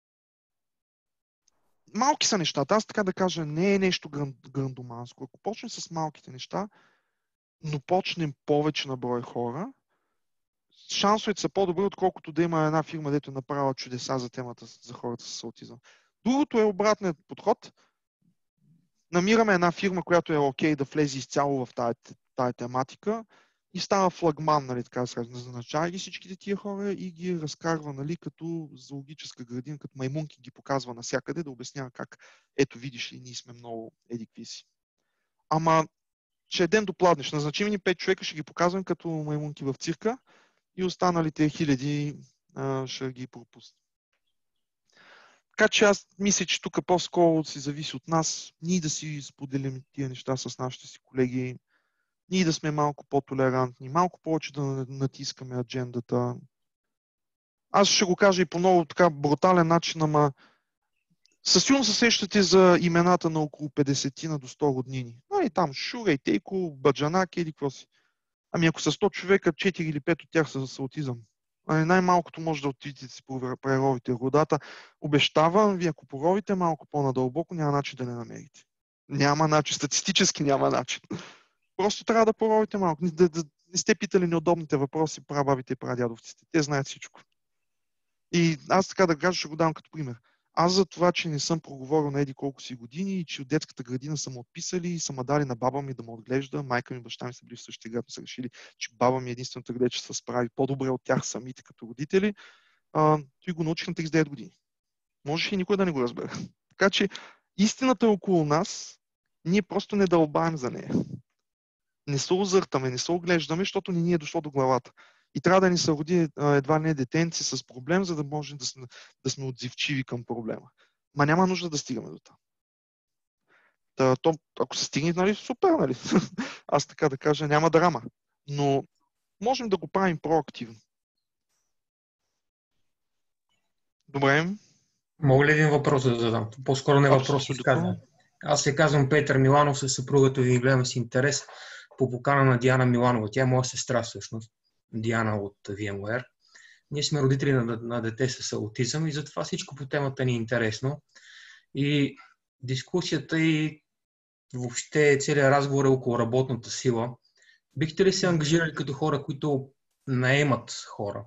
малки са нещата. Аз така да кажа, не е нещо грандоманско. Ако почнем с малките неща, но почнем повече на брой хора, шансовете са по-добри, отколкото да има една фирма, дето е направила чудеса за темата за хората с аутизъм. Другото е обратният подход. Намираме една фирма, която е окей да влезе изцяло в тая, тая тематика и става флагман, нали, така да се каже, назначава ги всичките тия хора и ги разкарва, нали, като зоологическа градина, като маймунки ги показва навсякъде, да обяснява как, ето видиш ли, ние сме много едикви си. Ама ще е ден до пладнеш. Назначим ни пет човека, ще ги показвам като маймунки в цирка и останалите хиляди а, ще ги пропуснат. Така че аз мисля, че тук по-скоро си зависи от нас, ние да си споделим тия неща с нашите си колеги, ние да сме малко по-толерантни, малко повече да натискаме аджендата. Аз ще го кажа и по много така брутален начин, ама със сигурно се сещате за имената на около петдесет до сто роднини. Нали, там Шура, Тейко, Баджанак или какво си. Ами ако са сто човека, четири или пет от тях са с аутизъм. Най-малкото може да отидете си преровите родата. Обещавам ви, ако поровите малко по-надълбоко, няма начин да не намерите. Няма начин, статистически няма начин. Просто трябва да поровите малко. Да, да, не сте питали неудобните въпроси прабабите и прадядовците. Те знаят всичко. И аз така да кажа, ще го дам като пример. Аз за това, че не съм проговорил на еди колко си години и че от детската градина са ме отписали и са ме дали на баба ми да ме отглежда, майка ми и баща ми са били в същия град, са решили, че баба ми е единствената къде, че се справи по-добре от тях самите като родители, а, той го научих на тридесет и девет години. Можеше и никой да не го разбере. Така че истината е около нас, ние просто не дълбаем за нея. Не се озъртаме, не се оглеждаме, защото не ни е дошло до главата. И трябва да ни се роди едва не детенци с проблем, за да можем да сме, да сме отзивчиви към проблема. Ма няма нужда да стигаме до това. Та, то, ако се стигне, нали, супер, нали? Аз така да кажа, няма драма. Но можем да го правим проактивно. Добре. Мога ли един въпрос да задам? По-скоро не въпрос, изказвам. Аз се казвам Петър Миланов, със съпругата ви гледам с интерес по покана на Диана Миланова. Тя е моя сестра всъщност, Диана от VMware. Ние сме родители на, на дете с аутизъм и затова всичко по темата ни е интересно. И дискусията и въобще целият разговор е около работната сила. Бихте ли се ангажирали като хора, които наемат хора?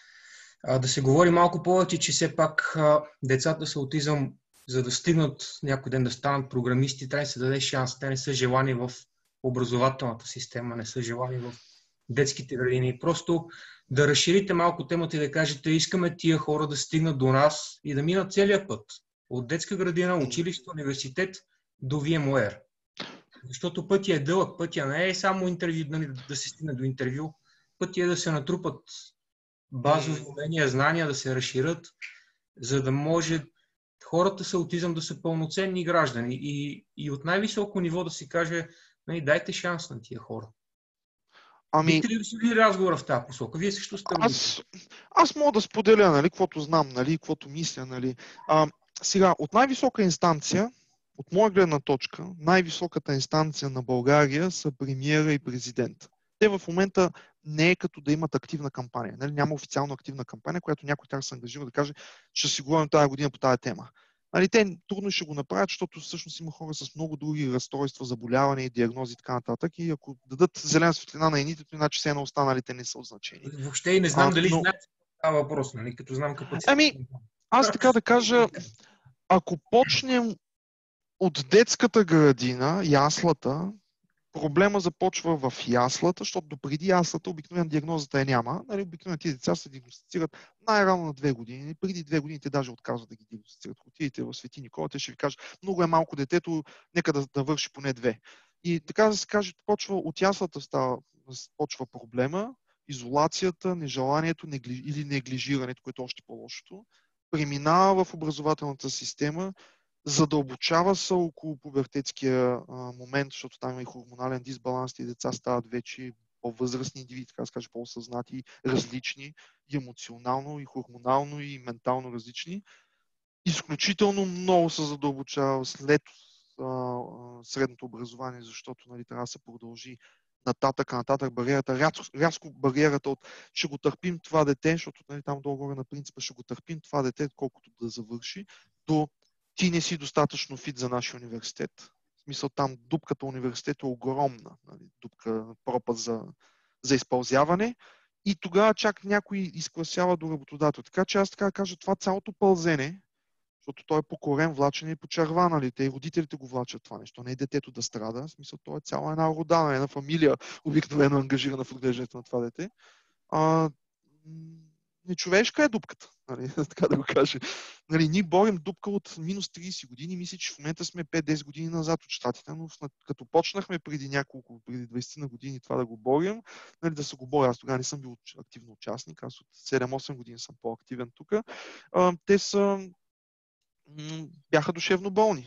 А, да се говори малко повече, че все пак а, децата с аутизъм, за да стигнат някой ден да станат програмисти, трябва да се даде шанс. Те не са желани в образователната система, не са желани в детските градини. Просто да разширите малко темата и да кажете, искаме тия хора да стигнат до нас и да минат целият път. От детска градина, училище, университет до VMware. Защото пътя е дълъг, пътя не е само интервю, да се стигне до интервю. Пътя е да се натрупат базови умения, знания, да се разширят, за да може хората с аутизъм да са пълноценни граждани и, и от най-високо ниво да се каже, нали, дайте шанс на тия хора. Ами... Бихте ли решили разговора в тази посока? Вие също сте родители. Аз, аз мога да споделя, нали, каквото знам, нали, каквото мисля. Нали. А, сега, от най-висока инстанция, от моя гледна точка, най-високата инстанция на България са премиера и президент. Те в момента не е като да имат активна кампания. Нали? Няма официално активна кампания, която някой трябва да се ангажира да каже, ще си говорим тази година по тази тема. Нали? Те трудно ще го направят, защото всъщност има хора с много други разстройства, заболявания, диагнози и така нататък. И ако дадат зелена светлина на едните, то иначе все на останалите не са от значение. Въобще и не знам а, дали но... знаят това въпрос, нали? Като знам капацитет. Ами, аз така да кажа, ако почнем от детската градина, яслата, проблема започва в яслата, защото допреди яслата обикновено диагнозата е няма. Нали, обикновено тези деца се диагностицират най-рано на две години. Преди две години те даже отказват да ги диагностицират. Ако отидете в Свети Никола, те ще ви кажат, много е малко детето, нека да, да върши поне две. И така да се каже, почва от яслата става, почва проблема, изолацията, нежеланието негли, или неглижирането, което е още по-лошото, преминава в образователната система, задълбочава се около пубертетския а, момент, защото там има и хормонален дисбаланс, и деца стават вече по-възрастни индивиди, така да се каже, по-осъзнати, различни, и емоционално, и хормонално, и ментално различни. Изключително много се задълбочава след а, а, средното образование, защото нали, трябва да се продължи нататък, нататък бариерата, рязко, рязко бариерата от ще го търпим това дете, защото нали, там долу-горе на принципа ще го търпим това дете, колкото да завърши, до ти не си достатъчно фит за нашия университет. В смисъл там дупката университет е огромна. Нали? Дупка, пропаст за, за изпълзяване. И тогава чак някой изкласява до работодател. Така че аз така да кажа, това цялото пълзене, защото той е по корен влачен и по черва, нали? Те и родителите го влачат това нещо. Не е детето да страда. В смисъл, той е цяла една рода, една фамилия, обикновено ангажирана в отглеждането на това дете. А, нечовешка е дупката, нали, така да го кажа. Нали, ние борим дупка от минус трийсет години, мисля, че в момента сме пет-десет години назад от щатите, но като почнахме преди няколко, преди двайсет на години това да го борим, нали, да се го боря, аз тогава не съм бил активно участник, аз от седем-осем години съм по-активен тук, те са бяха душевно болни.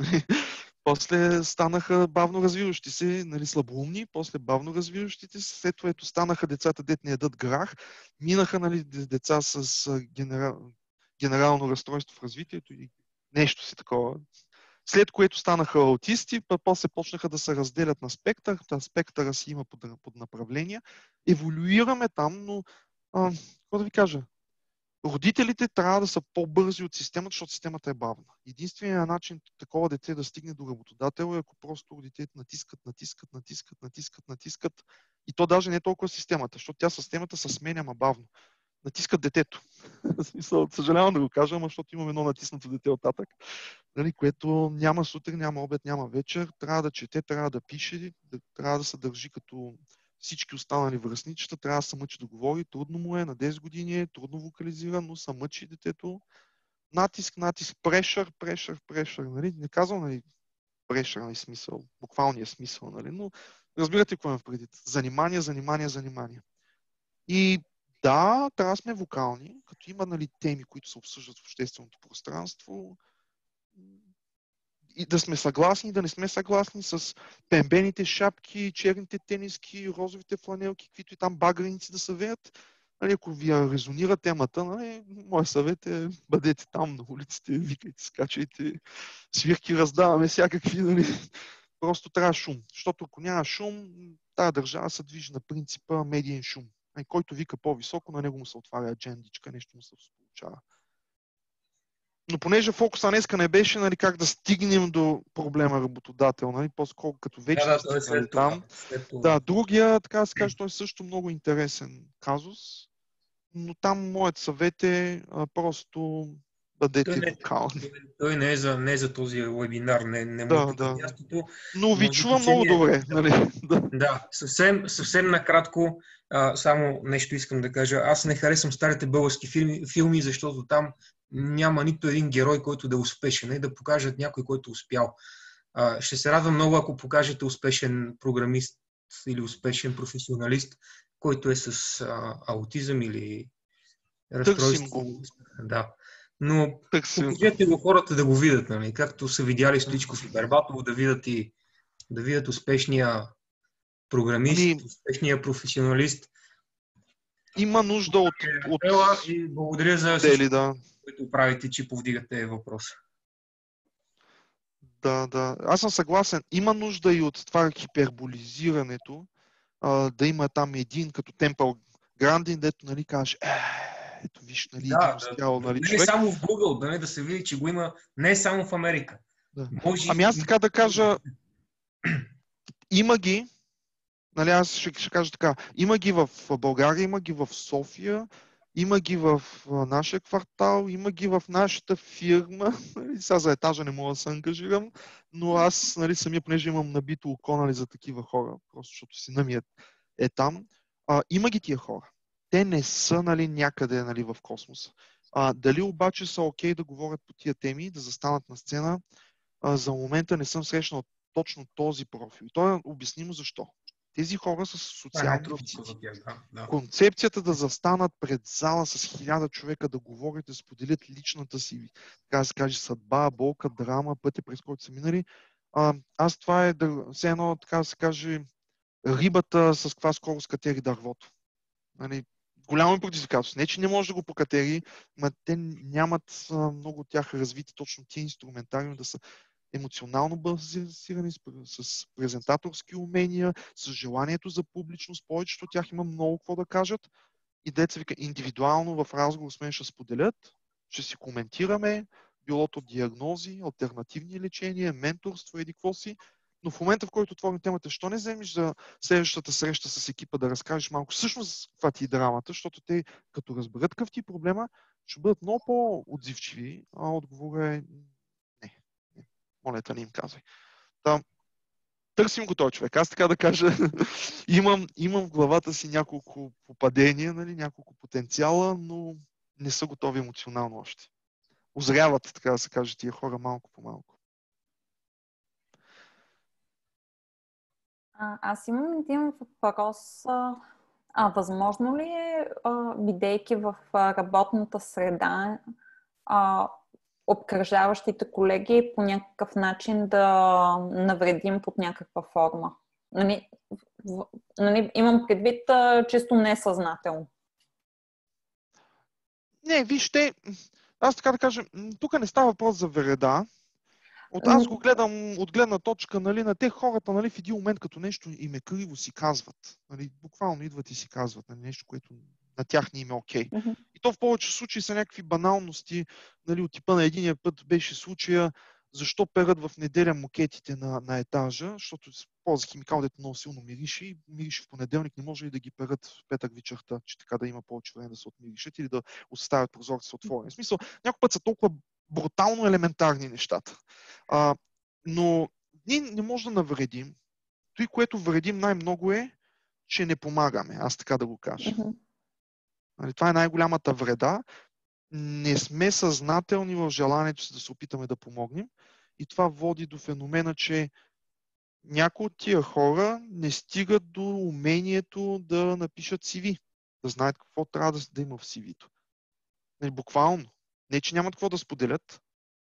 После станаха бавно развиващи се, нали, слабоумни, после бавно развиващите се, след това ето станаха децата, дет не ядат грах, минаха нали, деца с генера... генерално разстройство в развитието и нещо си такова. След което станаха аутисти, после почнаха да се разделят на спектър, та спектъра си има под, под направления. Еволюираме там, но а, какво да ви кажа? Родителите трябва да са по-бързи от системата, защото системата е бавна. Единственият начин такова дете да стигне до работодател е ако просто родителите натискат, натискат, натискат, натискат, натискат. И то даже не е толкова системата, защото тя системата се сменя, ама бавно. Натискат детето. Съжалявам да го кажа, ама защото имам едно натиснато дете оттатък, нали, което няма сутрин, няма обед, няма вечер. Трябва да чете, трябва да пише, да, трябва да се държи като всички останали връстничета, трябва да се мъчи да говори. Трудно му е, на десет години е, трудно вокализира, но се мъчи детето. Натиск, натиск, прешър, прешър, прешър. Нали? Не казвам нали, прешър, нали, смисъл, буквалния смисъл, нали? Но разбирате какво имам предвид. Занимание, занимание, занимание. И да, трябва да сме вокални, като има нали, теми, които се обсъждат в общественото пространство. и да сме съгласни, да не сме съгласни с пембените шапки, черните тениски, розовите фланелки, каквито и там багреници да се веят. Нали, ако ви резонира темата, нали, моят съвет е бъдете там на улиците, викайте, скачайте, свирки раздаваме всякакви, нали. Просто трябва шум, защото ако няма шум, тая държава се движи на принципа медиен шум. Нали, който вика по-високо, на него му се отваря аджендичка, нещо му се получава. Но понеже фокуса днеска не беше, нали, как да стигнем до проблема работодател, нали, по-скоро като вече да, сме да, стигнали след това, там. след това. Да, другия, така да се каже, той е също много интересен казус, но там моят съвет е а, просто бъдете Той не, вокални. той, той не, е за, не е за този вебинар, не, не му Да, е тук да. мястото. Но ви Но чувам много заключение- добре. Нали? Да. Да, съвсем, съвсем накратко, а, само нещо искам да кажа. Аз не харесвам старите български филми, филми, защото там няма нито един герой, който да е успешен, и да покажат някой, който е успял. А, ще се радвам много, ако покажете успешен програмист или успешен професионалист, който е с а, аутизъм или разстройство. го. Да. Но Търсим. покажете го хората да го видят, нали? Както са видяли Стоичков и Бербатов, да видят и да видят успешния програмист, Ами, успешния професионалист. Има нужда от, от... Ела и благодаря за дели, всичко, да. което правите, че повдигате въпроса. Да, да. Аз съм съгласен. Има нужда и от това хиперболизирането, а, да има там един като Темпъл Грандин, дето, нали, кажеш, е, ето виж, нали, Да, един да, успял, да, нали, не е човек. само в Google, да, не, да се види, че го има не е само в Америка. Да. Може... Ами аз така да кажа, има ги, нали, аз ще, ще кажа така, има ги в България, има ги в София, има ги в нашия квартал, има ги в нашата фирма. Сега за етажа не мога да се ангажирам, но аз, нали, самия, понеже имам набито око, нали, за такива хора, просто защото сина ми е, е там. А, има ги тия хора. Те не са, нали, някъде, нали, в космоса. А, дали обаче са окей да говорят по тия теми, да застанат на сцена, а, за момента не съм срещнал точно този профил. И то е обяснимо защо. Тези хора са социални дефицити. Да, да. Концепцията да застанат пред зала с хиляда човека, да говорят, да споделят личната си, така да се каже, съдба, болка, драма, пътя, през който са минали. А, аз това е да, все едно, така да се каже, рибата с каква скорост катери дървото. Нали, голямо предизвикателство. Не, че не може да го покатери, но те нямат а, много от тях развити точно тия инструментариуми да са емоционално базирани, с, с презентаторски умения, с желанието за публичност. Повечето от тях има много какво да кажат и деца вика индивидуално в разговор с мен ще споделят, ще си коментираме, билото диагнози, алтернативни лечения, менторство, еди какво си. Но в момента, в който отворим темата, що не вземеш за следващата среща с екипа да разкажеш малко всъщност каква ти е драмата, защото те като разберат какъв ти е проблема, ще бъдат много по-отзивчиви, а отговорът е не. не. Моля, не им казвай. Та, търсим го този човек. Аз така да кажа, имам, имам в главата си няколко попадения, нали, няколко потенциала, но не са готови емоционално още. Озряват, така да се каже, тия хора малко по малко. А, аз имам един въпрос. А, а, възможно ли е, а, бидейки в а, работната среда, а, обкръжаващите колеги по някакъв начин да навредим под някаква форма? Нали, в, нали, имам предвид а, чисто несъзнателно. Не, вижте, аз така да кажа, тук не става въпрос за вреда. От аз го гледам от гледна точка, нали, на те хората, нали, в един момент като нещо им е криво си казват. Нали, буквално идват и си казват, нали, нещо, което на тях не им е окей. Mm-hmm. И то в повече случаи са някакви баналности, нали, от типа на единия път беше случая защо перат в неделя мокетите на, на етажа, защото ползва химикал, дето много силно мирише и мирише в понеделник, не може ли да ги перат в петък вечерта, че така да има повече време да се отмиришат или да оставят прозорците отворени. В смисъл, някой път са толкова брутално елементарни нещата. А, но ние не може да навредим. Той, което вредим най-много е, че не помагаме. Аз така да го кажа. Mm-hmm. Нали, това е най-голямата вреда. Не сме съзнателни в желанието си да се опитаме да помогнем. И това води до феномена, че някои от тия хора не стигат до умението да напишат си ви. Да знаят какво трябва да, да има в си ви-то. Нали, буквално. Не, че нямат какво да споделят,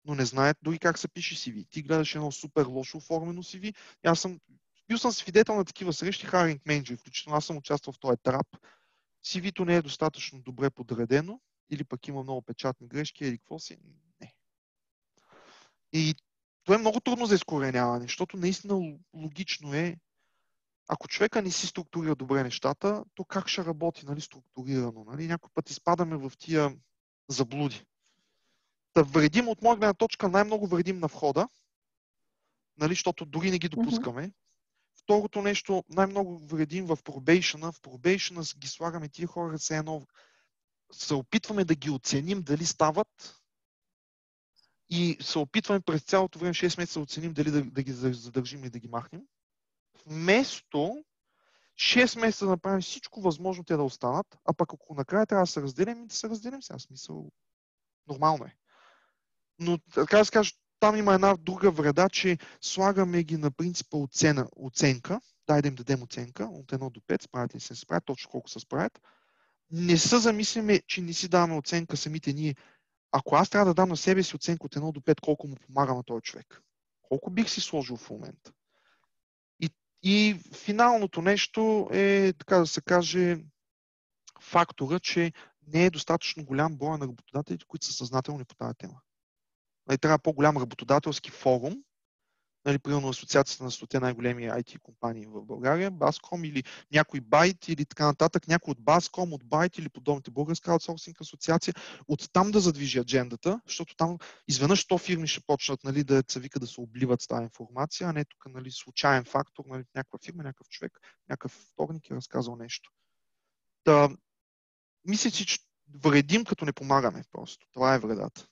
но не знаят дори как се пише си ви. Ти гледаш едно супер лошо оформено си ви. Аз съм бил съм свидетел на такива срещи, hiring manager, включително аз съм участвал в този трап. си ви-то не е достатъчно добре подредено, или пък има много печатни грешки, или какво си. Не. И това е много трудно за изкореняване, защото наистина логично е, ако човека не си структурира добре нещата, то как ще работи, нали, структурирано? Нали? Някой път изпадаме в тия заблуди. Да вредим от моя гледна точка, най-много вредим на входа, нали, защото дори не ги допускаме. Mm-hmm. Второто нещо, най-много вредим в пробейшъна. В пробейшъна ги слагаме тия хора, се едно се опитваме да ги оценим дали стават и се опитваме през цялото време шест месеца да оценим дали да, да ги задържим и да ги махнем. Вместо шест месеца да направим всичко възможно те да останат, а пък ако накрая трябва да се разделим, да се разделим сега. Смисъл, нормално е. Но така да се кажа, там има една друга вреда, че слагаме ги на принципа оцена, оценка. Дай да им дадем оценка от едно до пет, справят ли се, справят, точно колко се справят. Не се замислиме, че не си даваме оценка самите ние. Ако аз трябва да дам на себе си оценка от едно до пет, колко му помага на този човек? Колко бих си сложил в момента? И, и финалното нещо е, така да се каже, фактора, че не е достатъчно голям брой на работодателите, които са съзнателни по тази тема. Нали, трябва по-голям работодателски форум, нали, примерно асоциацията на сто най-големи ай ти компании в България, Баском или някой Байт или така нататък, някой от Баском, от Байт или подобните българска аутсорсинг асоциация, оттам да задвижи аджендата, защото там изведнъж сто фирми ще почнат, нали, да се вика да се обливат с тази информация, а не тук, нали, случайен фактор, нали, някаква фирма, някакъв човек, някакъв вторник е разказал нещо. Та, мисля си, че вредим, като не помагаме просто. Това е вредата.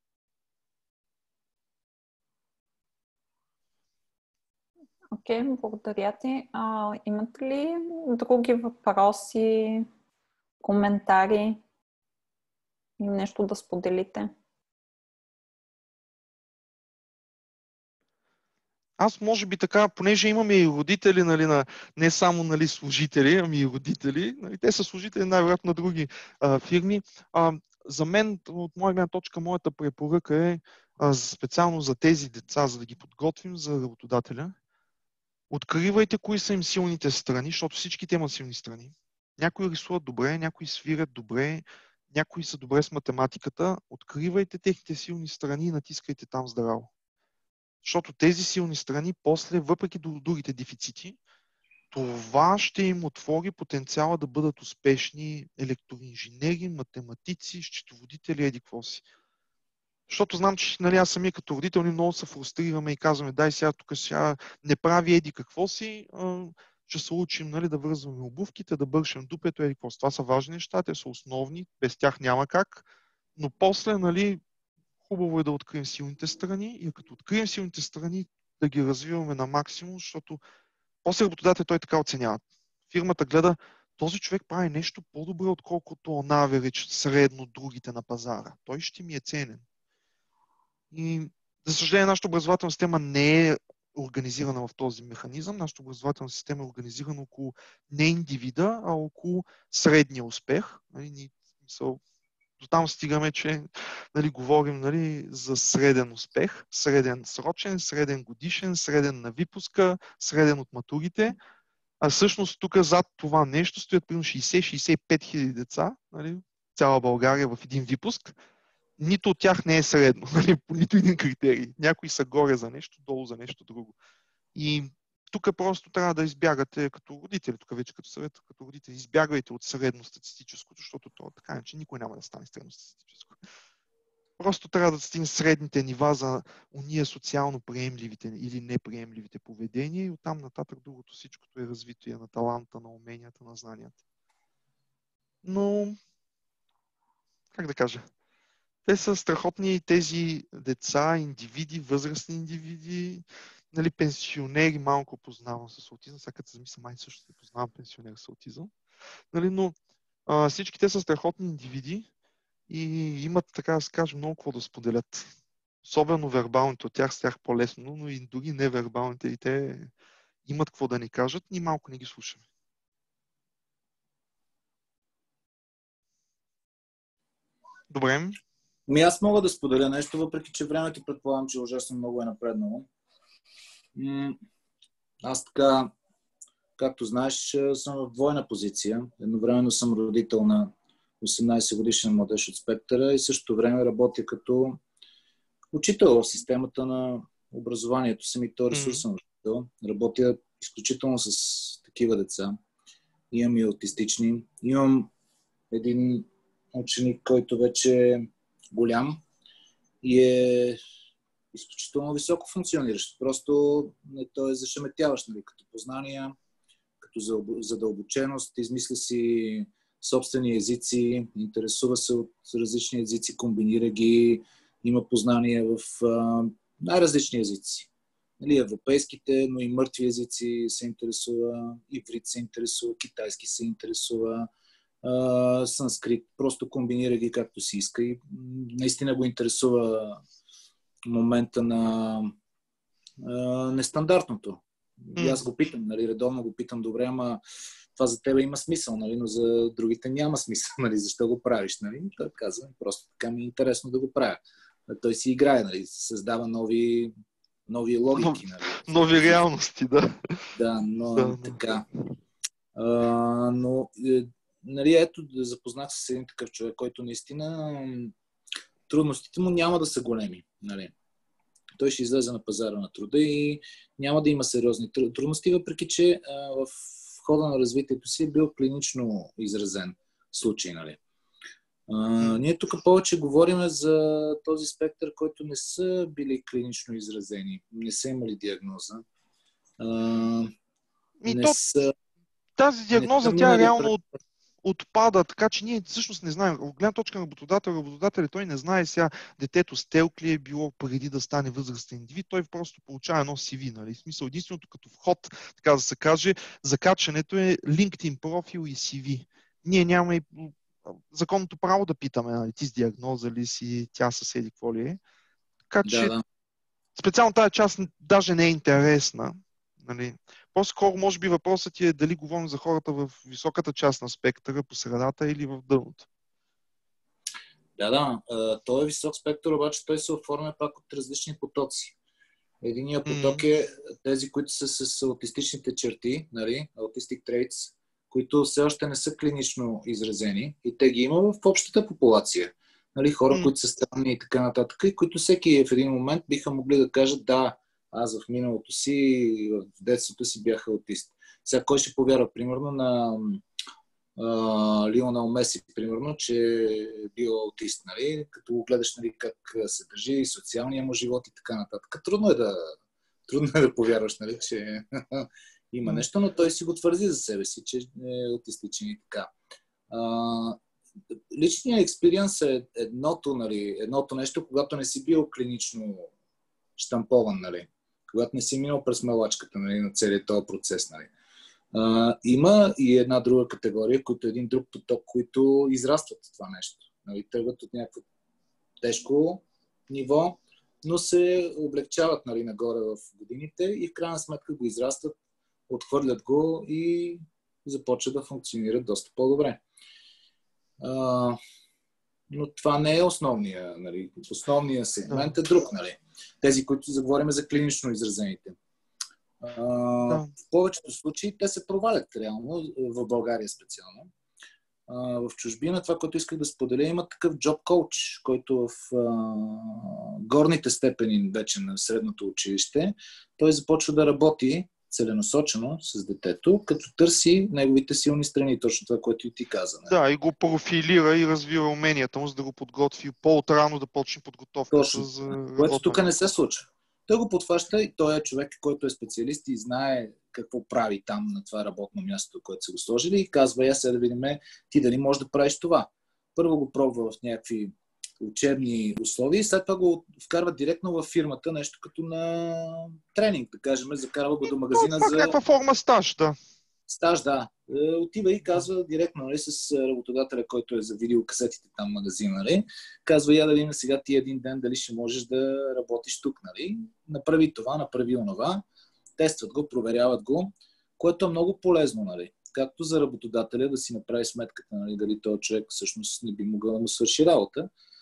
Окей, okay, благодаря ти. А, имате ли други въпроси, коментари или нещо да споделите? Аз може би така, понеже имаме и родители, нали, на, не само, нали, служители, ами и родители, нали, те са служители най-вероятно на други а, фирми. А, за мен, от моя гледна точка, моята препоръка е а, специално за тези деца, за да ги подготвим за работодателя. Откривайте кои са им силните страни, защото всички те имат силни страни. Някои рисуват добре, някои свирят добре, някои са добре с математиката. Откривайте техните силни страни и натискайте там здраво. Защото тези силни страни, после, въпреки другите дефицити, това ще им отвори потенциала да бъдат успешни електроинженери, математици, счетоводители, еди какво си. Защото знам, че, нали, аз самия като родител много се фрустрираме и казваме, дай сега тук сега не прави еди какво си, а, ще се учим, нали, да връзваме обувките, да бършем дупето, еди какво си. Това са важни неща, те са основни, без тях няма как, но после, нали, хубаво е да открием силните страни и като открием силните страни, да ги развиваме на максимум, защото после работодател той така оценява. Фирмата гледа, този човек прави нещо по-добре, отколкото on average средно другите на пазара. Той ще ми е ценен. И, за съжаление, нашата образователна система не е организирана в този механизъм. Нашата образователна система е организирана около не индивида, а около средния успех. Нали, до там стигаме, че, нали, говорим, нали, за среден успех, среден срочен, среден годишен, среден на випуска, среден от матурите. А всъщност тук зад това нещо стоят примерно шейсет до шейсет и пет хиляди деца, нали, цяла България в един випуск. Нито от тях не е средно, нали, по нито един критерий. Някои са горе за нещо, долу за нещо друго. И тук просто трябва да избягате като родители, тук вече като съвет, като родители, избягайте от средностатистическото, защото това така, че никой няма да стане средностатистическо. Просто трябва да стигне средните нива за уния социално приемливите или неприемливите поведения и оттам нататък другото всичкото е развитие на таланта, на уменията, на знанията. Но, как да кажа, те са страхотни тези деца, индивиди, възрастни индивиди, нали, пенсионери, малко познавам с аутизъм, сега като се замисля, май също се познавам пенсионер с аутизъм, нали, но а, всички те са страхотни индивиди и имат, така да се каже, много какво да споделят. Особено вербалните от тях, с тях по-лесно, но и други невербалните и те имат какво да ни кажат, ни малко не ги слушаме. Добре. Ми аз мога да споделя нещо, въпреки че времето предполагам, че ужасно много е напреднало. М- аз така, както знаеш, съм в двойна позиция. Едновременно съм родител на осемнайсет годишен младеж от спектъра и същото време работя като учител в системата на образованието. Съм и то ресурсен учител. Работя изключително с такива деца. Имам и аутистични. Имам един ученик, който вече е голям и е изключително високо функциониращ. Просто не, той е зашеметяващ, нали, като познания, като задълбоченост, измисля си собствени езици, интересува се от различни езици, комбинира ги, има познания в а, най-различни езици. Нали, европейските, но и мъртви езици се интересува, иврит се интересува, китайски се интересува, а, санскрит, просто комбинира ги както си иска и наистина го интересува момента на а, нестандартното. И аз го питам, нали, редовно го питам, добре, ама това за тебе има смисъл, нали, но за другите няма смисъл, нали, защо го правиш, нали? Той казва, просто така ми е интересно да го правя. Той си играе, нали, създава нови, нови логики, нали. Нови реалности, да. Да, но да, така. А, но, нали, ето, запознах се с един такъв човек, който наистина трудностите му няма да са големи, нали. Той ще излезе на пазара на труда и няма да има сериозни трудности, въпреки че а, в хода на развитието си е бил клинично изразен случай. Нали. А, ние тук повече говорим за този спектър, който не са били клинично изразени, не са имали диагноза. А, не то, са, тази диагноза, тя е реално от отпада, така че ние всъщност не знаем. От гледна точка на работодател, работодателя той не знае сега детето с телк ли е било преди да стане възрастен индивид, той просто получава едно си ви, нали? В смисъл, единственото като вход, така да се каже, закачането е LinkedIn профил и си ви. Ние нямаме и законното право да питаме, нали, ти с диагноза ли си, тя съседи, какво ли е. Така че да, да. специално тази част даже не е интересна. Нали. По-скоро, може би, въпросът ти е дали говорим за хората в високата част на спектъра, по средата или в дъното. Да, да. Той е висок спектър, обаче той се оформя пак от различни потоци. Единият поток mm-hmm. е тези, които са с аутистичните черти, нали, autistic traits, които все още не са клинично изразени и те ги има в общата популация. Нали, хора, mm-hmm. които са странни и така нататък, и които всеки в един момент биха могли да кажат, да, аз в миналото си, в детството си бях аутист. Сега кой ще повярва, примерно, на а, Лионел Меси, примерно, че е бил аутист, нали? Като го гледаш, нали, как се държи, социалния му живот и така нататък. Трудно е да, трудно е да повярваш, нали, че има нещо, но той си го твърди за себе си, че е аутистичен и така. А, личният експириенс е едното, нали, едното нещо, когато не си бил клинично щампован, нали, когато не си минал през мелачката, нали, на целият този процес. Нали. А, има и една друга категория, който е един друг поток, които израстват това нещо. Нали, тръгват от някакво тежко ниво, но се облегчават, нали, нагоре в годините и в крайна сметка го израстват, отхвърлят го и започват да функционират доста по-добре. А, но това не е основния, нали. Основният сегмент е друг, нали. Тези, които заговорим за клинично изразените. А, в повечето случаи те се провалят реално, в България специално. А, в чужбина това, което исках да споделя, има такъв job coach, който в а, горните степени вече на средното училище, той започва да работи целенасочено с детето, като търси неговите силни страни, точно това, което и ти каза. Не? Да, и го профилира и развива уменията му, за да го подготви по-отрано да почне подготовката. Точно, за което тук не се случва. Той го подхваща и той е човек, който е специалист и знае какво прави там на това работно място, което са го сложили и казва, я сега да видим ти дали можеш да правиш това. Първо го пробва в някакви учебни условия и след това го вкарва директно във фирмата, нещо като на тренинг, да кажем, закарва го до магазина за... Някаква форма стаж, да. Стаж, да. Отива и казва директно, нали, с работодателя, който е за видеокасетите там магазина, нали, казва, я да видим сега ти един ден дали ще можеш да работиш тук, нали. Направи това, направи онова, тестват го, проверяват го, което е много полезно, нали. Както за работодателя да си направи сметката, нали, дали този човек всъщност не би могъл да му свърши работа,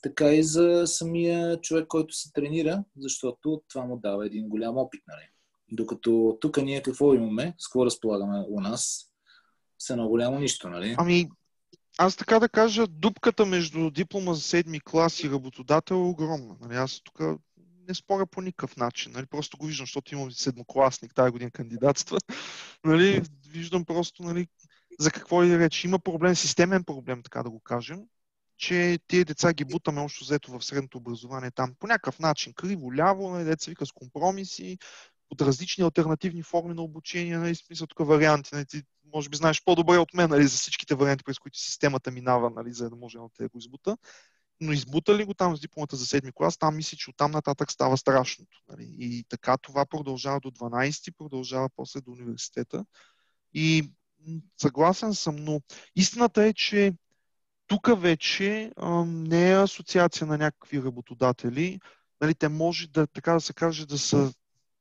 така и за самия човек, който се тренира, защото това му дава един голям опит. Нали? Докато тук ние какво имаме, с какво разполагаме у нас, все едно голямо нищо, нали? Ами, аз така да кажа, дупката между диплома за седми клас и работодател е огромна. Нали? Аз тук не споря по никакъв начин. Нали? Просто го виждам, защото имам седмокласник, тази година кандидатства. Нали? Виждам просто, нали, за какво е реч. Има проблем, системен проблем, така да го кажем, че тия деца ги бутаме още взето в средното образование там по някакъв начин, криво, ляво, нали, деца вика с компромиси, от различни алтернативни форми на обучение, нали, смисъл тук варианти. Нали, ти може би знаеш по-добре от мен, нали, за всичките варианти, през които системата минава, нали, за да може да те го избута. Но избута ли го там с дипломата за седми клас, там мисля, че оттам нататък става страшното. Нали. И така това продължава до дванайсети, продължава после до университета. И съгласен съм, но истината е, че тук вече а, не е асоциация на някакви работодатели. Нали, те може да, така да се каже, да са,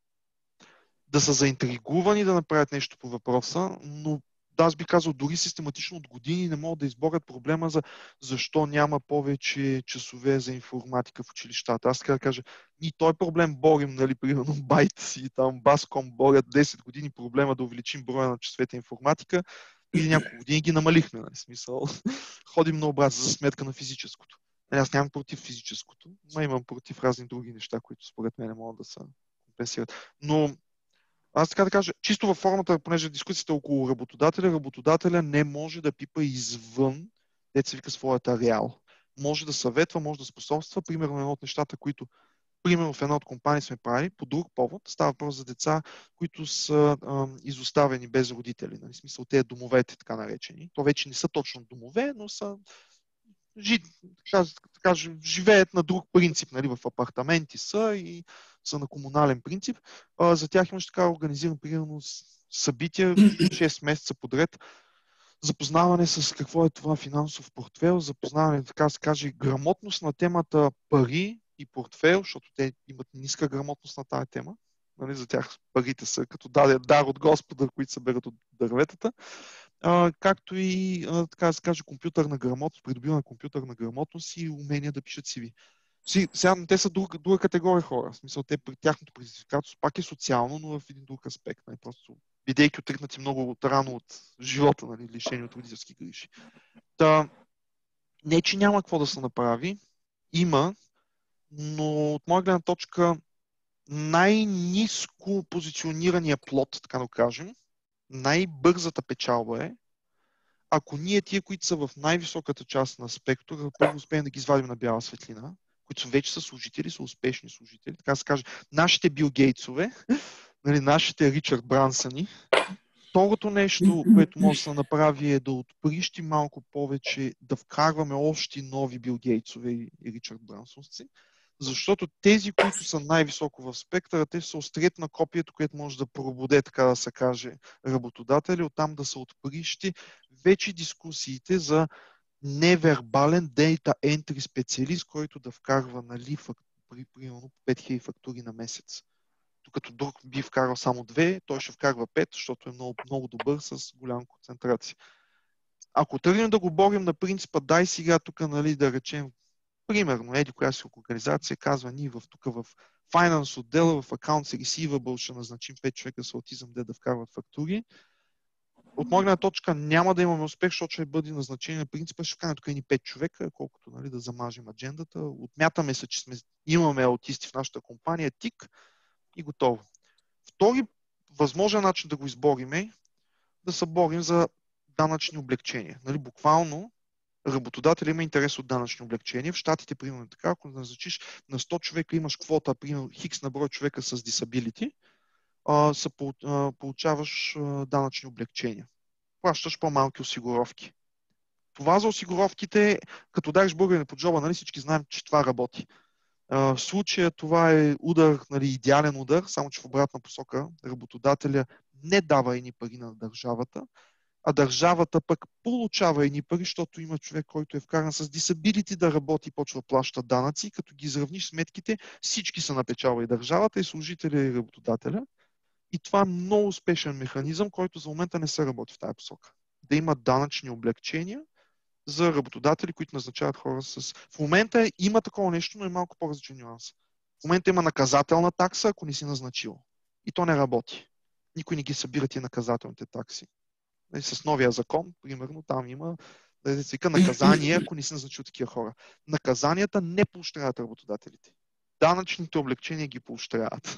да са заинтригувани да направят нещо по въпроса, но да, аз би казал, дори систематично от години не могат да изборят проблема за защо няма повече часове за информатика в училищата. Аз така да кажа, и той проблем борим, нали, примерно Байт и там Баском борят десет години проблема да увеличим броя на часовете информатика и няколко години ги намалихме, нали, смисъл. Ходим на обрат за сметка на физическото. Аз нямам против физическото, но имам против разни други неща, които според мен не могат да се компенсират. Но аз така да кажа, чисто във формата, понеже дискусията около работодателя, работодателя не може да пипа извън, дето се вика, своята реал. Може да съветва, може да способства. Примерно едно от нещата, които примерно в една от компании сме правили, по друг повод, става въпрос за деца, които са а, изоставени без родители. Нали? В смисъл, те домовете, така наречени. То вече не са точно домове, но са жи, така, така, живеят на друг принцип, нали, в апартаменти са и са на комунален принцип. А, за тях имаш така организиран примерно събития шест месеца подред, запознаване с какво е това финансов портфел, запознаване, така се каже, грамотност на темата пари и портфел, защото те имат ниска грамотност на тая тема. Нали, за тях парите са като даден дар от Господа, които се берат от дърветата. А, както и, а, така да се каже, компютърна грамотност, придобиване на компютърна грамотност и умения да пишат си ви. Сега те са друга, друга категория хора. В смисъл, те при тяхното предизвикателство пак е социално, но в един друг аспект. Нали? Просто бидейки отригнати много рано от живота, нали? Лишени от родителски грижи. Та, не, че няма какво да се направи. Има, но от моя гледна точка най-ниско позиционирания плод, така да кажем, най-бързата печалба е, ако ние тия, които са в най-високата част на спектъра, първо успеем да ги извадим на бяла светлина, които вече са служители, са успешни служители, така се каже, нашите Бил Гейтсове, нали, нашите Ричард Брансъни. Второто нещо, което може да се направи, е да отприщи малко повече, да вкарваме още нови Бил Гейтсове и Ричард Брансонци, защото тези, които са най-високо в спектъра, те са острет на копието, което може да пробуде, така да се каже, работодатели, оттам да се отприщи вече дискусиите за невербален data entry специалист, който да вкарва, нали, при примерно пет хиляди фактури на месец. Докато друг би вкарал само две, той ще вкарва пет, защото е много, много добър с голяма концентрация. Ако тръгнем да го борим на принципа, дай сега тук, нали, да речем, примерно, еди коя си организация казва, ние в, тук в Finance отдела, в Accounts Receivable ще назначим пет човека с аутизъм, де да вкарват фактури. От моя гледна точка няма да имаме успех, защото ще бъде назначение на принципа, ще вкараме тук едни пет човека, колкото, нали, да замажем аджендата. Отмятаме се, че сме, имаме аутисти в нашата компания, тик и готово. Втори възможен начин да го изборим е да се борим за данъчни облегчения. Нали, буквално работодател има интерес от данъчни облегчения. В щатите, примерно така, ако назначиш на сто човека, имаш квота, примерно хикс на брой човека с disability, а, са, а, получаваш а, данъчни облегчения. Плащаш по-малки осигуровки. Това за осигуровките, като дадеш българин по джоба, нали, всички знаем, че това работи. В случая това е удар, нали, идеален удар, само че в обратна посока работодателя не дава едни пари на държавата, а държавата пък получава едни пари, защото има човек, който е вкаран с disability да работи и почва да плаща данъци, като ги изравниш сметките, всички са на печалба, и държавата, и служителя, и работодателя. И това е много успешен механизъм, който за момента не се работи в тази посока. Да има данъчни облегчения за работодатели, които назначават хора с... В момента има такова нещо, но е малко по-различен нюанс. В момента има наказателна такса, ако не си назначил. И то не работи. Никой не ги събира тия наказателните такси. С новия закон, примерно, там има да се вика наказание, ако не си назначил такива хора. Наказанията не поощряват работодателите. Данъчните облегчения ги поощряват.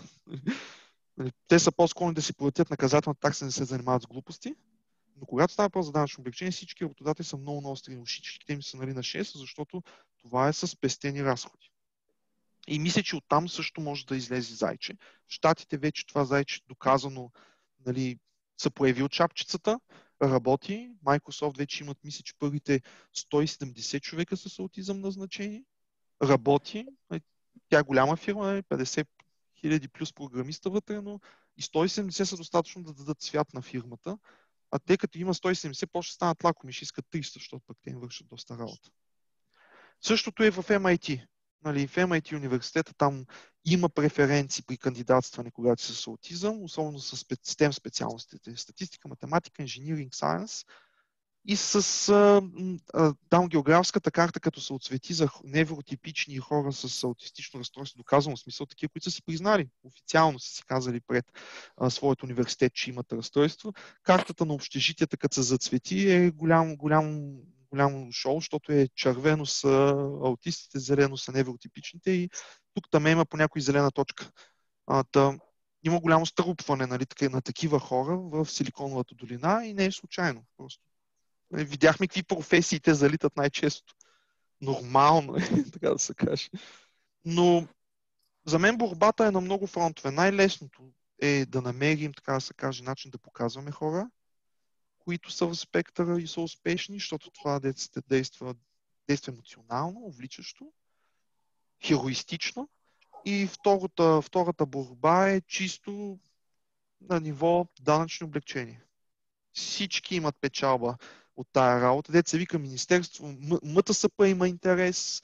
Те са по-склонни да си платят наказателна такса, не се занимават с глупости. Но когато става въпрос за данъчно облегчение, всички работодатели са много наострени ушичките им са нали, на шест, защото това е с спестени разходи. И мисля, че оттам също може да излезе зайче. В Щатите вече това зайче доказано нали, са появи от чапчицата, работи. Microsoft вече имат, мисля, че първите сто и седемдесет човека с аутизъм назначени. Работи. Тя е голяма фирма, е петдесет хиляди плюс програмиста вътре, но и сто и седемдесет са достатъчно да дадат цвят на фирмата. А те като има сто и седемдесет, после станат лакоми, ще искат триста, защото пък те им вършат доста работа. Същото е в Ем Ай Ти. Нали, в Ем Ай Ти университета там има преференции при кандидатстване, когато си с аутизъм, особено с STEM специалностите. Статистика, математика, инжиниринг, сайенс. И с а, а, там географската карта, като се отсвети за невротипични хора с аутистично разстройство, доказано в смисъл такива, които са си признали, официално са си казали пред а, своят университет, че имат разстройство. Картата на общежитията, като се зацвети, е голям, голям, голямо шоу, защото е червено са аутистите, зелено са невротипичните и тук там има по някой зелена точка. А, та, има голямо струпване нали, на такива хора в Силиконовата долина и не е случайно. Просто. Видяхме какви професии те залитат най-често. Нормално е, така да се каже. Но за мен борбата е на много фронтове. Най-лесното е да намерим, така да се каже, начин да показваме хора, които са в спектъра и са успешни, защото това действа, действа, действа емоционално, увличащо, хероистично. И втората, втората борба е чисто на ниво данъчни облегчения. Всички имат печалба от тая работа. Дето се вика Министерство, М Т С П има интерес,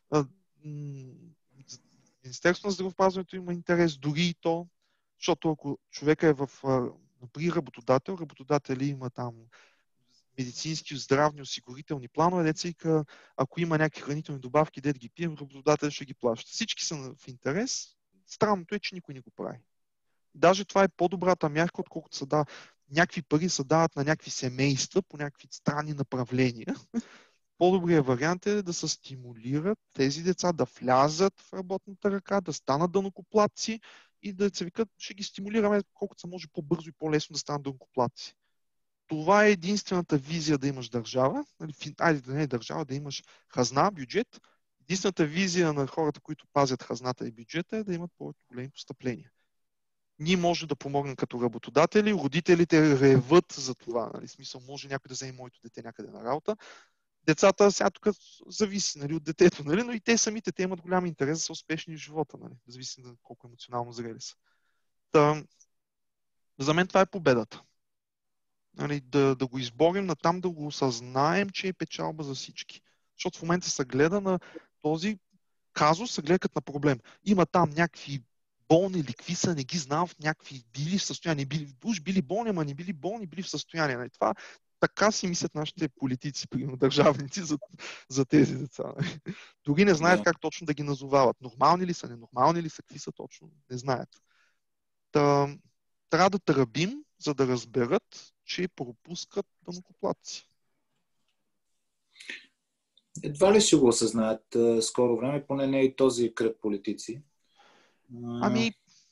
Министерство на здравеопазването има интерес, дори и то, защото ако човека е в, при работодател, работодатели има там медицински, здравни, осигурителни планове, дето се вика, ако има някакви хранителни добавки, дето ги пием, работодател ще ги плаща. Всички са в интерес. Странното е, че никой не го прави. Даже това е по-добрата мярка, отколкото са да някакви пари се дават на някакви семейства по някакви странни направления. По-добрият вариант е да се стимулират тези деца да влязат в работната ръка, да станат данъкоплатци и да се викат, ще ги стимулираме колкото се може по-бързо и по-лесно да станат данъкоплатци. Това е единствената визия да имаш държава, айде да не е държава, да имаш хазна, бюджет. Единствената визия на хората, които пазят хазната и бюджета е да имат по-големи постъпления. Ние може да помогнем като работодатели, родителите реват за това. Нали? Смисъл, може някой да вземе моето дете някъде на работа. Децата сега тук зависи нали, от детето, нали? Но и те самите те имат голям интерес да са успешни в живота. Нали? Зависи на колко емоционално зрели са. Та, за мен това е победата. Нали? Да, да го изборим натам, да го осъзнаем, че е печалба за всички. Защото в момента се гледа на този казус, се гледа като на проблем. Има там някакви болни или какви са, не ги знам, в някакви били в състояние, били, уж били болни, ама не били болни, били в състояние. Нали? Това така си мислят нашите политици, примерно държавници за, за тези деца. Нали? Дори не знаят yeah. как точно да ги назовават. Нормални ли са, ненормални ли са, какви са точно, не знаят. Та, трябва да тръбим, за да разберат, че пропускат данъкоплатци. Едва ли ще го осъзнаят скоро време, поне не и този кръг политици. Ами,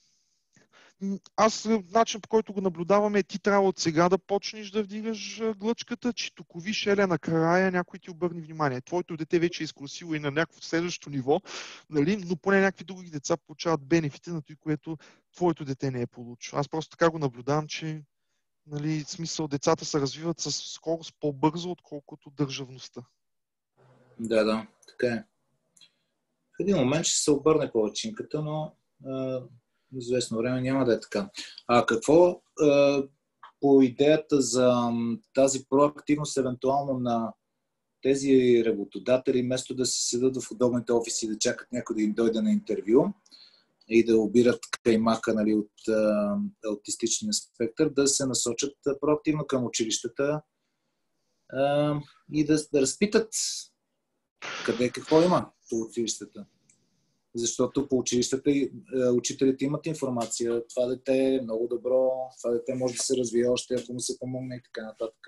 аз начин по който го наблюдаваме, ти трябва от сега да почнеш да вдигаш глъчката, че тук виж еле накрая някой ти обърне внимание. Твоето дете вече е изкусило и на някакво следващо ниво, нали? Но поне някакви други деца получават бенефити на това, което твоето дете не е получило. Аз просто така го наблюдавам, че нали, смисъл децата се развиват с скорост по-бързо, отколкото държавността. Да, да, така е. В един момент ще се обърне повечинката, но в известно време няма да е така. А какво а, по идеята за тази проактивност евентуално на тези работодатели, вместо да си седат в удобните офиси да чакат някой да им дойде на интервю и да обират каймака нали, от а, аутистичния спектър, да се насочат проактивно към училищата а, и да, да разпитат къде какво има по училищата. Защото по училищата учителите имат информация. Това дете е много добро, това дете може да се развие още, ако му се помогне и така нататък.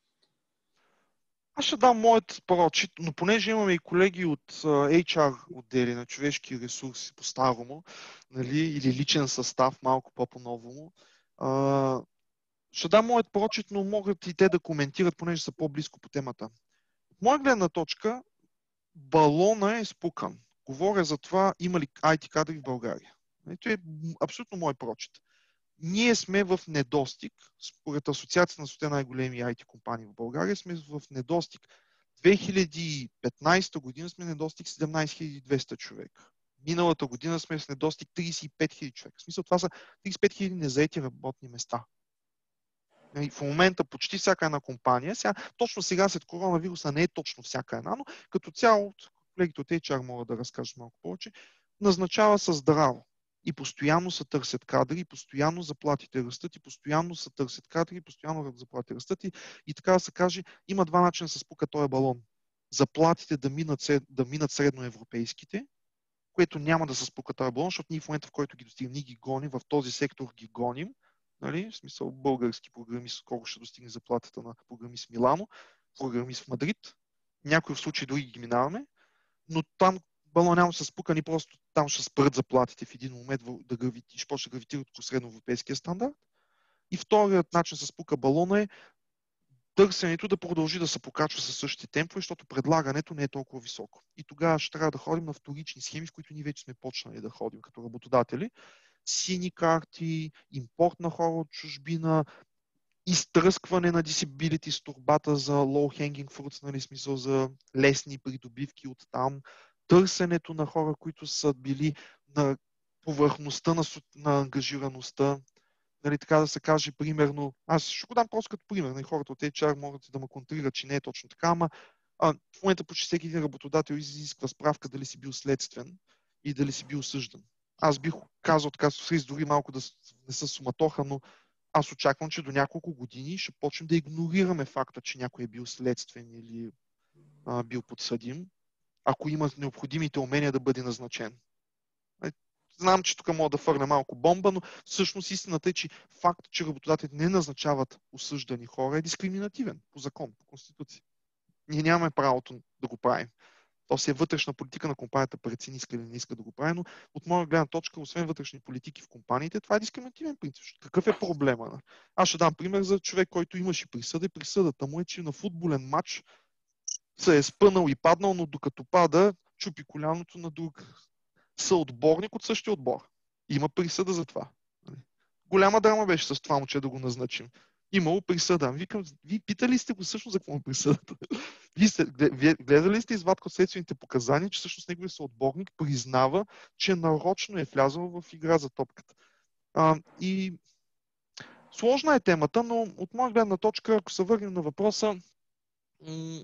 Аз ще дам моят прочит, но понеже имаме и колеги от Ейч Ар отдели на човешки ресурси по-старому, нали, или личен състав, малко по-по-новому, а, ще дам моят прочит, но могат и те да коментират, понеже са по-близко по темата. От моя гледна точка, балона е спукан. Говоря за това, има ли ай ти кадри в България. Това е абсолютно мой прочит. Ние сме в недостиг, според Асоциацията на сто най-големи ай ти компании в България, сме в недостиг. две хиляди и петнадесета година сме недостиг седемнадесет хиляди и двеста човека. Миналата година сме в недостиг тридесет и пет хиляди човека. В смисъл, това са тридесет и пет хиляди незаети работни места. И в момента почти всяка една компания, сега, точно сега след коронавируса не е точно всяка една, но като цяло, колегите от Ейч Ар могат да разкажат малко повече, назначава се здраво. И постоянно се търсят кадри, и постоянно заплатите растат, и постоянно се търсят кадри, и постоянно заплатите растат. И, и така да се каже, има два начина да се спука този балон. Заплатите да минат, да минат средноевропейските, което няма да се спука този балон, защото ние в момента, в който ги достигнем, ние ги гоним, в този сектор ги гоним. Нали? В смисъл, български програмист, скоро ще достигне заплатата на програмист в Милано, програмист в Мадрид. Някои в случаи дори ги минаваме, но там балон няма да се спука, ни просто там ще спрат заплатите в един момент да гравити, ще почне да гравитират по средноевропейския стандарт. И вторият начин да се спука балона е търсенето да продължи да се покачва със същите темпове, защото предлагането не е толкова високо. И тогава ще трябва да ходим на вторични схеми, в които ние вече сме почнали да ходим като работодатели. Сини карти, импорт на хора от чужбина, изтръскване на disability с турбата за low hanging fruits, нали, смисъл за лесни придобивки от там, търсенето на хора, които са били на повърхността на, на ангажираността. Нали, така да се каже, примерно, аз ще го дам просто като пример, нали, хората от Ейч Ар могат да ме контрират, че не е точно така, ама а, в момента почти всеки един работодател изисква справка дали си бил следствен и дали си бил осъждан. Аз бих казал така с риск дори малко да не са суматоха, но аз очаквам, че до няколко години ще почнем да игнорираме факта, че някой е бил следствен или а, бил подсъдим, ако има необходимите умения да бъде назначен. Знам, че тук мога да фърна малко бомба, но всъщност истината е, че факт, че работодателите не назначават осъждани хора е дискриминативен по закон, по конституция. Ние нямаме правото да го правим. То си е вътрешна политика на компанията, прецени иска или не иска да го прави, но от моя гледна точка, освен вътрешни политики в компаниите, това е дискриминативен принцип. Какъв е проблема? Аз ще дам пример за човек, който имаше присъда и присъдата му е, че на футболен матч се е спънал и паднал, но докато пада, чупи коляното на друг съотборник от същия отбор. Има присъда за това. Голяма драма беше с това момче да го назначим. Имало присъда. Викам, вие питали сте го всъщност за какво е присъдата? Вие сте, гледали сте извадка от следствените показания, че всъщност неговият съотборник признава, че нарочно е влязъл в игра за топката. А, и сложна е темата, но от моя гледна точка, ако се върнем на въпроса, м-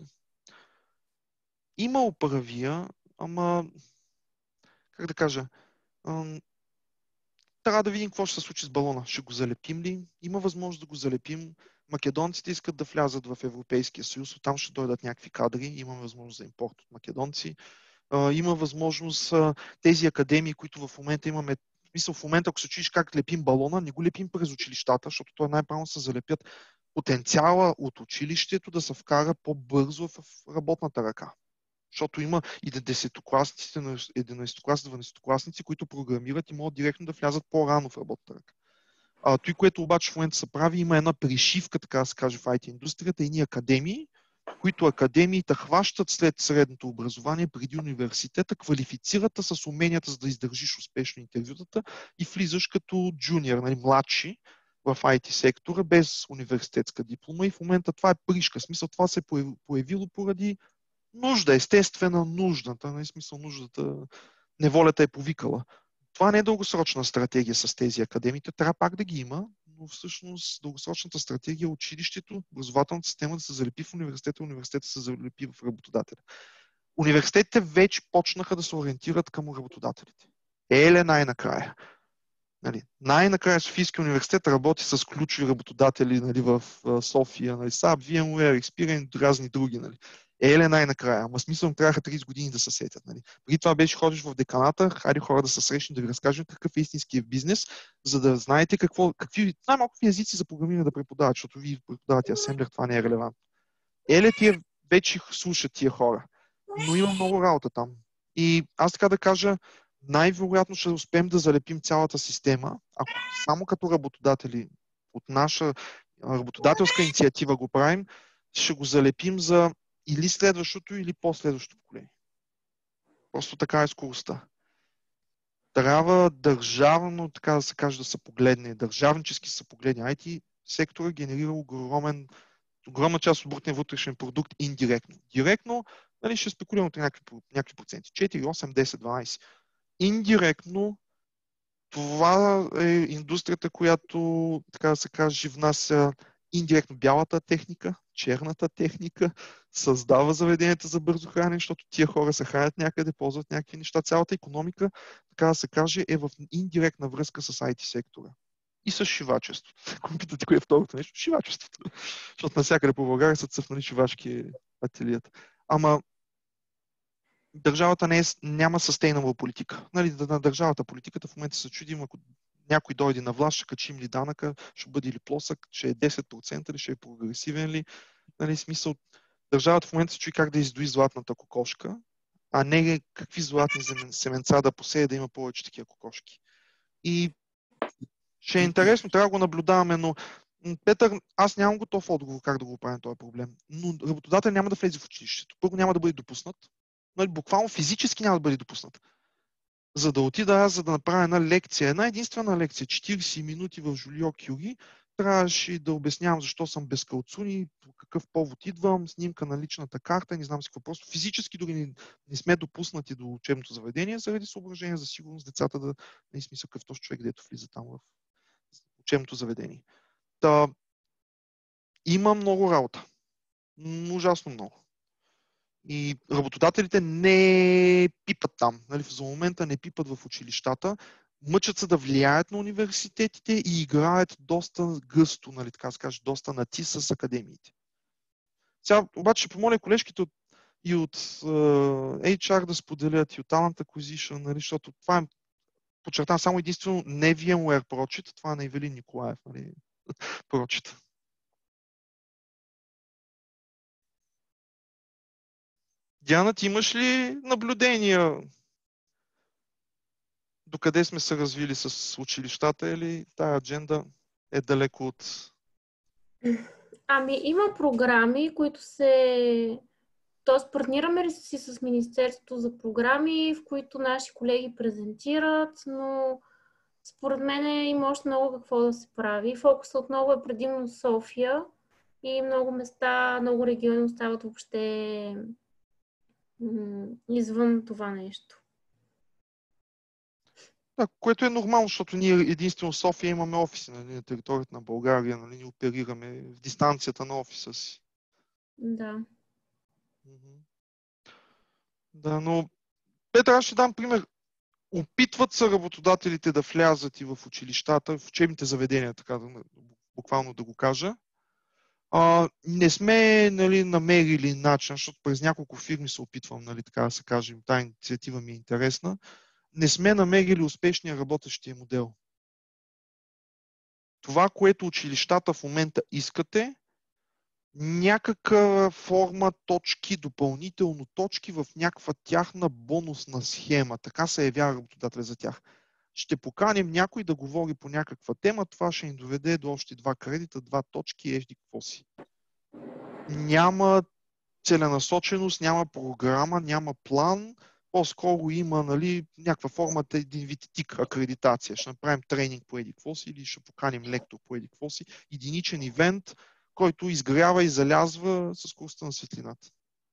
има управия, ама как да кажа, м- трябва да видим какво ще се случи с балона. Ще го залепим ли? Има възможност да го залепим. Македонците искат да влязат в Европейския съюз, оттам ще дойдат някакви кадри, има възможност за импорт от македонци. А, има възможност а, тези академии, които в момента имаме, в смисъл в момента, ако се чуеш как лепим балона, не го лепим през училищата, защото това най-правилно се залепят потенциала от училището да се вкара по-бързо в работната ръка. Защото има и десетокласниците, единадесетокласници, дванадесетокласници, които програмират и могат директно да влязат по-рано в работната ръка. А, той, което обаче в момента се прави, има една пришивка, така да се каже, в ай ти индустрията, едни академии, които академиите хващат след средното образование, преди университета, квалифицират с уменията, за да издържиш успешно интервютата и влизаш като джуниор, нали, младши в ай ти сектора, без университетска диплома. И в момента това е пришка. В смисъл, това се е появило поради нужда, естествена нужда. Това не е смисъл нуждата, неволята е повикала. Това не е дългосрочна стратегия с тези академии. Трябва пак да ги има, но всъщност дългосрочната стратегия е училището, образователната система да се залепи в университета, университета се залепи в работодателя. Университетите вече почнаха да се ориентират към работодателите. Еле най-накрая. Нали, най-накрая Софийския университет работи с ключови работодатели, нали, в София, нали, сап, VMware, Experience, разни други. Нали. Еле най-накрая, ама смисъл трябваха трийсет години да се сетят. Нали. Преди това беше ходиш в деканата, хайде хора да се срещнем, да ви разкажем какъв е истинския бизнес, за да знаете какво, какви най-малко езици за програмиране да преподават, защото вие преподавате асемблер, това не е релевантно. Еле тия вече слушат тия хора, но има много работа там. И аз така да кажа, най-вероятно ще успеем да залепим цялата система, ако само като работодатели от наша работодателска инициатива го правим, ще го залепим за или следващото, или последващото поколение. Просто така е скоростта. Трябва държавно, така да се каже, да се погледне, държавнически се погледне. ай ти сектора генерира огромен, огромна част от брутния вътрешен продукт индиректно. Директно, нали, ще спекулирам от някакви, някакви проценти. четири, осем, десет, дванайсет. Индиректно, това е индустрията, която, така да се каже, внася индиректно бялата техника, черната техника, създава заведенията за бързо хранене, защото тия хора се хранят някъде, ползват някакви неща. Цялата икономика, така да се каже, е в индиректна връзка с ай ти сектора. И с шивачеството. Ако питате кое е второто нещо, шивачеството. Защото навсякъде по България са цъфнали шивачки ателиета. Ама държавата не е, няма sustainable политика. Нали, на държавата политиката в момента се чудим, ако някой дойде на власт, ще качим ли данъка, ще бъде ли плосък, ще е десет процента ли, ще е прогресивен ли. Нали, смисъл, държавата в момента се чуди как да издои златната кокошка, а не какви златни семенца да посее, да има повече такива кокошки. И ще е интересно, трябва да го наблюдаваме, но Петър, аз нямам готов отговор как да го правим този проблем. Но работодател няма да влезе в училището. Първо няма да бъде допуснат. Нали, буквално физически няма да бъде допуснат. За да отида аз, за да направя една лекция, една единствена лекция, четирийсет минути в Жулио Кюри, трябваше да обяснявам защо съм без калцуни, по какъв повод идвам, снимка на личната карта, не знам си какво. Просто физически дори не, не сме допуснати до учебното заведение, заради съображение за сигурност децата да не е смисъл какъв този човек, дето влиза там в учебното заведение. Та, има много работа. Ужасно много. И работодателите не пипат там. Нали, за момента не пипат в училищата. Мъчат се да влияят на университетите и играят доста гъсто, нали, така се каже, доста нати с академиите. Сега обаче ще помоля колежките от, и от uh, ейч ар да споделят и от Talent Acquisition, нали, защото това е, подчертавам, само единствено не VMware прочит, това е на Ивелин Николаев, нали, прочит. Диана, ти имаш ли наблюдения докъде сме се развили с училищата или тая адженда е далеко от... Ами има програми, които се... Тоест партнираме ли си с Министерството за програми, в които наши колеги презентират, но според мен има още много какво да се прави. Фокусът отново е предимно София и много места, много региони остават въобще извън това нещо. Да, което е нормално, защото ние единствено в София имаме офиси, нали, на територията на България, нали, ни оперираме в дистанцията на офиса си. Да. Да, но Петър, аз ще дам пример. Опитват се работодателите да влязат и в училищата, в учебните заведения, така да, буквално да го кажа. А, не сме, нали, намерили начин, защото през няколко фирми се опитвам, нали, така да се кажем, тази инициатива ми е интересна. Не сме намерили успешния работещия модел. Това, което училищата в момента искате, някаква форма точки, допълнително точки в някаква тяхна бонусна схема. Така се явява работодателя за тях. Ще поканим някой да говори по някаква тема, това ще ни доведе до още два кредита, два точки, ежди какво си. Няма целенасоченост, няма програма, няма план. По-скоро има, нали, някаква форма, един вид тик акредитация. Ще направим тренинг по еди какво си или ще поканим лектор по еди какво си. Единичен ивент, който изгрява и залязва със скоростта на светлината.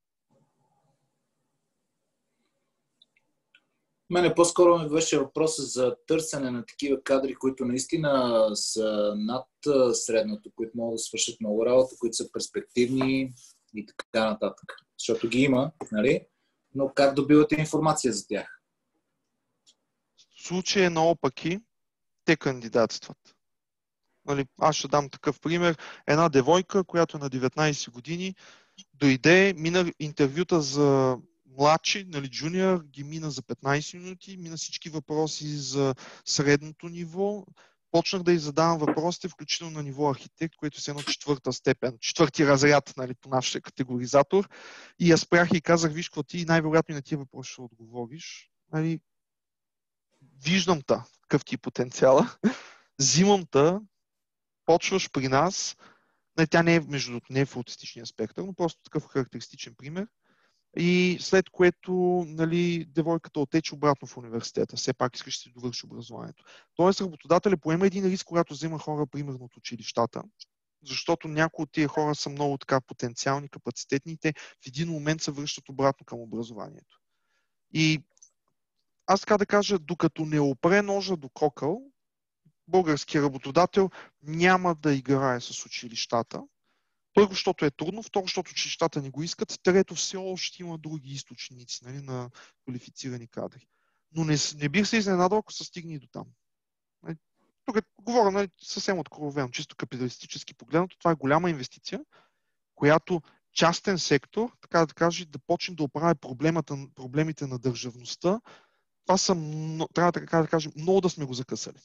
Мене по-скоро ми беше въпросът за търсене на такива кадри, които наистина са над средното, които могат да свършат много работа, които са перспективни и така нататък. Защото ги има, нали? Но как добивате информация за тях? В случая наопаки, те кандидатстват. Нали, аз ще дам такъв пример. Една девойка, която е на деветнайсет години, дойде, мина интервюта за младши, нали, джуниор, ги мина за петнайсет минути, мина всички въпроси за средното ниво. Почнах да й задавам въпросите, включително на ниво архитект, което е едно четвърта степен, четвърти разряд, нали, по нашия категоризатор. И я спрях и казах, виж какво ти най-вероятно и на тия въпроси ще отговориш. Нали, виждам та, какъв ти е потенциала. Взимам та, почваш при нас. Не, тя не е, между другото, не е в аутистичния спектър, но просто такъв характеристичен пример. И след което, нали, девойката отече обратно в университета. Все пак искаш да си довърши образованието. Тоест, работодателят поема един риск, когато взема хора, примерно от училищата, защото някои от тия хора са много така потенциални, капацитетни и те в един момент се връщат обратно към образованието. И аз така да кажа, докато не опре ножа до кокъл, българският работодател няма да играе с училищата. Първо, защото е трудно, второ, защото училищата не го искат, трето, все още има други източници, нали, на квалифицирани кадри. Но не, не бих се изненадал, ако се стигне и до там. Нали, тук говоря, нали, съвсем откровено, чисто капиталистически погледнато, това е голяма инвестиция, която частен сектор, така да каже, да почне да оправя проблемите на държавността. Това са, трябва така да кажем, много да сме го закъсали.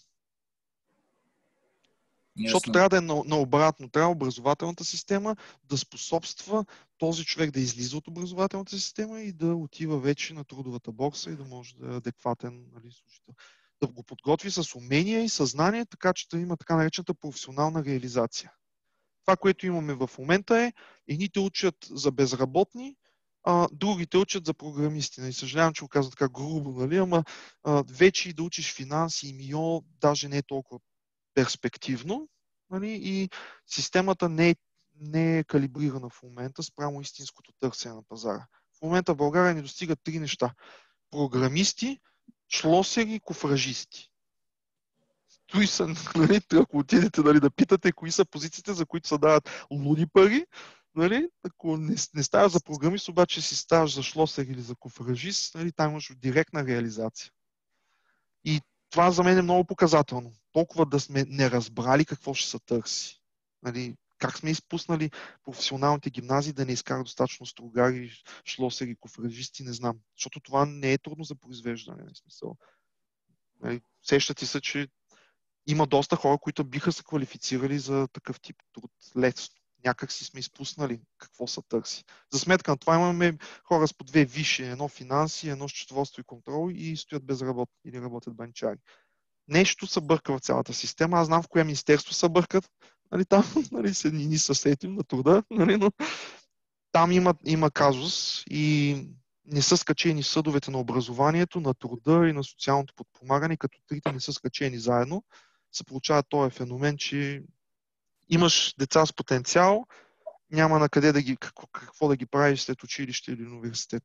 Защото трябва да е наобратно. Трябва образователната система да способства този човек да излиза от образователната система и да отива вече на трудовата борса и да може да е адекватен, нали, служител. Да го подготви с умения и съзнание, така че да има така наречената професионална реализация. Това, което имаме в момента е, едните учат за безработни, а другите учат за програмисти. Нали, съжалявам, че го казвам така грубо, нали, ама а, вече и да учиш финанси и МИО даже не е толкова перспективно, нали, и системата не е, не е калибрирана в момента спрямо истинското търсене на пазара. В момента в България ни достигат три неща. Програмисти, шлосери, кофражисти. Той са, нали, ако отидете, нали, да питате кои са позициите, за които се дават луди пари, нали, ако не, не ставаш за програмист, обаче си ставаш за шлосер или за кофражист, нали, там имаш директна реализация. И това за мен е много показателно. Толкова да сме не разбрали какво ще се търси. Нали, как сме изпуснали професионалните гимназии да не изкарат достатъчно стругари, шлосери, кофражисти, не знам. Защото това не е трудно за произвеждане. В смисъл. Нали, сещате се, че има доста хора, които биха се квалифицирали за такъв тип труд лесно. Някак си сме изпуснали какво се търси. За сметка на това имаме хора с по две висши, едно финанси, едно счетоводство и контрол и стоят безработни или работят банчари. Нещо се бърка в цялата система. Аз знам в кое министерство се бъркат. Нали, там, нали, се ни съсетим на труда, нали, но там има, има казус и не са скачени съдовете на образованието, на труда и на социалното подпомагане, като трите не са скачени заедно. Се получава този феномен, че имаш деца с потенциал, няма на къде да ги, какво, какво да ги правиш след училище или университет.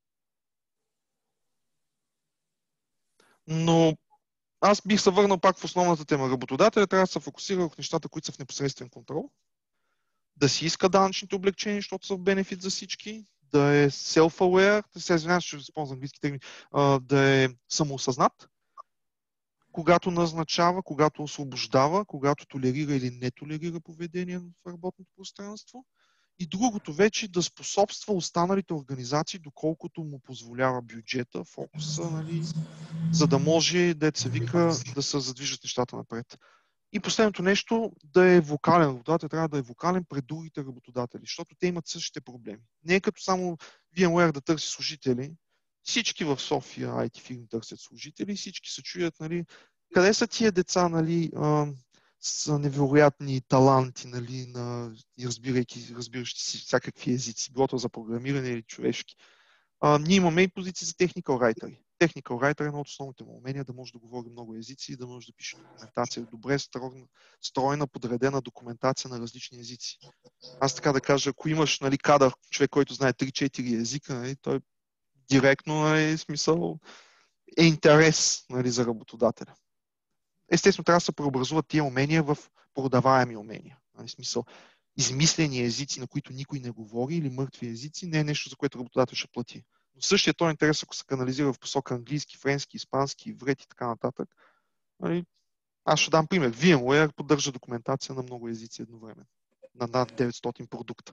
Но аз бих се върнал пак в основната тема. Работодателя трябва да се фокусира в нещата, които са в непосредствен контрол, да си иска данъчните облегчения, защото са в бенефит за всички, да е self-aware, да се извинявам, ще използвам английски термини, да е самоосъзнат, когато назначава, когато освобождава, когато толерира или не толерира поведение в работното пространство. И другото вече да способства останалите организации, доколкото му позволява бюджета, фокуса, нали, за да може, дето се вика, да се задвижат нещата напред. И последното нещо, да е вокален. Работодател трябва да е вокален пред другите работодатели, защото те имат същите проблеми. Не е като само VMware да търси служители. Всички в София ай ти фирми търсят служители, всички се чуят, нали, къде са тия деца, нали, а, с невероятни таланти, нали, на, разбирайки, разбиращи си всякакви езици, било за програмиране или човешки. А, ние имаме и позиции за technical writer. Technical writer е едно от основните му умения да може да говори много езици и да може да пише документация. Добре стройна, стройна подредена документация на различни езици. Аз така да кажа, ако имаш, нали, кадър, човек, който знае три-четири езика, нали, той директно, нали, смисъл е интерес, нали, за работодателя. Естествено, трябва да се преобразуват тия умения в продаваеми умения. В смисъл, измислени езици, на които никой не говори, или мъртви езици, не е нещо, за което работодател ще плати. Но същия този интерес, ако се канализира в посока английски, френски, испански, иврит и така нататък, нали, Аз ще дам пример. VMware поддържа документация на много езици едновременно. На над деветстотин продукта.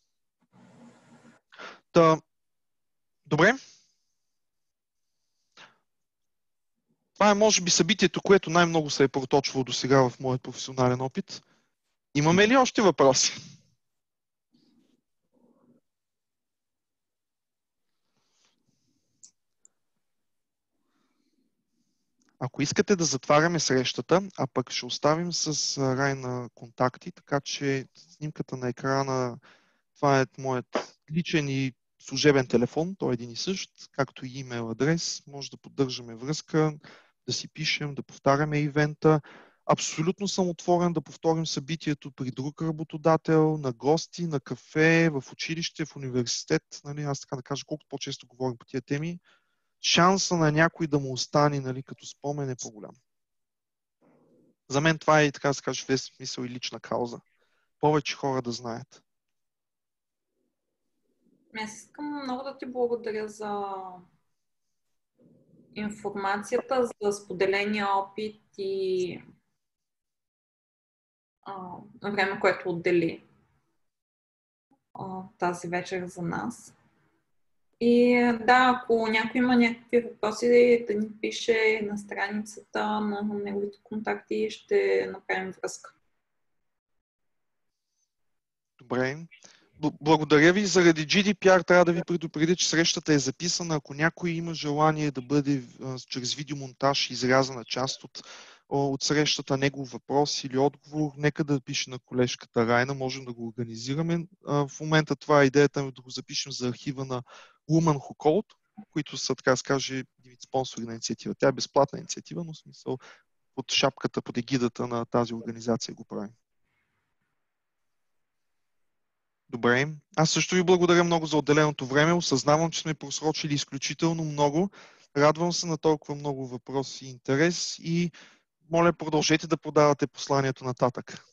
Та, добре. Това е, може би, събитието, което най-много се е проточвало до сега в моят професионален опит. Имаме ли още въпроси? Ако искате да затваряме срещата, а пък ще оставим с Рай на контакти, така че снимката на екрана, това е моят личен и служебен телефон, той е един и същ, както и имейл адрес, може да поддържаме връзка, да си пишем, да повтаряме ивента. Абсолютно съм отворен да повторим събитието при друг работодател, на гости, на кафе, в училище, в университет. Нали, аз така да кажа, колкото по-често говорим по тия теми, шанса на някой да му остане, нали, като спомен е по-голям. За мен това е, така да се каже, в смисъл и лична кауза. Повече хора да знаят. Аз искам много да ти благодаря за информацията, за споделения опит и а, време, което отдели а, тази вечер за нас. И да, ако някой има някакви въпроси, да ни пише на страницата на неговите контакти и ще направим връзка. Добре. Благодаря ви. Заради джи ди пи ар трябва да ви предупредя, че срещата е записана. Ако някой има желание да бъде а, чрез видеомонтаж изрязана част от, от срещата, негов въпрос или отговор, нека да пише на колежката Райна, можем да го организираме. А, в момента това е идеята да го запишем за архива на Women Who Code, които са, така да се каже, спонсори на инициатива. Тя е безплатна инициатива, но в смисъл под шапката, под егидата на тази организация го правим. Добре. Аз също ви благодаря много за отделеното време. Осъзнавам, че сме просрочили изключително много. Радвам се на толкова много въпроси и интерес и моля, продължете да подавате посланието нататък.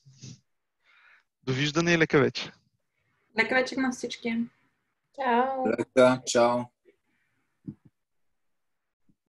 Довиждане и лека вечер. Лека вечер на всички. Чао! Лека, чао!